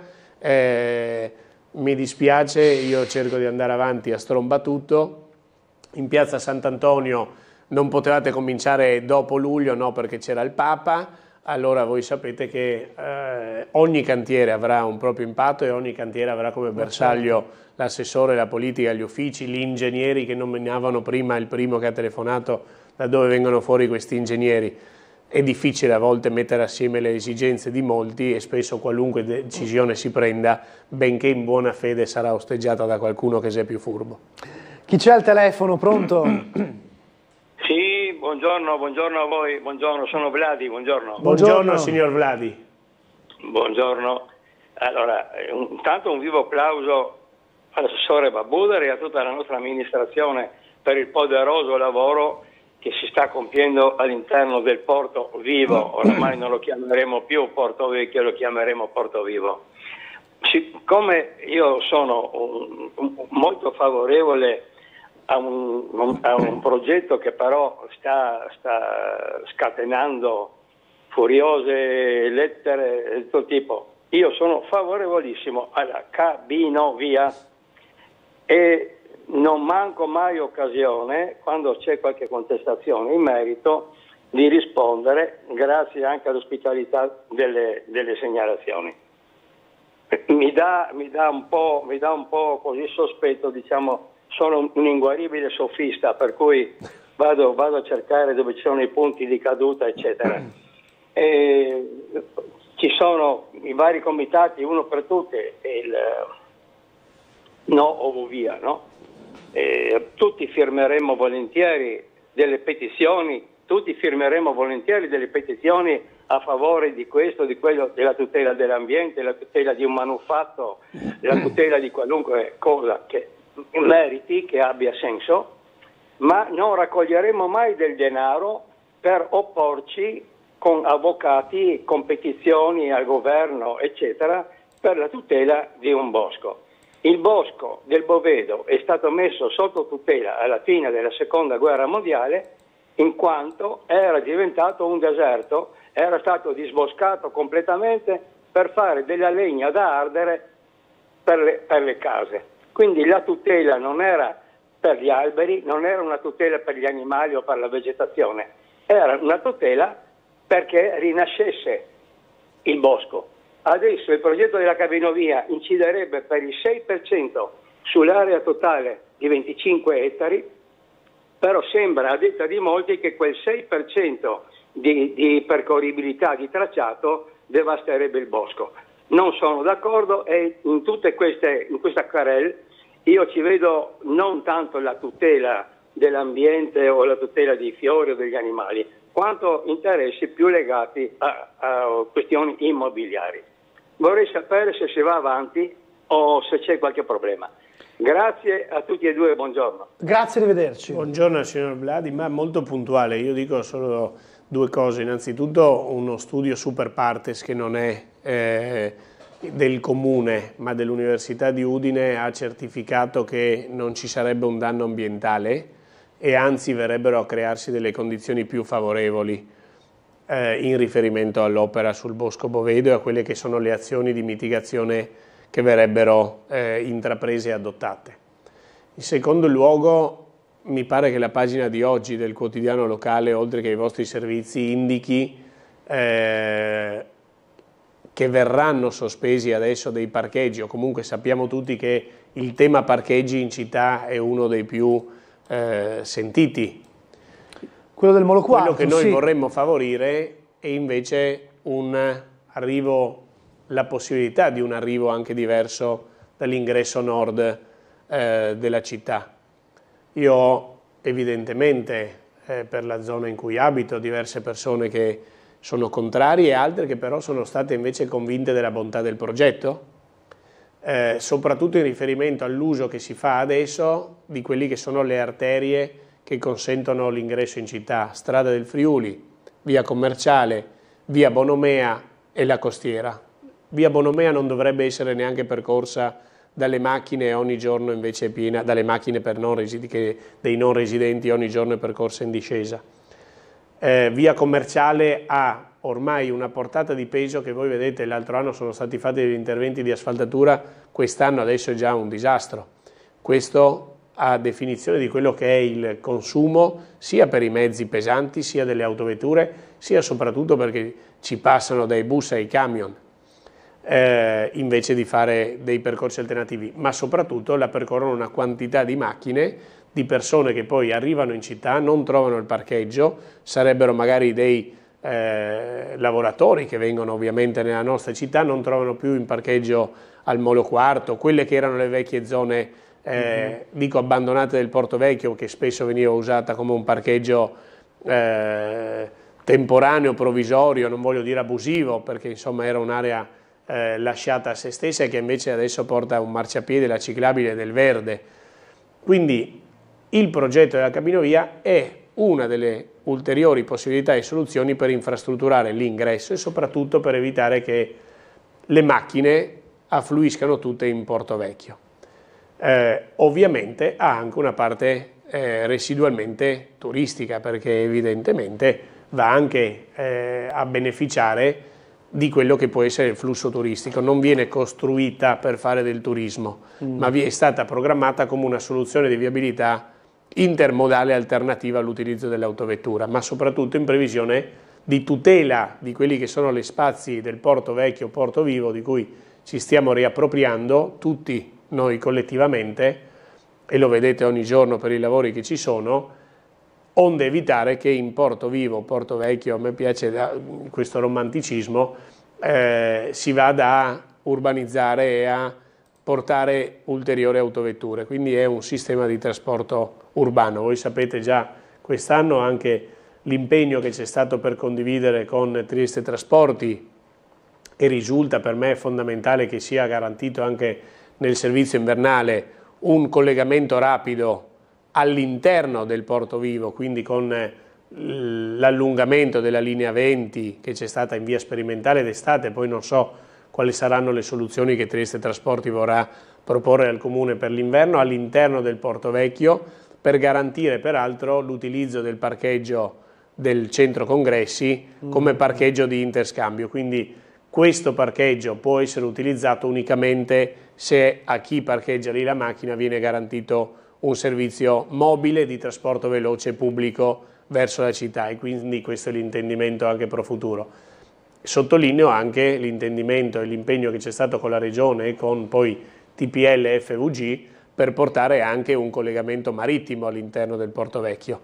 Mi dispiace, io cerco di andare avanti a stromba tutto. In piazza Sant'Antonio non potevate cominciare dopo luglio, no, perché c'era il Papa. Allora voi sapete che ogni cantiere avrà un proprio impatto, e ogni cantiere avrà come bersaglio l'assessore, la politica, gli uffici, gli ingegneri che nominavano prima il primo che ha telefonato, da dove vengono fuori questi ingegneri. è difficile a volte mettere assieme le esigenze di molti e spesso qualunque decisione si prenda, benché in buona fede, sarà osteggiata da qualcuno che sia più furbo. Chi c'è al telefono? Pronto? Sì, buongiorno a voi, buongiorno, sono Vladi, buongiorno. Buongiorno signor Vladi. Buongiorno. Allora, intanto un vivo applauso all'assessore Babudari e a tutta la nostra amministrazione per il poderoso lavoro che si sta compiendo all'interno del Porto Vivo. Oramai non lo chiameremo più Porto Vecchio, lo chiameremo Porto Vivo. Siccome io sono molto favorevole a un progetto che però sta scatenando furiose lettere di tutto tipo, io sono favorevolissimo alla cabinovia e non manco mai occasione, quando c'è qualche contestazione in merito, di rispondere, grazie anche all'ospitalità delle segnalazioni. Mi dà un po' così sospetto, diciamo, sono un inguaribile sofista, per cui vado a cercare dove ci sono i punti di caduta, eccetera. Ci sono i vari comitati, uno per tutti, il no o via, no? Tutti firmeremo volentieri delle petizioni, a favore di questo, di quello, della tutela dell'ambiente, della tutela di un manufatto, della tutela di qualunque cosa che meriti, che abbia senso, ma non raccoglieremo mai del denaro per opporci con avvocati, con petizioni al governo, eccetera, per la tutela di un bosco. Il bosco del Bovedo è stato messo sotto tutela alla fine della Seconda Guerra Mondiale in quanto era diventato un deserto, era stato disboscato completamente per fare della legna da ardere per le case. Quindi la tutela non era per gli alberi, non era una tutela per gli animali o per la vegetazione, era una tutela perché rinascesse il bosco. Adesso il progetto della cabinovia inciderebbe per il 6% sull'area totale di 25 ettari, però sembra, a detta di molti, che quel 6% di percorribilità di tracciato devasterebbe il bosco. Non sono d'accordo e in questa querel io ci vedo non tanto la tutela dell'ambiente o la tutela dei fiori o degli animali, quanto interessi più legati a questioni immobiliari. Vorrei sapere se si va avanti o se c'è qualche problema. Grazie a tutti e due, buongiorno. Grazie, arrivederci. Buongiorno al signor Vladi, ma molto puntuale. Io dico solo due cose. Innanzitutto uno studio super partes che non è del comune ma dell'Università di Udine ha certificato che non ci sarebbe un danno ambientale e anzi verrebbero a crearsi delle condizioni più favorevoli in riferimento all'opera sul Bosco Bovedo e a quelle che sono le azioni di mitigazione che verrebbero intraprese e adottate. In secondo luogo, mi pare che la pagina di oggi del quotidiano locale, oltre che i vostri servizi, indichi che verranno sospesi adesso dei parcheggi, o comunque sappiamo tutti che il tema parcheggi in città è uno dei più sentiti. Quello del Molo 4, quello che noi vorremmo favorire è invece la possibilità di un arrivo anche diverso dall'ingresso nord della città. Io ho evidentemente per la zona in cui abito diverse persone che sono contrarie e altre che però sono state invece convinte della bontà del progetto, soprattutto in riferimento all'uso che si fa adesso di quelli che sono le arterie che consentono l'ingresso in città: Strada del Friuli, Via Commerciale, Via Bonomea e la Costiera. Via Bonomea non dovrebbe essere neanche percorsa dalle macchine, ogni giorno invece è piena, dalle macchine dei non residenti ogni giorno è percorsa in discesa. Via Commerciale ha ormai una portata di peso che voi vedete, l'altro anno sono stati fatti degli interventi di asfaltatura, quest'anno adesso è già un disastro. Questo a definizione di quello che è il consumo sia per i mezzi pesanti, sia delle autovetture, sia soprattutto perché ci passano dai bus ai camion, invece di fare dei percorsi alternativi, ma soprattutto la percorrono una quantità di macchine, di persone che poi arrivano in città, non trovano il parcheggio, sarebbero magari dei lavoratori che vengono ovviamente nella nostra città non trovano più in parcheggio al Molo Quarto, quelle che erano le vecchie zone dico abbandonate del Porto Vecchio, che spesso veniva usata come un parcheggio temporaneo, provvisorio, non voglio dire abusivo, perché insomma era un'area lasciata a se stessa, e che invece adesso porta un marciapiede, la ciclabile del verde. Quindi il progetto della cabinovia è una delle ulteriori possibilità e soluzioni per infrastrutturare l'ingresso e soprattutto per evitare che le macchine affluiscano tutte in Porto Vecchio. Ovviamente ha anche una parte residualmente turistica, perché evidentemente va anche a beneficiare di quello che può essere il flusso turistico. Non viene costruita per fare del turismo, ma è stata programmata come una soluzione di viabilità intermodale alternativa all'utilizzo dell'autovettura, ma soprattutto in previsione di tutela di quelli che sono gli spazi del Porto Vecchio, Porto Vivo, di cui ci stiamo riappropriando tutti noi collettivamente, e lo vedete ogni giorno per i lavori che ci sono, onde evitare che in Porto Vivo, Porto Vecchio, a me piace questo romanticismo, si vada a urbanizzare e a portare ulteriori autovetture. Quindi è un sistema di trasporto urbano. Voi sapete già quest'anno anche l'impegno che c'è stato per condividere con Trieste Trasporti, e risulta per me fondamentale che sia garantito anche nel servizio invernale un collegamento rapido all'interno del Porto Vivo, quindi con l'allungamento della linea 20 che c'è stata in via sperimentale d'estate. Poi non so quali saranno le soluzioni che Trieste Trasporti vorrà proporre al Comune per l'inverno all'interno del Porto Vecchio, per garantire peraltro l'utilizzo del parcheggio del centro congressi come parcheggio di interscambio. Quindi questo parcheggio può essere utilizzato unicamente se a chi parcheggia lì la macchina viene garantito un servizio mobile di trasporto veloce e pubblico verso la città, e quindi questo è l'intendimento anche pro futuro. Sottolineo anche l'intendimento e l'impegno che c'è stato con la Regione e con poi TPL e FVG per portare anche un collegamento marittimo all'interno del Porto Vecchio.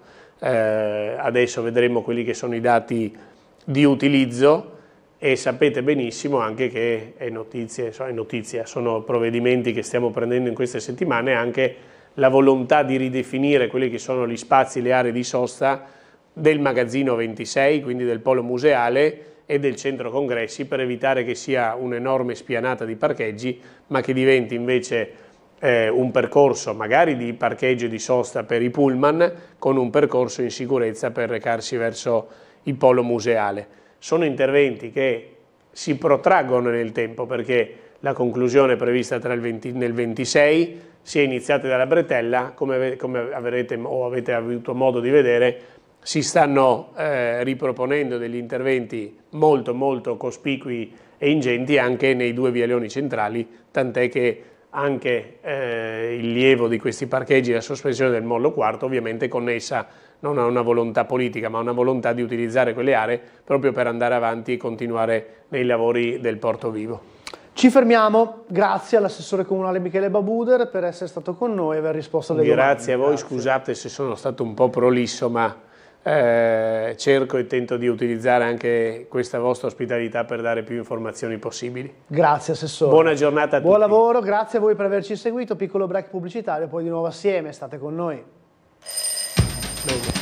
Adesso vedremo quelli che sono i dati di utilizzo, e sapete benissimo anche che è notizia, sono provvedimenti che stiamo prendendo in queste settimane, anche la volontà di ridefinire quelli che sono gli spazi, le aree di sosta del magazzino 26, quindi del polo museale e del centro congressi, per evitare che sia un'enorme spianata di parcheggi, ma che diventi invece un percorso magari di parcheggio e di sosta per i pullman, con un percorso in sicurezza per recarsi verso il polo museale. Sono interventi che si protraggono nel tempo, perché la conclusione è prevista nel 26, si è iniziata dalla bretella, come avrete o avete avuto modo di vedere, si stanno riproponendo degli interventi molto molto cospicui e ingenti anche nei due vialoni centrali, tant'è che anche il lievo di questi parcheggi, la sospensione del Molo Quarto, ovviamente connessa non a una volontà politica, ma a una volontà di utilizzare quelle aree proprio per andare avanti e continuare nei lavori del Porto Vivo. Ci fermiamo, grazie all'assessore comunale Michele Babuder per essere stato con noi e aver risposto alle domande. Grazie a voi, scusate se sono stato un po' prolisso, ma cerco e tento di utilizzare anche questa vostra ospitalità per dare più informazioni possibili. Grazie assessore. Buona giornata a tutti. Buon lavoro, grazie a voi per averci seguito, piccolo break pubblicitario, poi di nuovo assieme, state con noi. Bene.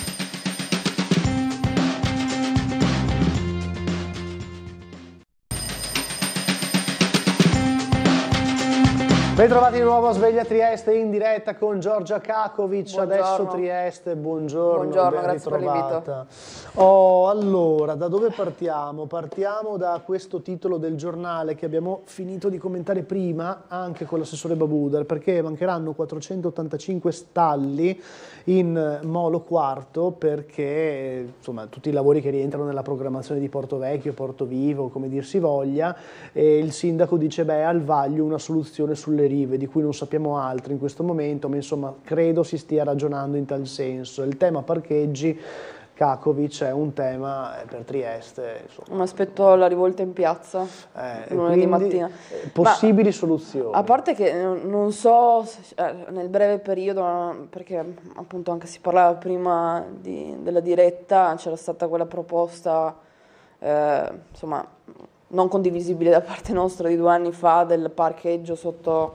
Bentrovati di nuovo a Sveglia Trieste in diretta con Giorgia Kakovic. Buongiorno. Adesso Trieste, buongiorno. Buongiorno, grazie per l'invito. Allora, da dove partiamo? Partiamo da questo titolo del giornale che abbiamo finito di commentare prima anche con l'assessore Babuder, perché mancheranno 485 stalli in Molo Quarto, perché insomma tutti i lavori che rientrano nella programmazione di Porto Vecchio, Porto Vivo, come dir si voglia, e il sindaco dice beh, al vaglio una soluzione sulle rive, di cui non sappiamo altro in questo momento, ma insomma credo si stia ragionando in tal senso. Il tema parcheggi, Kakovic, è un tema per Trieste. Insomma. Mi aspetto la rivolta in piazza lunedì mattina. Possibili soluzioni. A parte che non so nel breve periodo, perché appunto anche si parlava prima della diretta, c'era stata quella proposta insomma, non condivisibile da parte nostra di 2 anni fa del parcheggio sotto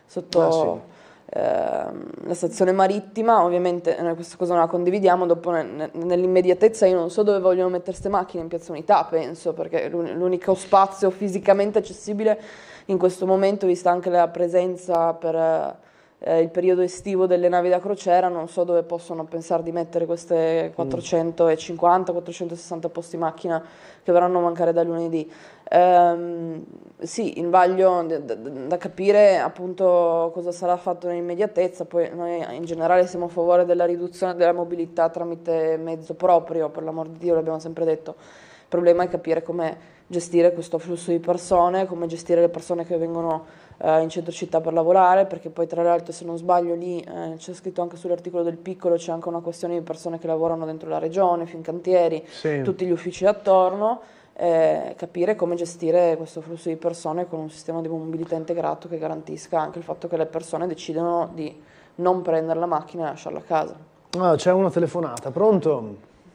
la stazione marittima. Ovviamente noi questa cosa non la condividiamo. Dopo nell'immediatezza io non so dove vogliono mettere queste macchine, in Piazza Unità penso, perché l'unico spazio fisicamente accessibile in questo momento, vista anche la presenza per il periodo estivo delle navi da crociera, non so dove possono pensare di mettere queste 450-460 posti macchina che verranno a mancare da lunedì. Sì, il vaglio da capire appunto cosa sarà fatto nell'immediatezza. Poi noi in generale siamo a favore della riduzione della mobilità tramite mezzo proprio, per l'amor di Dio, l'abbiamo sempre detto. Il problema è capire come gestire questo flusso di persone, come gestire le persone che vengono in centro città per lavorare, perché poi tra l'altro, se non sbaglio, lì c'è scritto anche sull'articolo del Piccolo, c'è anche una questione di persone che lavorano dentro la regione, Fincantieri, tutti gli uffici attorno, capire come gestire questo flusso di persone con un sistema di mobilità integrato che garantisca anche il fatto che le persone decidano di non prendere la macchina e lasciarla a casa. C'è una telefonata, pronto?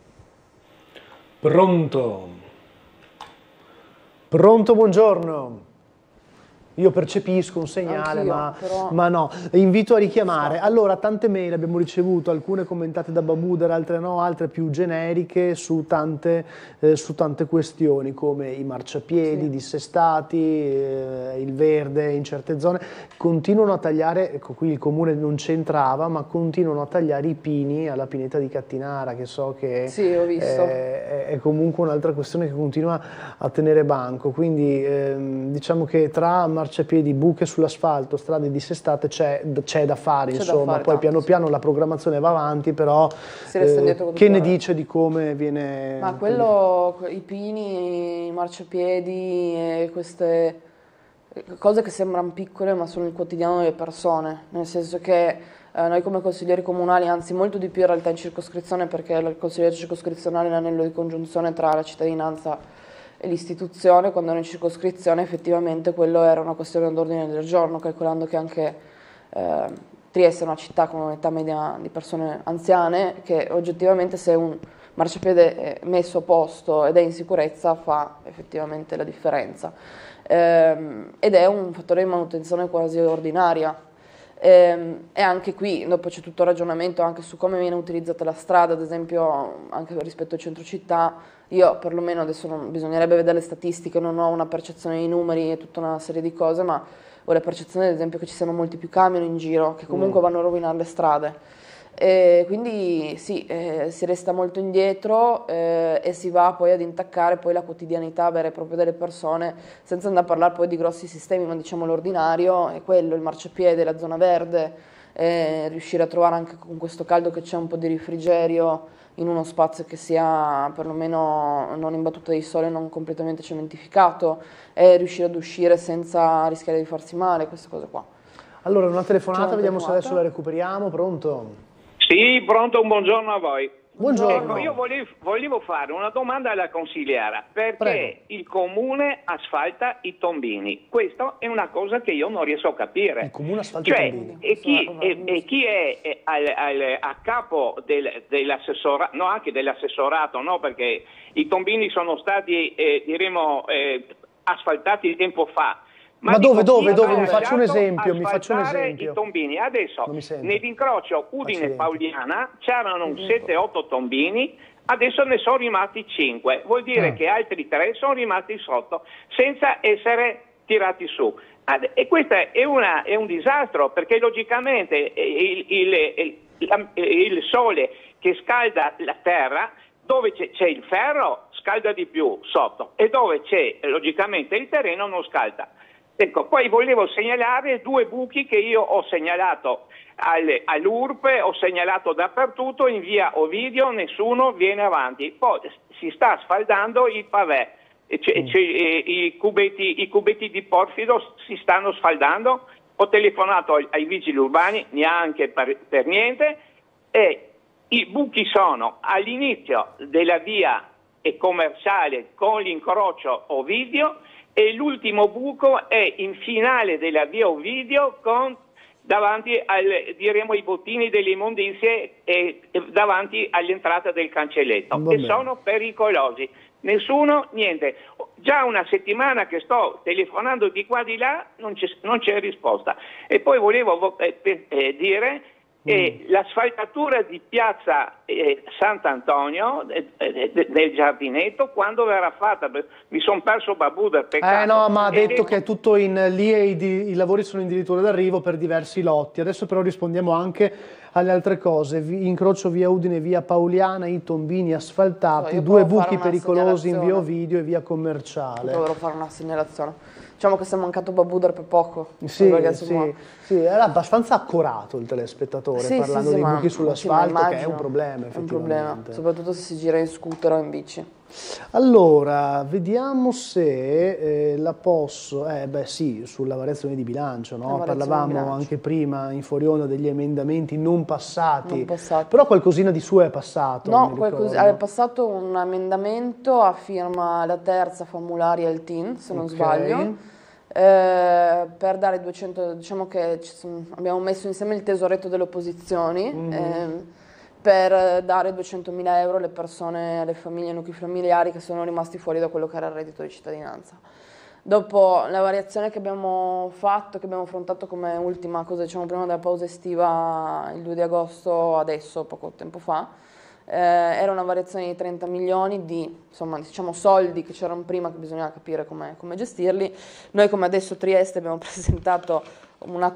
Pronto, buongiorno. Io percepisco un segnale, ma no. Invito a richiamare. Allora, tante mail abbiamo ricevuto, alcune commentate da Babuder, altre no, altre più generiche su tante questioni, come i marciapiedi dissestati, il verde in certe zone. Continuano a tagliare, ecco, qui il comune non c'entrava, ma continuano a tagliare i pini alla pineta di Cattinara, che so che ho visto. È comunque un'altra questione che continua a tenere banco. Quindi diciamo che tra marciapiedi, buche sull'asfalto, strade dissestate c'è da fare, insomma. Poi piano piano la programmazione va avanti, però che ne dice di come viene... Ma quello, i pini, i marciapiedi, queste cose che sembrano piccole ma sono il quotidiano delle persone, nel senso che noi come consiglieri comunali, anzi molto di più in realtà in circoscrizione, perché il consigliere circoscrizionale è l'anello di congiunzione tra la cittadinanza e l'istituzione, quando ero in circoscrizione effettivamente quello era una questione d'ordine del giorno, calcolando che anche Trieste è una città con un'età media di persone anziane, che oggettivamente se un marciapiede è messo a posto ed è in sicurezza fa effettivamente la differenza, ed è un fattore di manutenzione quasi ordinaria. E anche qui dopo c'è tutto il ragionamento anche su come viene utilizzata la strada, ad esempio anche rispetto al centro città. Io perlomeno adesso bisognerebbe vedere le statistiche, non ho una percezione dei numeri e tutta una serie di cose, ma ho la percezione ad esempio che ci siano molti più camion in giro che comunque vanno a rovinare le strade. Quindi sì, si resta molto indietro e si va poi ad intaccare poi la quotidianità vera e propria delle persone, senza andare a parlare poi di grossi sistemi, ma diciamo l'ordinario è quello, il marciapiede, la zona verde, riuscire a trovare anche con questo caldo che c'è un po' di refrigerio in uno spazio che sia perlomeno non in battuta di sole, non completamente cementificato, e riuscire ad uscire senza rischiare di farsi male, queste cose qua. Allora, una telefonata, vediamo se adesso la recuperiamo. Pronto? Sì, pronto, un buongiorno a voi. Buongiorno. Ecco, io volevo fare una domanda alla consigliera, perché il comune asfalta i tombini? Questa è una cosa che io non riesco a capire. Il comune asfalta i tombini? E chi è a capo dell'assessorato, no, anche dell'assessorato, no, perché i tombini sono stati, asfaltati tempo fa. Ma dove? Mi faccio un esempio. I tombini. Adesso nell'incrocio Udine-Pauliana c'erano 7-8 tombini, adesso ne sono rimasti 5. Vuol dire che altri 3 sono rimasti sotto, senza essere tirati su. E questo è un disastro, perché logicamente il sole che scalda la terra, dove c'è il ferro scalda di più sotto, e dove c'è logicamente il terreno non scalda. Ecco, poi volevo segnalare 2 buchi che io ho segnalato all'URP, ho segnalato dappertutto, in via Ovidio nessuno viene avanti. Poi si sta sfaldando il pavè, i cubetti di porfido si stanno sfaldando, ho telefonato ai vigili urbani, neanche per niente, e i buchi sono all'inizio della via commerciale con l'incrocio Ovidio, e l'ultimo buco è in finale della via Ovidio davanti diremo ai bottini delle immondizie e davanti all'entrata del cancelletto, che sono pericolosi. nessuno, niente. Già una settimana che sto telefonando di qua di là, non c'è risposta. E poi volevo dire l'asfaltatura di piazza Sant'Antonio del giardinetto quando verrà fatta? Mi sono perso Babuder, peccato. No, ma ha detto che è tutto lì e i lavori sono addirittura d'arrivo per diversi lotti. Adesso però rispondiamo anche alle altre cose. Incrocio via Udine, via Pauliana, i tombini asfaltati, 2 buchi pericolosi in via Ovidio e via Commerciale. Dovrò fare una segnalazione. Diciamo che si è mancato Babuder per poco. Sì, era abbastanza accorato il telespettatore parlando dei buchi sull'asfalto, che è un problema effettivamente. È un problema, soprattutto se si gira in scooter o in bici. Allora, vediamo se la posso... sulla variazione di bilancio, no? Parlavamo anche prima in fuori onda degli emendamenti non passati. Però qualcosina di su è passato. No, è passato un emendamento a firma la terza Famulari e Altin, se non sbaglio, per dare 200, diciamo che abbiamo messo insieme il tesoretto delle opposizioni, per dare 200.000 euro alle persone, alle famiglie e nuclei familiari che sono rimasti fuori da quello che era il reddito di cittadinanza. Dopo la variazione che abbiamo fatto, che abbiamo affrontato come ultima cosa, diciamo prima della pausa estiva, il 2 di agosto, adesso, poco tempo fa, era una variazione di 30 milioni di soldi che c'erano prima, che bisognava capire come gestirli. Noi, come adesso Trieste, abbiamo presentato una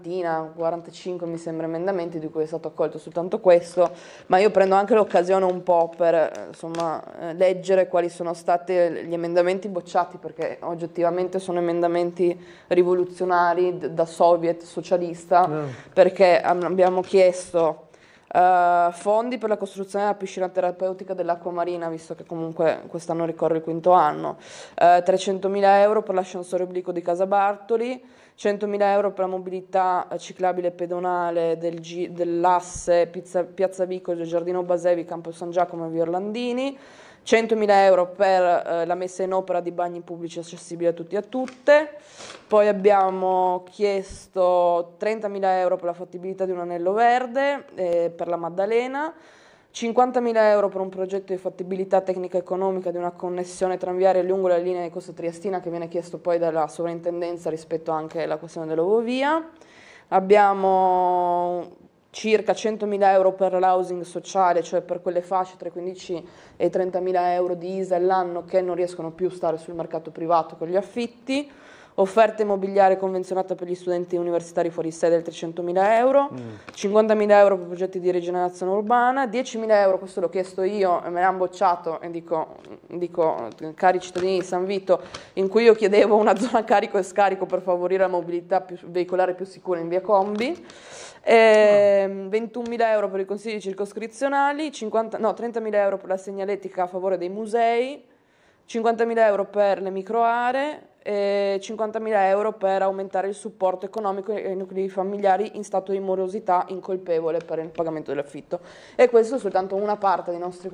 45 mi sembra emendamenti, di cui è stato accolto soltanto questo, ma io prendo anche l'occasione un po' per leggere quali sono stati gli emendamenti bocciati, perché oggettivamente sono emendamenti rivoluzionari da soviet socialista, perché abbiamo chiesto fondi per la costruzione della piscina terapeutica dell'acqua marina, visto che comunque quest'anno ricorre il 5º anno, 300.000 euro per l'ascensore obliquo di Casa Bartoli, 100.000 euro per la mobilità ciclabile pedonale dell'asse Piazza Vicolo, Giardino Basevi, Campo San Giacomo e via Orlandini, 100.000 euro per la messa in opera di bagni pubblici accessibili a tutti e a tutte. Poi abbiamo chiesto 30.000 euro per la fattibilità di un anello verde per la Maddalena, 50.000 euro per un progetto di fattibilità tecnica economica di una connessione tranviaria lungo la linea di Costa Triestina, che viene chiesto poi dalla sovrintendenza rispetto anche alla questione dell'Ovovia. Abbiamo circa 100.000 euro per l'housing sociale, cioè per quelle fasce tra i 15 e i 30.000 euro di ISA all'anno che non riescono più a stare sul mercato privato con gli affitti. Offerta immobiliare convenzionata per gli studenti universitari fuori sede del 300.000 euro, 50.000 euro per progetti di rigenerazione urbana, 10.000 euro, questo l'ho chiesto io e me l'hanno bocciato, e dico cari cittadini di San Vito, in cui io chiedevo una zona carico e scarico per favorire la mobilità veicolare più sicura in via Combi, 21.000 euro per i consigli circoscrizionali, 30.000 euro per la segnaletica a favore dei musei, 50.000 euro per le microaree e 50.000 euro per aumentare il supporto economico ai nuclei familiari in stato di morosità incolpevole per il pagamento dell'affitto. E questo è soltanto una parte dei nostri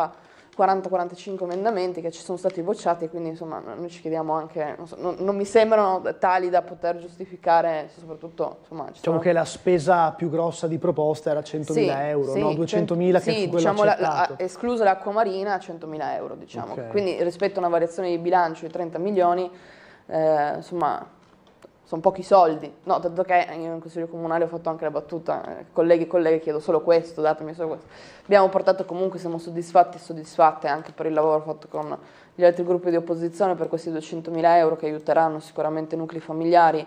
40-45 emendamenti che ci sono stati bocciati, quindi insomma noi ci chiediamo anche, non mi sembrano tali da poter giustificare, soprattutto diciamo che la spesa più grossa di proposta era 100.000 euro, no? 200.000 che fu quello accettato. Esclusa l'acqua marina, 100.000 euro, diciamo. Okay. Quindi rispetto a una variazione di bilancio di 30 milioni, insomma, sono pochi soldi, no, tanto che io in Consiglio Comunale ho fatto anche la battuta, colleghi e colleghe, chiedo solo questo, datemi solo questo. Abbiamo portato comunque, siamo soddisfatti e soddisfatte anche per il lavoro fatto con gli altri gruppi di opposizione per questi 200.000 euro che aiuteranno sicuramente nuclei familiari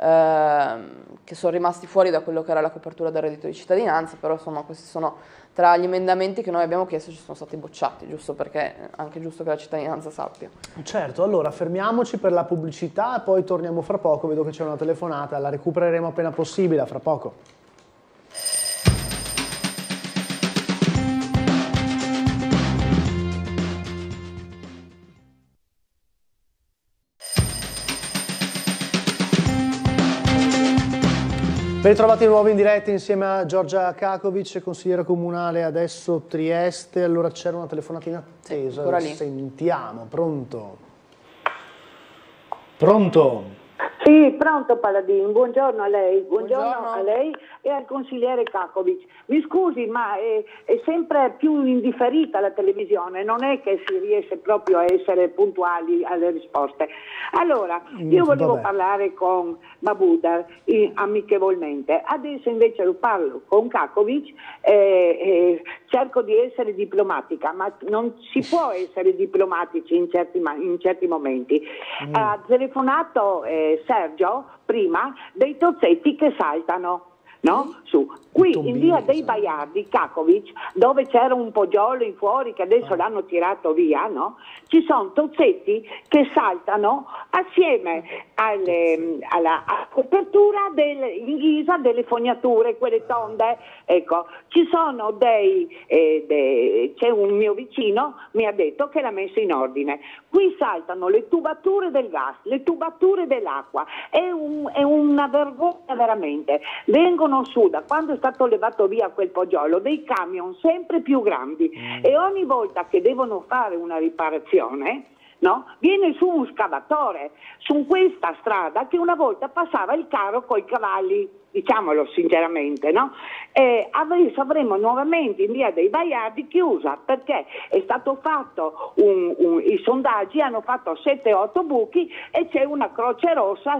che sono rimasti fuori da quello che era la copertura del reddito di cittadinanza, però insomma questi sono tra gli emendamenti che noi abbiamo chiesto, ci sono stati bocciati, giusto perché è anche giusto che la cittadinanza sappia. Certo, allora fermiamoci per la pubblicità e poi torniamo fra poco, vedo che c'è una telefonata, la recupereremo appena possibile, fra poco. Ben ritrovati di nuovo in diretta insieme a Giorgia Kakovic, consigliera comunale adesso Trieste. Allora c'era una telefonata in attesa, ancora lì. Sentiamo, pronto? Pronto? Sì, pronto Paladin, buongiorno a lei, buongiorno a lei e al consigliere Kakovic. Mi scusi, ma è sempre più indifferita la televisione, non è che si riesce proprio a essere puntuali alle risposte. Allora, io volevo parlare con Mahmoud amichevolmente, adesso invece lo parlo con Kakovic, cerco di essere diplomatica, ma non si può essere diplomatici in certi momenti. Ha telefonato Sergio prima dei tozzetti che saltano, no? Su. Qui in via dei Baiardi, Kakovic, dove c'era un poggiolo in fuori che adesso l'hanno tirato via, no? Ci sono tozzetti che saltano assieme alla copertura in ghisa delle fognature, quelle tonde. Ecco, ci sono c'è un mio vicino, mi ha detto che l'ha messo in ordine. Qui saltano le tubature del gas, le tubature dell'acqua, è una vergogna veramente. Vengono su, da quando è stato levato via quel poggiolo, dei camion sempre più grandi e ogni volta che devono fare una riparazione, no? Viene su un scavatore su questa strada che una volta passava il carro coi cavalli, diciamolo sinceramente, no? Adesso avremo nuovamente in via dei Baiardi chiusa perché è stato fatto i sondaggi hanno fatto 7-8 buchi e c'è una croce rossa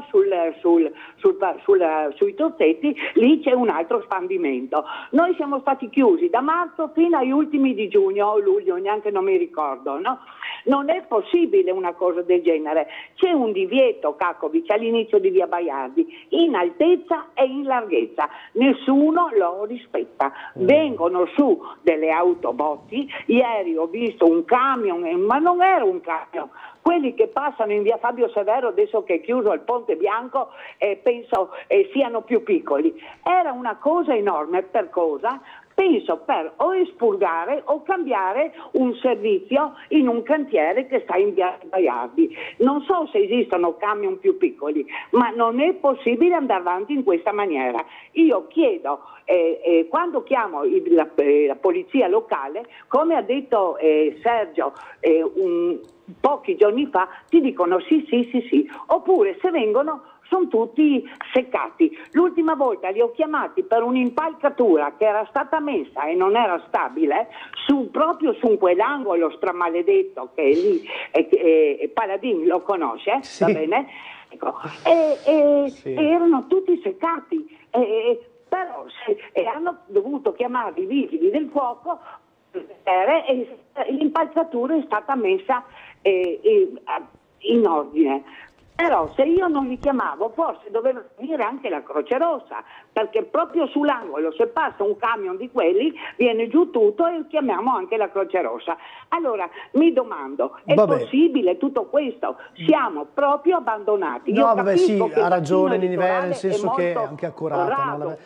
sui tozzetti, lì c'è un altro spandimento. Noi siamo stati chiusi da marzo fino agli ultimi di giugno o luglio, neanche non mi ricordo, no? Non è possibile una cosa del genere. C'è un divieto, Kakovic, all'inizio di via Baiardi, in altezza e in larghezza. Nessuno lo rispetta. Vengono su delle autobotti. Ieri ho visto un camion, ma non era un camion. Quelli che passano in via Fabio Severo, adesso che è chiuso il Ponte Bianco, penso siano più piccoli. Era una cosa enorme. Per cosa? Penso per o espurgare o cambiare un servizio in un cantiere che sta in via Baiardi. Non so se esistono camion più piccoli, ma non è possibile andare avanti in questa maniera. Io chiedo, quando chiamo la polizia locale, come ha detto Sergio pochi giorni fa, ti dicono sì, oppure se vengono sono tutti seccati. L'ultima volta li ho chiamati per un'impalcatura che era stata messa e non era stabile proprio su quell'angolo stramaledetto che è lì, Paladin lo conosce, sì. Va bene? Ecco. Erano tutti seccati, però hanno dovuto chiamare i vigili del fuoco e l'impalcatura è stata messa in ordine. Però se io non li chiamavo forse doveva venire anche la Croce Rossa, perché proprio sull'angolo se passa un camion di quelli viene giù tutto e chiamiamo anche la Croce Rossa. Allora mi domando, è possibile tutto questo? Siamo proprio abbandonati. No, vabbè, sì, ha ragione Ninive, nel senso che è anche accurata. No?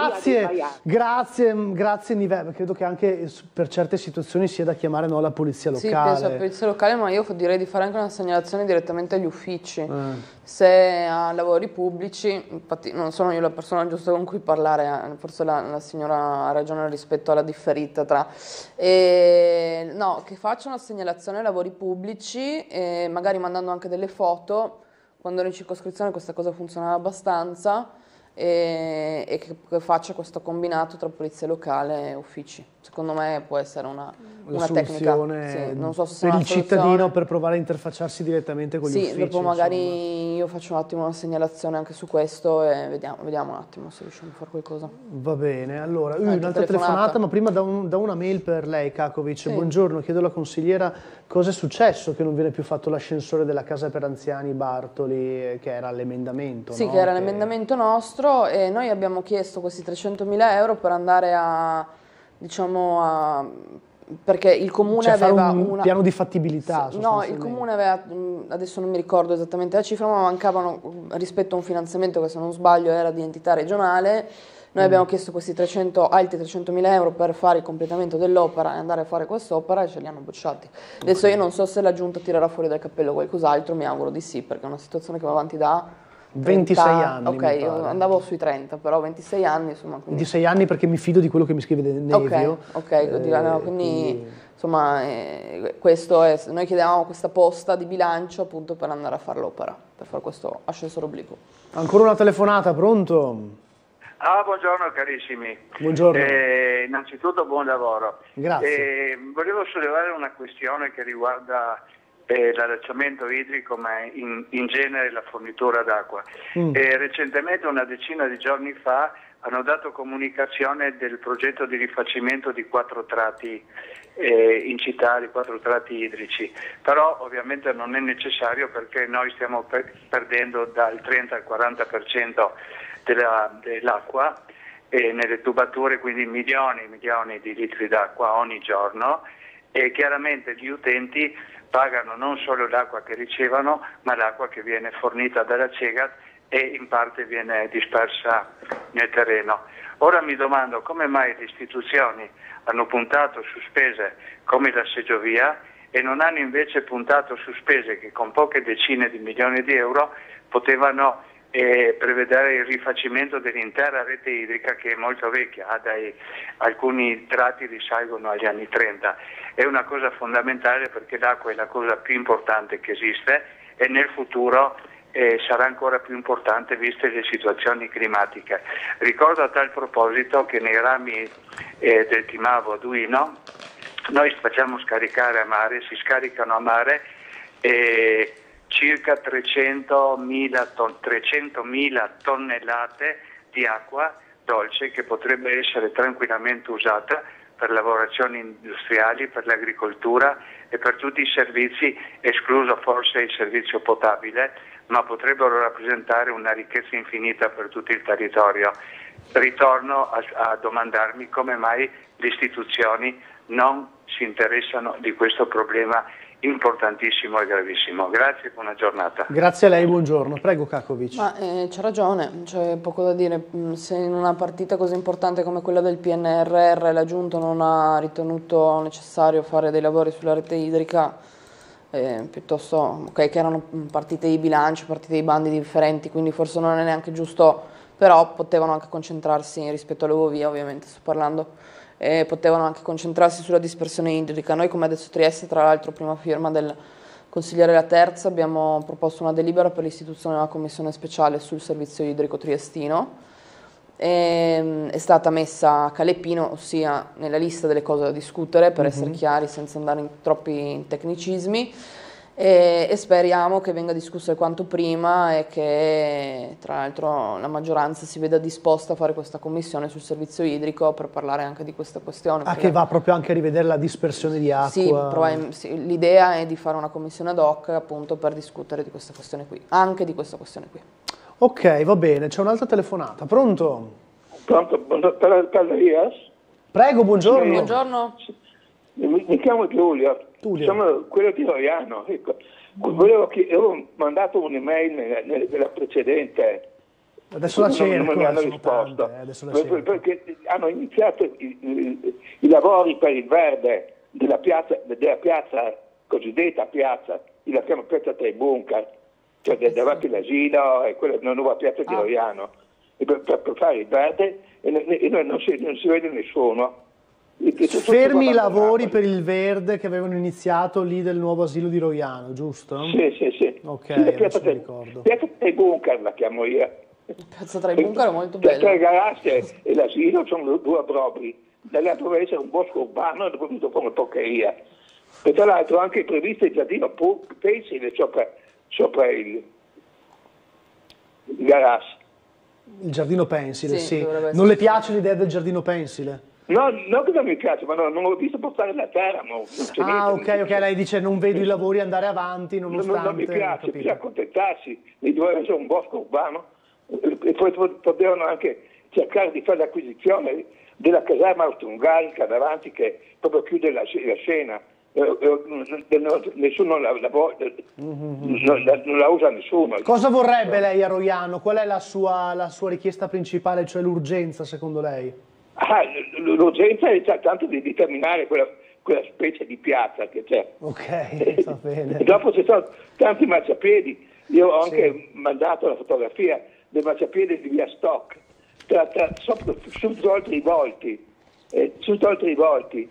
Grazie Ninive, credo che anche per certe situazioni sia da chiamare la polizia locale. Sì, penso alla polizia locale, ma io direi di fare anche una segnalazione direttamente agli uffici. Se ha lavori pubblici, infatti non sono io la persona giusta con cui parlare, forse la signora ha ragione rispetto alla differita no, che faccia una segnalazione ai lavori pubblici, magari mandando anche delle foto. Quando ero in circoscrizione questa cosa funzionava abbastanza, e che faccia questo combinato tra polizia locale e uffici. Secondo me può essere una tecnica, sì, non so se per il cittadino, per provare a interfacciarsi direttamente con gli uffici. Sì, dopo magari io faccio un attimo una segnalazione anche su questo e vediamo un attimo se riusciamo a fare qualcosa. Va bene, allora un'altra telefonata, ma prima da una mail per lei, Kakovic. Sì. Buongiorno, chiedo alla consigliera cosa è successo che non viene più fatto l'ascensore della casa per anziani Bartoli, che era l'emendamento. Sì, no? Che era l'emendamento nostro, e noi abbiamo chiesto questi 300.000 euro per andare perché il comune aveva un piano di fattibilità. No, il comune aveva, adesso non mi ricordo esattamente la cifra, ma mancavano rispetto a un finanziamento che, se non sbaglio, era di entità regionale. Noi abbiamo chiesto questi altri 300.000 euro per fare il completamento dell'opera e andare a fare quest'opera, e ce li hanno bocciati. Adesso io non so se la Giunta tirerà fuori dal cappello qualcos'altro, mi auguro di sì, perché è una situazione che va avanti da 26 anni. Ok, io andavo sui 30, però 26 anni, insomma. 26 anni, perché mi fido di quello che mi scrive Nevio. Ok, quindi Insomma, questo è, noi chiedevamo questa posta di bilancio appunto per andare a fare l'opera, per fare questo ascensore obliquo. Ancora una telefonata, pronto? Buongiorno carissimi. Buongiorno. Innanzitutto buon lavoro. Grazie. Volevo sollevare una questione che riguarda l'allacciamento idrico, ma in genere la fornitura d'acqua. Recentemente, una decina di giorni fa, hanno dato comunicazione del progetto di rifacimento di 4 tratti in città, di 4 tratti idrici, però ovviamente non è necessario perché noi stiamo perdendo dal 30 al 40% dell'acqua nelle tubature, quindi milioni e milioni di litri d'acqua ogni giorno, e chiaramente gli utenti pagano non solo l'acqua che ricevono, ma l'acqua che viene fornita dalla CEGAT e in parte viene dispersa nel terreno. Ora mi domando come mai le istituzioni hanno puntato su spese come la seggiovia e non hanno invece puntato su spese che con poche decine di milioni di euro potevano prevedere il rifacimento dell'intera rete idrica, che è molto vecchia, alcuni tratti risalgono agli anni 30. È una cosa fondamentale perché l'acqua è la cosa più importante che esiste e nel futuro sarà ancora più importante viste le situazioni climatiche. Ricordo a tal proposito che nei rami del Timavo a Duino noi facciamo scaricare a mare, si scaricano a mare circa 300.000 tonnellate di acqua dolce che potrebbe essere tranquillamente usata per lavorazioni industriali, per l'agricoltura e per tutti i servizi, escluso forse il servizio potabile, ma potrebbero rappresentare una ricchezza infinita per tutto il territorio. Ritorno a domandarmi come mai le istituzioni non si interessano di questo problema importantissimo e gravissimo. Grazie e buona giornata. Grazie a lei, buongiorno. Prego Kakovic. C'ha ragione, c'è poco da dire. Se in una partita così importante come quella del PNRR la Giunta non ha ritenuto necessario fare dei lavori sulla rete idrica, piuttosto che erano partite di bilancio, partite di bandi differenti, quindi forse non è neanche giusto, però potevano anche concentrarsi rispetto all'Eurovia, ovviamente sto parlando. Potevano anche concentrarsi sulla dispersione idrica. Noi come adesso Trieste, tra l'altro prima firma del consigliere La Terza, abbiamo proposto una delibera per l'istituzione di una commissione speciale sul servizio idrico triestino. È stata messa a Calepino, ossia nella lista delle cose da discutere, per essere chiari senza andare in troppi tecnicismi, e speriamo che venga discussa quanto prima e che tra l'altro la maggioranza si veda disposta a fare questa commissione sul servizio idrico per parlare anche di questa questione. Che va proprio anche a rivedere la dispersione di acqua. Sì, l'idea è di fare una commissione ad hoc appunto per discutere di questa questione qui, anche di questa questione qui. Ok, va bene, c'è un'altra telefonata. Pronto? Pronto, parla Ias? Prego, buongiorno. Buongiorno. Mi chiamo Giulio. Sono quello di Roiano. Ecco. Avevo mandato un'email nella precedente. Adesso la cerco. Non mi hanno risposto. Perché hanno iniziato i lavori per il verde della piazza cosiddetta piazza, la chiamo piazza Tre Bunker, cioè davanti all'asilo e quella nuova piazza di Roiano. E per fare il verde e non si vede nessuno. Fermi i lavori per il verde che avevano iniziato lì del nuovo asilo di Roiano, giusto? Sì. Ok, piazza mi ricordo. Piazza Tre Bunker la chiamo io. Piazza Tre Bunker è molto bella. Tre galassie e l'asilo sono due obbrobri. Dall'altro deve essere un bosco urbano e dopo come porcheria. E tra l'altro anche previsto il giardino pensile sopra il galassia. Il giardino pensile, sì. Non le piace l'idea del giardino pensile? No, non che non mi piace, ma non ho visto portare la terra. Ok, lei dice non vedo i lavori andare avanti nonostante... Non mi piace, bisogna accontentarsi, doveva essere un bosco urbano e poi potevano anche cercare di fare l'acquisizione della caserma austro-ungarica davanti che proprio chiude la scena. Nessuno non la usa nessuno. Cosa vorrebbe lei a Roiano? Qual è la sua richiesta principale, cioè l'urgenza secondo lei? L'urgenza è tanto di determinare quella specie di piazza che c'è. Ok, va bene. E dopo ci sono tanti marciapiedi. Io ho anche mandato la fotografia del marciapiede di via Stock, subito oltre i volti,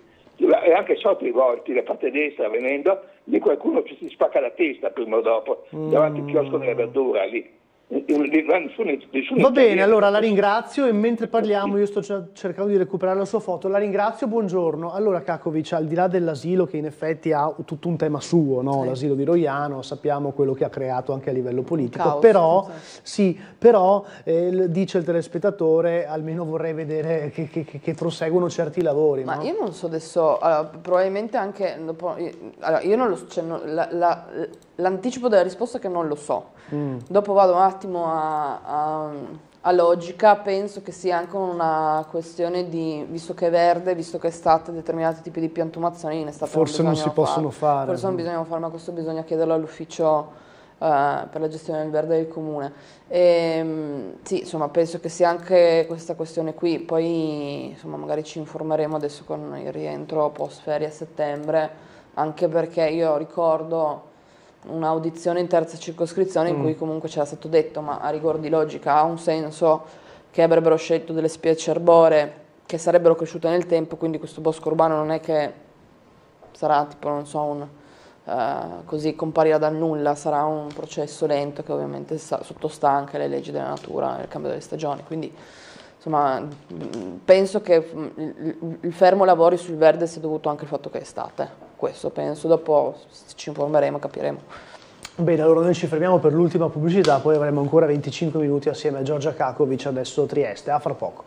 e anche sotto i volti, la parte destra venendo, lì qualcuno ci si spacca la testa prima o dopo, davanti al chiosco della verdura lì. Va bene, allora la ringrazio, e mentre parliamo io sto cercando di recuperare la sua foto. La ringrazio, buongiorno. Allora Kakovic, al di là dell'asilo, che in effetti ha tutto un tema suo, no? Sì. L'asilo di Roiano, sappiamo quello che ha creato anche a livello politico, caos, però, sì, però dice il telespettatore, almeno vorrei vedere che proseguono certi lavori. Ma no? io non so adesso, probabilmente anche dopo, io non lo so, cioè, l'anticipo della risposta è che non lo so. Dopo vado un attimo a logica, penso che sia anche una questione di, visto che è verde, visto che è estate, determinati tipi di piantumazioni in estate forse non si possono fare. Forse non bisogna fare, ma questo bisogna chiederlo all'ufficio per la gestione del verde del comune. Sì, insomma, penso che sia anche questa questione qui, poi insomma magari ci informeremo adesso con il rientro post ferie a settembre, anche perché io ricordo un'audizione in terza circoscrizione in cui comunque c'era stato detto, ma a rigor di logica ha un senso che avrebbero scelto delle specie arboree che sarebbero cresciute nel tempo, quindi questo bosco urbano non è che sarà tipo, non so, così comparirà dal nulla, sarà un processo lento che ovviamente sottostà anche alle leggi della natura e al cambio delle stagioni, quindi insomma penso che il fermo lavori sul verde sia dovuto anche al fatto che è estate. Questo penso, dopo ci informeremo, capiremo. Bene, allora noi ci fermiamo per l'ultima pubblicità, poi avremo ancora 25 minuti assieme a Giorgia Kakovic, adesso Trieste. A fra poco.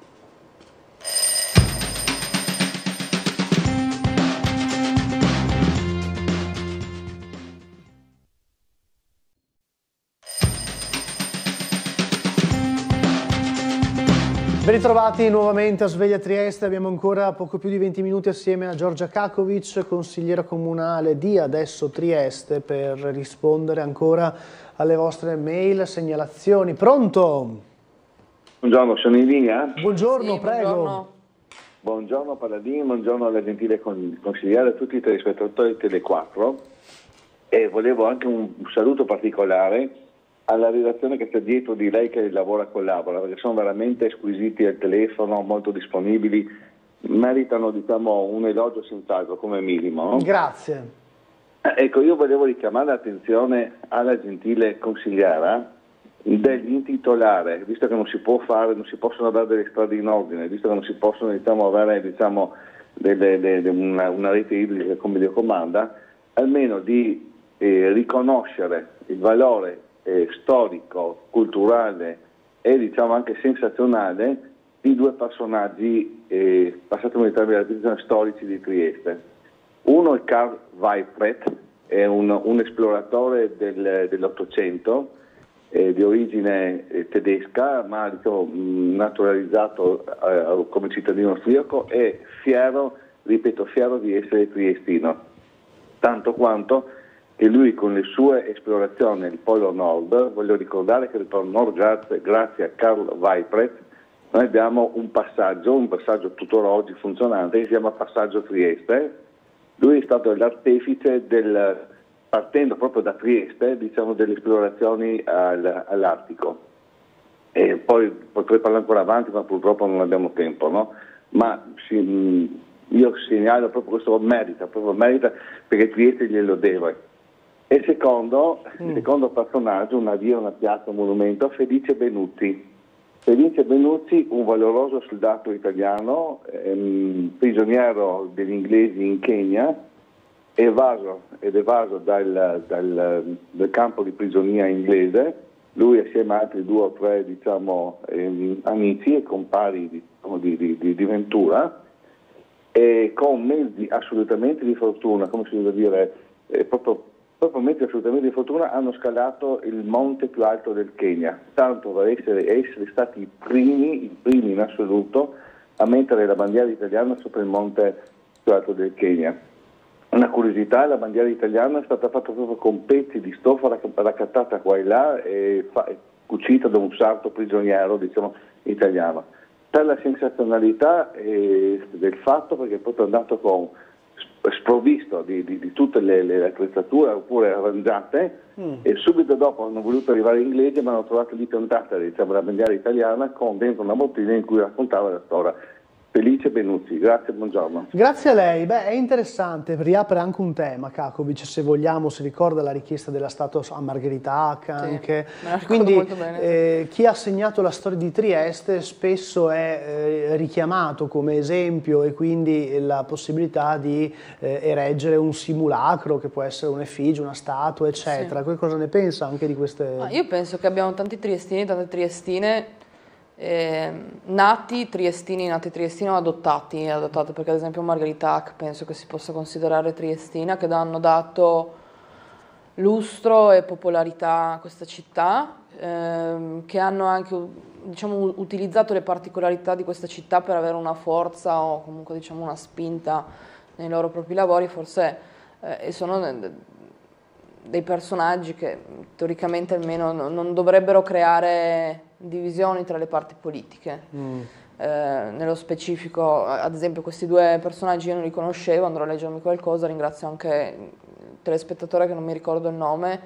Ben ritrovati nuovamente a Sveglia Trieste, abbiamo ancora poco più di 20 minuti assieme a Giorgia Kakovic, consigliera comunale di Adesso Trieste, per rispondere ancora alle vostre mail, segnalazioni. Pronto? Buongiorno, sono in linea? Buongiorno, sì, prego. Buongiorno. Buongiorno Paladini, buongiorno alla gentile consigliera, a tutti i telespettatori di Tele4, e volevo anche un saluto particolare alla redazione che sta dietro di lei, che lavora, collabora, perché sono veramente squisiti al telefono, molto disponibili, meritano, diciamo, un elogio senz'altro come minimo. No? Grazie. Ecco, io volevo richiamare l'attenzione alla gentile consigliera dell'intitolare, visto che non si può fare, non si possono dare delle strade in ordine, visto che non si possono, diciamo, avere, diciamo, una rete idrica come videocomanda, almeno di riconoscere il valore storico, culturale e, diciamo, anche sensazionale di due personaggi, passatemi il termine, storici di Trieste. Uno è Karl Weipret, è un esploratore dell'Ottocento, di origine tedesca, ma, diciamo, naturalizzato come cittadino austriaco, e fiero di essere triestino, tanto quanto che lui, con le sue esplorazioni nel Polo Nord, voglio ricordare che nel Polo Nord, grazie a Karl Weipret, noi abbiamo un passaggio tuttora oggi funzionante, che si chiama Passaggio Trieste. Lui è stato l'artefice partendo proprio da Trieste, diciamo, delle esplorazioni all'Artico. E poi potrei parlare ancora avanti, ma purtroppo non abbiamo tempo, no? Ma io segnalo proprio questo merita perché Trieste glielo deve. E il secondo personaggio, una via, una piazza, un monumento, Felice Benucci. Felice Benucci, un valoroso soldato italiano, prigioniero degli inglesi in Kenya, evaso dal campo di prigionia inglese. Lui, assieme a altri 2 o 3, diciamo, amici e compari, diciamo, di Ventura, e con mezzi assolutamente di fortuna, come si deve dire, proprio mezzi assolutamente di fortuna, hanno scalato il monte più alto del Kenya, tanto da essere stati i primi in assoluto a mettere la bandiera italiana sopra il monte più alto del Kenya. Una curiosità, la bandiera italiana è stata fatta proprio con pezzi di stoffa raccattata qua e là e cucita da un sarto prigioniero, diciamo, italiano. Per la sensazionalità del fatto, perché poi è andato sprovvisto di tutte le attrezzature oppure arrangiate, e subito dopo hanno voluto arrivare in inglese, ma hanno trovato lì piantata, diciamo, la bandiera italiana con dentro una bottiglia in cui raccontava la storia Felice Benuzzi, grazie, buongiorno. Grazie a lei. Beh, è interessante, riapre anche un tema, Kakovic, se vogliamo, si ricorda la richiesta della status a Margherita Hack anche. Sì, quindi molto bene. chi ha segnato la storia di Trieste spesso è richiamato come esempio, e quindi la possibilità di ereggere un simulacro che può essere un'effigie, una statua, eccetera. Sì. Cosa ne pensa anche di queste... Io penso che abbiamo tanti triestini, tante triestine nati triestini o adottati, perché ad esempio Margherita Hack penso che si possa considerare triestina, che hanno dato lustro e popolarità a questa città, che hanno anche, diciamo, utilizzato le particolarità di questa città per avere una forza o comunque, diciamo, una spinta nei loro propri lavori, forse e sono dei personaggi che teoricamente almeno non dovrebbero creare divisioni tra le parti politiche. Nello specifico, ad esempio, questi due personaggi io non li conoscevo, andrò a leggermi qualcosa, ringrazio anche il telespettatore che non mi ricordo il nome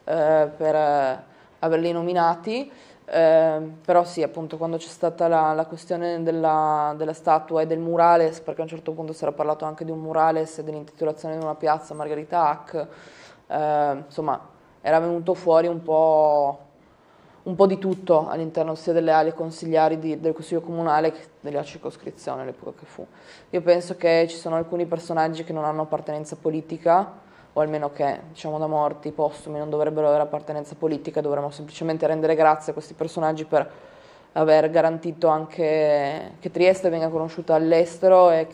per averli nominati, però sì, appunto, quando c'è stata la questione della statua e del murales, perché a un certo punto si era parlato anche di un murales e dell'intitolazione di una piazza Margherita Hack, insomma era venuto fuori un po' di tutto all'interno sia delle ali consigliari del Consiglio Comunale che della circoscrizione all'epoca che fu. Io penso che ci sono alcuni personaggi che non hanno appartenenza politica, o almeno che, diciamo, da morti postumi non dovrebbero avere appartenenza politica, dovremmo semplicemente rendere grazie a questi personaggi per aver garantito anche che Trieste venga conosciuta all'estero ed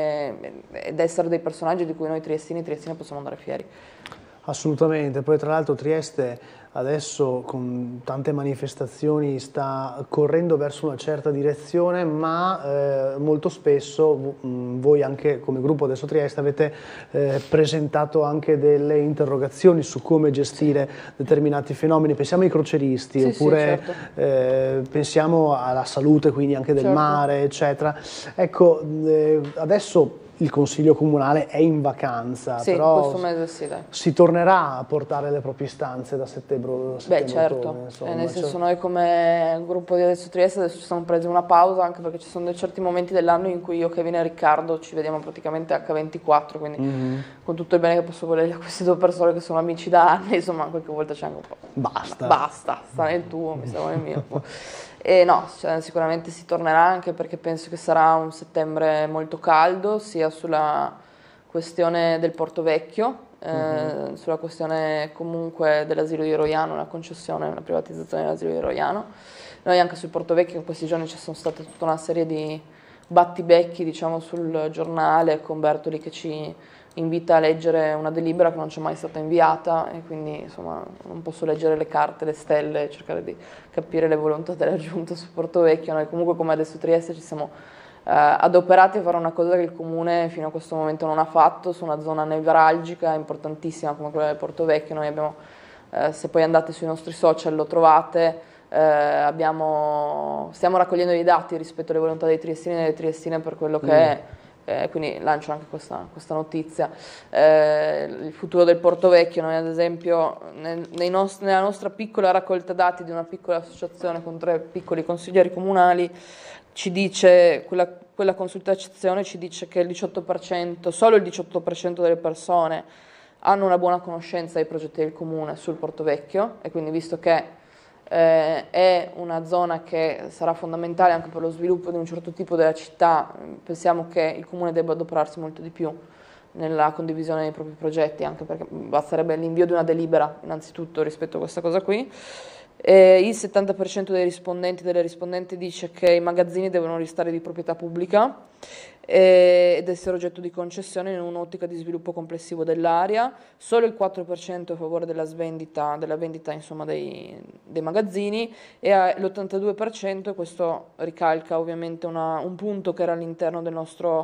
essere dei personaggi di cui noi triestini possiamo andare fieri. Assolutamente, poi tra l'altro Trieste adesso con tante manifestazioni sta correndo verso una certa direzione, ma molto spesso voi anche come gruppo Adesso Trieste avete presentato anche delle interrogazioni su come gestire determinati fenomeni, pensiamo ai croceristi, oppure certo. Pensiamo alla salute, quindi anche del mare, eccetera. Ecco, adesso il Consiglio Comunale è in vacanza, sì, però questo mese sì, dai. Si tornerà a portare le proprie istanze da settembre. Beh, certo, insomma, nel senso noi come gruppo di Adesso Trieste adesso ci siamo presi una pausa, anche perché ci sono dei certi momenti dell'anno in cui io, Kevin e Riccardo ci vediamo praticamente H24, quindi con tutto il bene che posso volere a queste due persone che sono amici da anni, insomma qualche volta c'è anche un po'. Basta, sta nel tuo, mi stavo nel mio. E no, cioè, sicuramente si tornerà, anche perché penso che sarà un settembre molto caldo, sia sulla questione del Porto Vecchio, sulla questione comunque dell'asilo di Roiano, la concessione, la privatizzazione dell'asilo di Roiano. Noi anche sul Porto Vecchio in questi giorni ci sono state tutta una serie di battibecchi, diciamo, sul giornale, con Bertoli che ci invita a leggere una delibera che non ci è mai stata inviata, e quindi insomma non posso leggere le carte, le stelle, cercare di capire le volontà della Giunta su Porto Vecchio. Noi comunque come Adesso Trieste ci siamo adoperati a fare una cosa che il Comune fino a questo momento non ha fatto su una zona nevralgica importantissima come quella del Porto Vecchio. Noi abbiamo, se poi andate sui nostri social lo trovate, stiamo raccogliendo dei dati rispetto alle volontà dei triestini e delle triestine per quello che è. Quindi lancio anche questa notizia. Il futuro del Porto Vecchio, noi ad esempio nella nostra piccola raccolta dati di una piccola associazione con 3 piccoli consiglieri comunali, ci dice, quella consultazione ci dice che solo il 18% delle persone hanno una buona conoscenza dei progetti del Comune sul Porto Vecchio, e quindi visto che è una zona che sarà fondamentale anche per lo sviluppo di un certo tipo della città, pensiamo che il Comune debba adoperarsi molto di più nella condivisione dei propri progetti, anche perché basterebbe l'invio di una delibera innanzitutto rispetto a questa cosa qui. Il 70% dei rispondenti e delle rispondenti dice che i magazzini devono restare di proprietà pubblica ed essere oggetto di concessione in un'ottica di sviluppo complessivo dell'area. Solo il 4% è a favore della vendita insomma, dei magazzini, e l'82%, questo ricalca ovviamente un punto che era all'interno del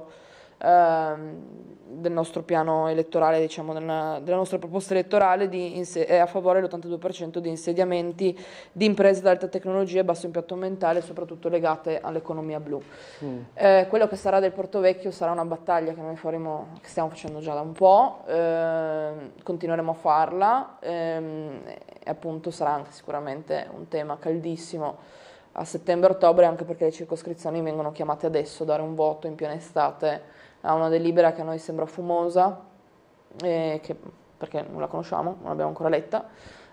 nostro piano elettorale, diciamo, della nostra proposta elettorale, è a favore l'82% di insediamenti di imprese ad alta tecnologia e basso impatto ambientale, soprattutto legate all'economia blu. Quello che sarà del Porto Vecchio sarà una battaglia che noi che stiamo facendo già da un po', continueremo a farla, e appunto sarà anche sicuramente un tema caldissimo a settembre-ottobre, anche perché le circoscrizioni vengono chiamate adesso a dare un voto in piena estate a una delibera che a noi sembra fumosa, perché non la conosciamo, non l'abbiamo ancora letta,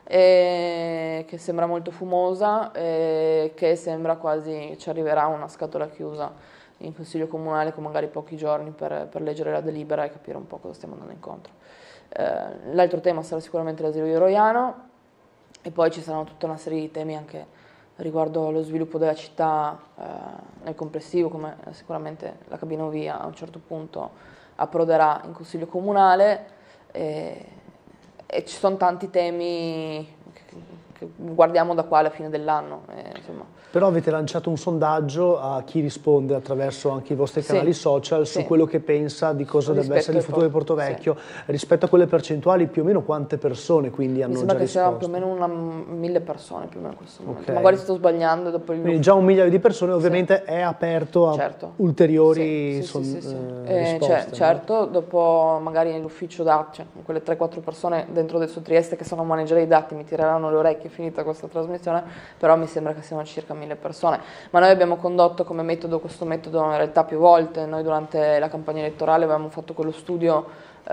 che sembra molto fumosa, che sembra quasi ci arriverà una scatola chiusa in Consiglio Comunale con magari pochi giorni per leggere la delibera e capire un po' cosa stiamo andando incontro. L'altro tema sarà sicuramente l'asilo di Roiano, e poi ci saranno tutta una serie di temi anche riguardo allo sviluppo della città nel complessivo, come sicuramente la cabinovia a un certo punto approderà in Consiglio Comunale, e ci sono tanti temi che guardiamo da qua alla fine dell'anno. Però avete lanciato un sondaggio a chi risponde attraverso anche i vostri canali social su quello che pensa di cosa debba essere il futuro di Portovecchio. Rispetto a quelle percentuali, più o meno quante persone quindi hanno già risposto? Mi sembra che siano più o meno 1000 persone più o meno in questo momento. Magari sto sbagliando. Dopo quindi già 1 migliaio di persone, ovviamente è aperto a ulteriori risposte. Certo, dopo magari nell'ufficio dati, cioè quelle 3-4 persone dentro adesso Trieste che sono a maneggiare i dati mi tireranno le orecchie finita questa trasmissione, però mi sembra che siano circa 1000 persone. Ma noi abbiamo condotto come metodo questo metodo in realtà più volte. Noi durante la campagna elettorale abbiamo fatto quello studio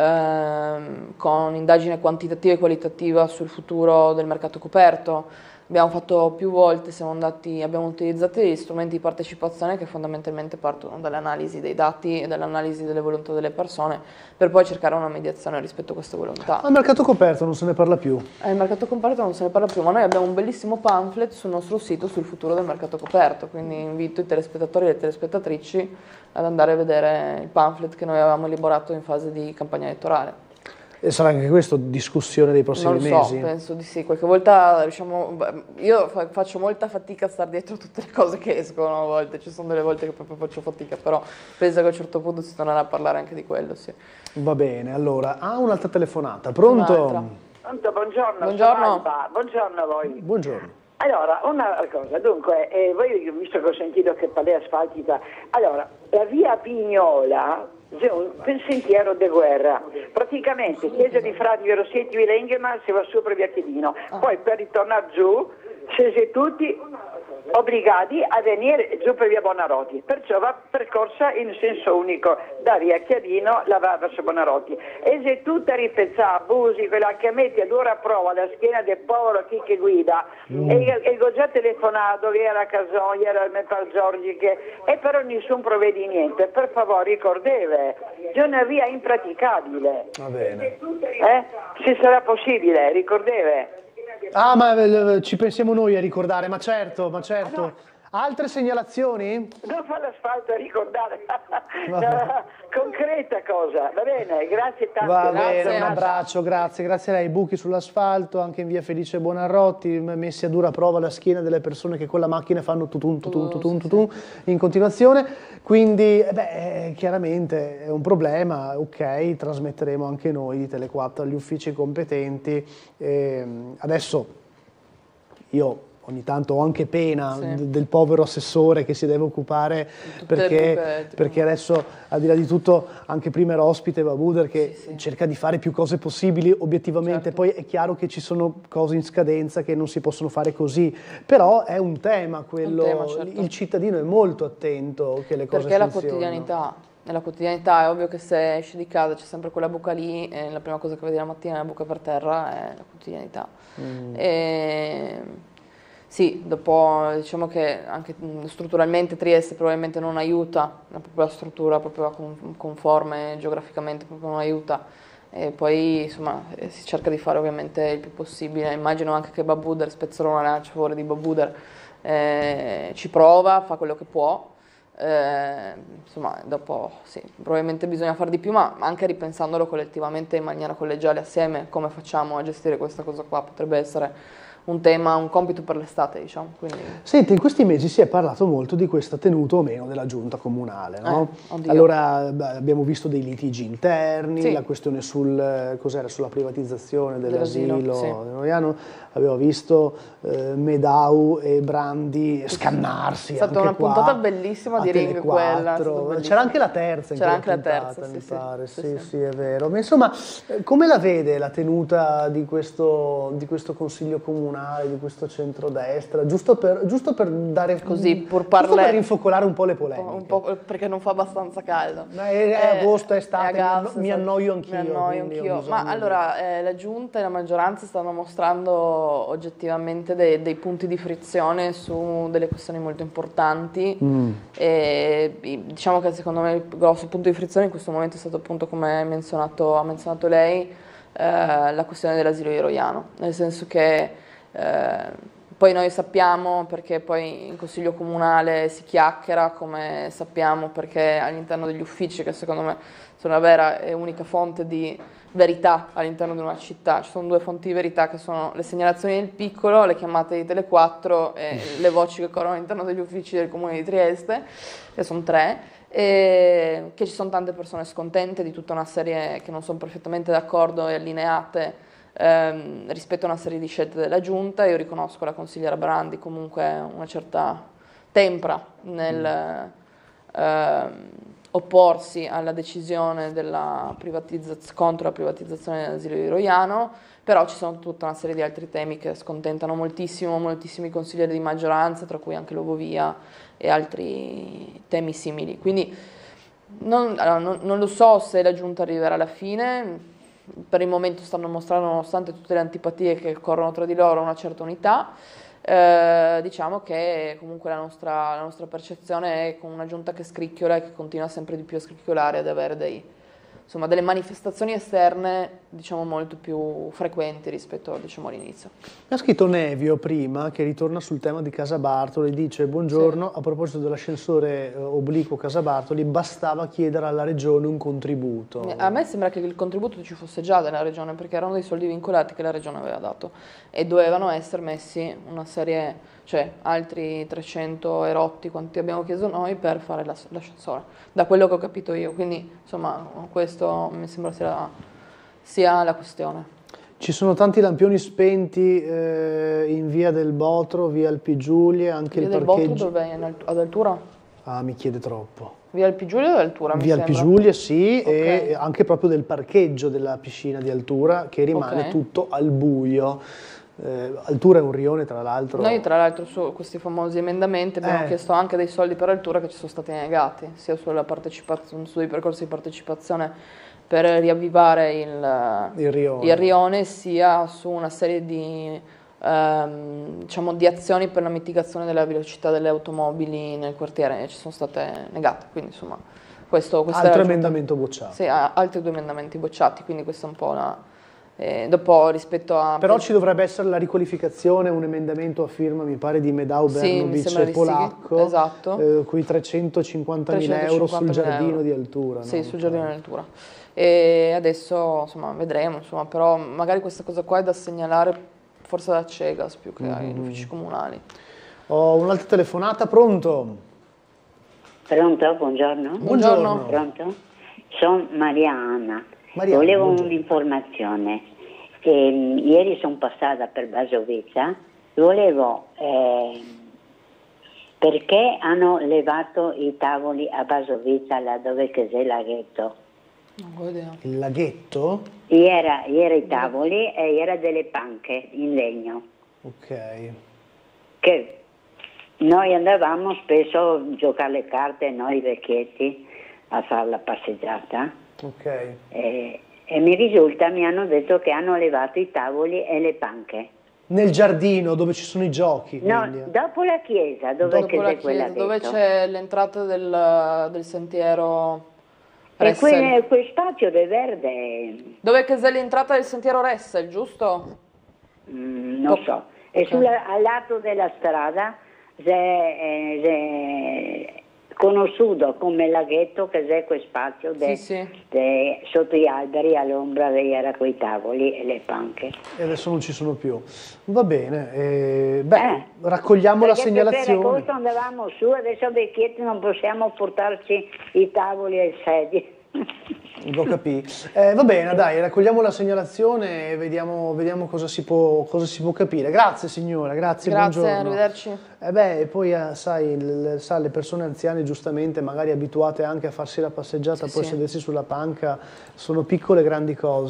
con indagine quantitativa e qualitativa sul futuro del mercato coperto. Abbiamo fatto più volte, abbiamo utilizzato degli strumenti di partecipazione che fondamentalmente partono dall'analisi dei dati e dall'analisi delle volontà delle persone, per poi cercare una mediazione rispetto a queste volontà. Al mercato coperto non se ne parla più? Il mercato coperto non se ne parla più, ma noi abbiamo un bellissimo pamphlet sul nostro sito sul futuro del mercato coperto, quindi invito i telespettatori e le telespettatrici ad andare a vedere il pamphlet che noi avevamo elaborato in fase di campagna elettorale. E sarà anche questo discussione dei prossimi mesi? Non lo so, penso di sì. Qualche volta io faccio molta fatica a stare dietro tutte le cose che escono a volte, ci sono delle volte che proprio faccio fatica, però penso che a un certo punto si tornerà a parlare anche di quello, sì. Va bene, allora, un'altra telefonata, pronto? Pronto, buongiorno. Buongiorno a voi. Buongiorno. Allora, una cosa, dunque, voi visto che ho sentito che parlè asfaltica, allora, la via Vignola c'è un sentiero de guerra, praticamente chiesa di Frati Rossetti Vilengheman si va sopra via Chiedino, poi per ritornare giù siete tutti obbligati a venire giù per via Buonarroti, perciò va percorsa in senso unico da via Chiedino la va verso Buonarroti, e se tutta ripezzata abusi quella che mette ad ora a prova la schiena del povero chi che guida e ho già telefonato che era Casogli, era il Metal Giorgi e però nessun provvede niente, per favore ricordeve c'è una via impraticabile. Va bene. Se sarà possibile, ricordeve. Ma ci pensiamo noi a ricordare, ma certo. No. Altre segnalazioni? Non fa l'asfalto a ricordare, concreta cosa, va bene, grazie tanto. Va bene, un abbraccio, grazie a lei. Buchi sull'asfalto, anche in via Felice Buonarroti, messi a dura prova la schiena delle persone che con la macchina fanno tutun in continuazione, quindi chiaramente è un problema, ok, trasmetteremo anche noi di Tele4 agli uffici competenti. Adesso io ogni tanto ho anche pena del povero assessore che si deve occupare, perché adesso, al di là di tutto, anche prima era ospite Babuder che cerca di fare più cose possibili obiettivamente, poi è chiaro che ci sono cose in scadenza che non si possono fare così, però è un tema quello, il cittadino è molto attento che le cose funzionino. Perché è la quotidianità. Nella quotidianità è ovvio che se esci di casa c'è sempre quella buca lì e la prima cosa che vedi la mattina è la buca per terra, è la quotidianità. Sì, dopo diciamo che anche strutturalmente Trieste probabilmente non aiuta, proprio la struttura proprio conforme geograficamente proprio non aiuta, e poi insomma si cerca di fare ovviamente il più possibile. Immagino anche che Babuder, spezzerò una lancia a favore di Babuder, ci prova, fa quello che può, insomma dopo sì, probabilmente bisogna fare di più, ma anche ripensandolo collettivamente in maniera collegiale assieme, come facciamo a gestire questa cosa qua, potrebbe essere un tema, un compito per l'estate, diciamo. Quindi... Senti, in questi mesi si è parlato molto di questa tenuta o meno della giunta comunale, no? Allora abbiamo visto dei litigi interni, la questione sulla privatizzazione dell'asilo Roiano, abbiamo visto Medau e Brandi scannarsi. È stata una puntata bellissima di Ring quella. C'era anche la terza in quella puntata, mi pare. Sì, è vero. Ma insomma, come la vede la tenuta di questo Consiglio Comunale? comunale, di questo centrodestra, giusto per dare così, giusto per rinfocolare un po' le polemiche. Un po' perché non fa abbastanza caldo. È agosto, è estate, mi annoio anch'io. Ma allora, la Giunta e la maggioranza stanno mostrando oggettivamente dei punti di frizione su delle questioni molto importanti. E diciamo che secondo me il grosso punto di frizione in questo momento è stato appunto, come ha menzionato lei, la questione dell'asilo iroiano, nel senso che poi noi sappiamo, perché poi in consiglio comunale si chiacchiera, come sappiamo, perché all'interno degli uffici, che secondo me sono la vera e unica fonte di verità all'interno di una città, ci sono due fonti di verità che sono le segnalazioni del piccolo, le chiamate di Tele4 e le voci che corrono all'interno degli uffici del comune di Trieste, che sono 3. E che ci sono tante persone scontente di tutta una serie che non sono perfettamente d'accordo e allineate rispetto a una serie di scelte della Giunta. Io riconosco la consigliera Brandi comunque una certa tempra nel opporsi alla decisione della contro la privatizzazione dell'asilo di Roiano, però ci sono tutta una serie di altri temi che scontentano moltissimi consiglieri di maggioranza, tra cui anche l'Obovia e altri temi simili. Quindi non lo so se la Giunta arriverà alla fine. Per il momento stanno mostrando, nonostante tutte le antipatie che corrono tra di loro, una certa unità. Diciamo che comunque la nostra percezione è con una Giunta che scricchiola e che continua sempre di più a scricchiolare, ad avere delle manifestazioni esterne, diciamo, molto più frequenti rispetto, diciamo, all'inizio. Mi ha scritto Nevio prima, che ritorna sul tema di Casa Bartoli, dice: buongiorno, a proposito dell'ascensore obliquo Casa Bartoli, bastava chiedere alla Regione un contributo. A me sembra che il contributo ci fosse già dalla Regione, perché erano dei soldi vincolati che la Regione aveva dato e dovevano essere messi una serie, cioè altri 300 erotti, quanti abbiamo chiesto noi, per fare l'ascensore, da quello che ho capito io. Quindi insomma questo mi sembra sia la questione. Ci sono tanti lampioni spenti in via del Botro, via Alpi Giulie, anche via il parcheggio. Via del Botro dov'è? Ad altura? Ah, mi chiede troppo. Via Alpi Giulie o ad altura? Via Alpi Giulie, sì, okay. E anche proprio del parcheggio della piscina di Altura, che rimane tutto al buio. Altura è un rione, tra l'altro. Noi tra l'altro su questi famosi emendamenti abbiamo chiesto anche dei soldi per Altura, che ci sono stati negati, sia sulla partecipazione, sui percorsi di partecipazione per riavvivare il rione, sia su una serie di diciamo di azioni per la mitigazione della velocità delle automobili nel quartiere, e ci sono state negate. Quindi insomma questo altro emendamento bocciato. Sì, altri 2 emendamenti bocciati, quindi questa è un po' la dopo rispto a... Però ci dovrebbe essere la riqualificazione, un emendamento a firma, mi pare, di Medao, Bernovic e Polacco, sì, esatto. Quei 350.000 euro sul giardino di Altura. Sì, sul giardino di Altura. E adesso insomma vedremo, insomma, però magari questa cosa qua è da segnalare forse da Cegas più che agli uffici comunali. Ho un'altra telefonata, pronto? Pronto, buongiorno. Buongiorno. Pronto? Sono Maria Anna. Volevo un'informazione. Ieri sono passata per Basovizza, volevo perché hanno levato i tavoli a Basovizza, là dove c'è il laghetto. Il laghetto? Ieri i tavoli e era delle panche in legno. Ok. Che noi andavamo spesso a giocare le carte, noi vecchietti, a fare la passeggiata. Ok. E mi hanno detto che hanno levato i tavoli e le panche. Nel giardino dove ci sono i giochi? No, dopo la chiesa, dove c'è l'entrata del sentiero Ressel. E quel spazio del verde. Dove c'è l'entrata del sentiero Ressel, giusto? Non so. E al lato della strada conosciuto come laghetto, che è quel spazio sotto gli alberi all'ombra era quei tavoli e le panche. E adesso non ci sono più. Va bene, raccogliamo la segnalazione. Per agosto andavamo su, adesso vecchietti non possiamo portarci i tavoli e i sedili. Lo capì. Va bene, dai, raccogliamo la segnalazione e vediamo cosa si può capire. Grazie signora, grazie, buongiorno. Arrivederci. Poi sai, le persone anziane, giustamente, magari abituate anche a farsi la passeggiata, poi sedersi sulla panca, sono piccole grandi cose.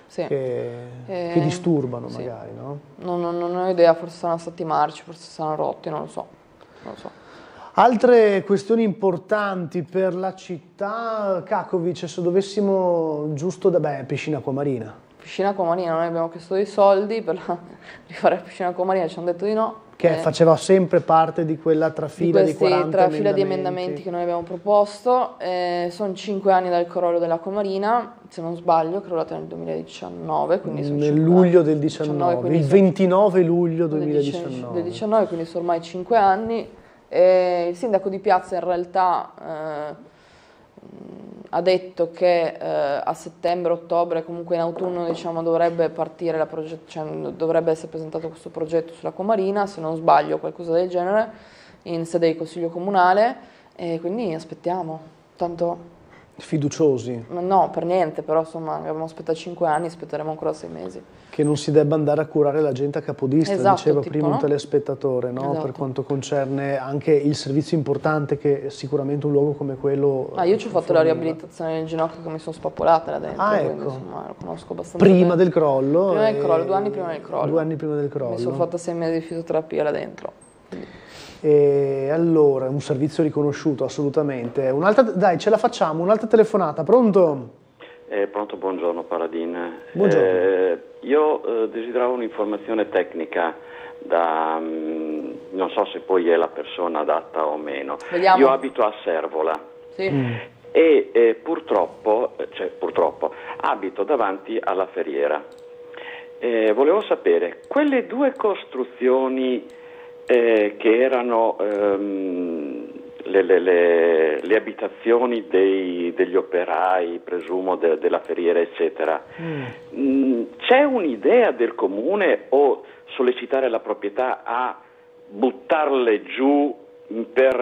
che disturbano magari, no? Non ho idea, forse saranno stati i marci, forse saranno rotti, non lo so. Altre questioni importanti per la città, Kakovic, se dovessimo giusto piscina acquamarina. Piscina acquamarina, noi abbiamo chiesto dei soldi per rifare la piscina acquamarina, ci hanno detto di no. Che faceva sempre parte di quella trafila di 40 di emendamenti che noi abbiamo proposto. Sono 5 anni dal crollo dell'acquamarina, se non sbaglio, crollata nel 2019. Quindi sono nel luglio del 19, il 29 luglio 2019. Del 19, quindi sono ormai 5 anni. Il sindaco di Piazza in realtà ha detto che a settembre-ottobre, comunque in autunno, diciamo, dovrebbe partire dovrebbe essere presentato questo progetto sull'acquamarina, se non sbaglio, qualcosa del genere, in sede di consiglio comunale, e quindi aspettiamo. Tanto fiduciosi? No, per niente, però insomma abbiamo aspettato 5 anni, aspetteremo ancora 6 mesi. Che non si debba andare a curare la gente a Capodistria, esatto, diceva tipo, prima un telespettatore, no? Esatto. Per quanto concerne anche il servizio importante che sicuramente un luogo come quello... io ci ho fatto la riabilitazione del ginocchio che mi sono spappolata là dentro, quindi insomma lo conosco abbastanza prima bene. Del crollo? Prima del crollo, 2 anni prima del crollo. 2 anni prima del crollo. Mi sono fatta 6 mesi di fisioterapia là dentro. E allora, un servizio riconosciuto assolutamente. Dai, ce la facciamo, un'altra telefonata, pronto? Pronto, buongiorno Paladin. Buongiorno. Io desideravo un'informazione tecnica non so se poi è la persona adatta o meno. Vediamo. Io abito a Servola e purtroppo abito davanti alla Ferriera. Volevo sapere, quelle 2 costruzioni che erano le abitazioni degli operai, presumo, della Ferriera, eccetera. C'è un'idea del comune o sollecitare la proprietà a buttarle giù per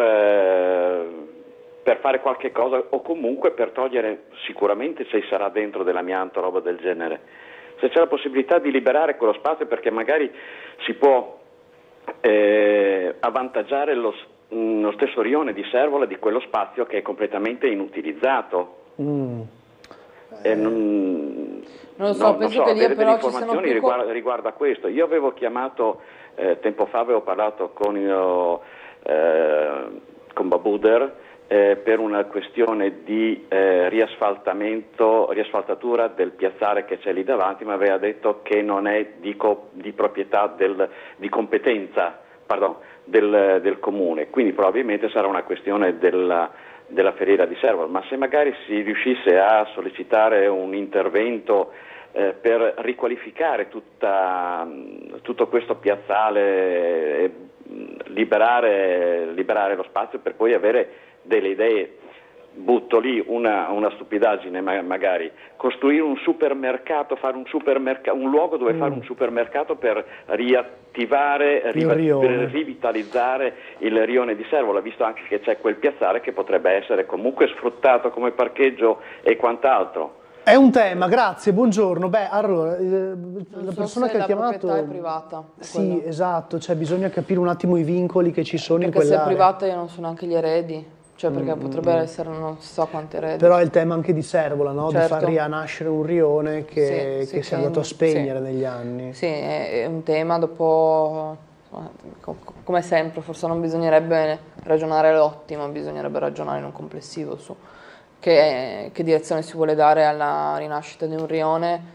fare qualche cosa o comunque per togliere, sicuramente se sarà dentro dell'amianto, roba del genere? Se c'è la possibilità di liberare quello spazio, perché magari si può avvantaggiare lo stesso rione di Servola di quello spazio che è completamente inutilizzato. Non lo so, penso che lì però ci siano più riguardo a questo. Io avevo chiamato tempo fa, avevo parlato con Babuder per una questione di riasfaltatura del piazzale che c'è lì davanti, ma aveva detto che non è di proprietà di competenza del comune, quindi probabilmente sarà una questione della Ferriera di Servola, ma se magari si riuscisse a sollecitare un intervento per riqualificare tutto questo piazzale e liberare lo spazio per poi avere delle idee. Butto lì una stupidaggine, magari costruire un supermercato, fare un luogo dove fare un supermercato per riattivare, per rivitalizzare il rione di Servola, visto anche che c'è quel piazzale che potrebbe essere comunque sfruttato come parcheggio e quant'altro. È un tema, grazie, buongiorno. Allora, la persona che ha chiamato... La proprietà è privata. Sì, esatto, cioè bisogna capire un attimo i vincoli che ci sono in quell'area. quell'area. Perché se è privata io non so neanche gli eredi. Cioè perché potrebbe essere non so quanti eredi. Però è il tema anche di Servola, no? Certo. Di far rinascere un rione che si è andato a spegnere negli anni. Sì, è un tema, dopo, come sempre, forse non bisognerebbe ragionare all'ottimo, bisognerebbe ragionare in un complessivo su che direzione si vuole dare alla rinascita di un rione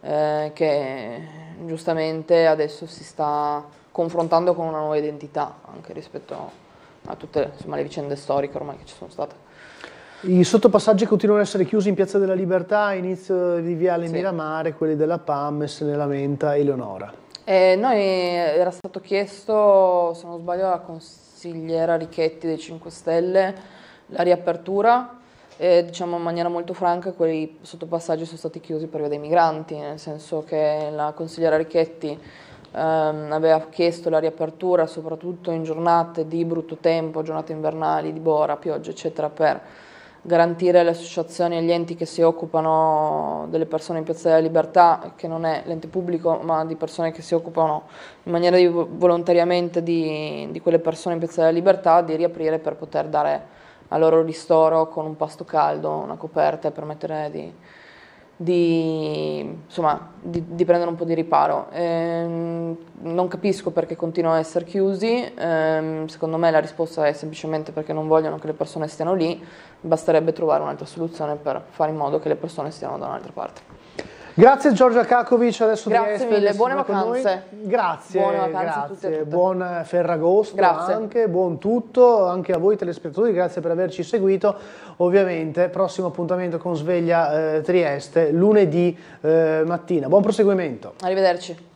che giustamente adesso si sta confrontando con una nuova identità, anche rispetto a tutte le vicende storiche ormai che ci sono state. I sottopassaggi continuano ad essere chiusi in Piazza della Libertà, inizio di Viale Miramare, quelli della PAM, se ne lamenta Eleonora. Noi era stato chiesto, se non sbaglio, alla consigliera Richetti dei 5 Stelle la riapertura e diciamo in maniera molto franca quei sottopassaggi sono stati chiusi per via dei migranti, nel senso che la consigliera Richetti aveva chiesto la riapertura soprattutto in giornate di brutto tempo, giornate invernali, di bora, pioggia eccetera, per garantire alle associazioni e agli enti che si occupano delle persone in Piazza della Libertà, che non è l'ente pubblico ma di persone che si occupano in maniera volontariamente di quelle persone in Piazza della Libertà, di riaprire per poter dare a loro ristoro con un pasto caldo, una coperta e permettere prendere un po' di riparo. Non capisco perché continuano a essere chiusi, secondo me la risposta è semplicemente perché non vogliono che le persone stiano lì, basterebbe trovare un'altra soluzione per fare in modo che le persone stiano da un'altra parte. Grazie Giorgia Kakovic, adesso grazie mille, buone vacanze. Grazie, buone vacanze grazie. A tutte e tutte. Buon Ferragosto grazie. Anche, buon tutto, anche a voi telespettatori, grazie per averci seguito. Ovviamente prossimo appuntamento con Sveglia Trieste lunedì mattina. Buon proseguimento. Arrivederci.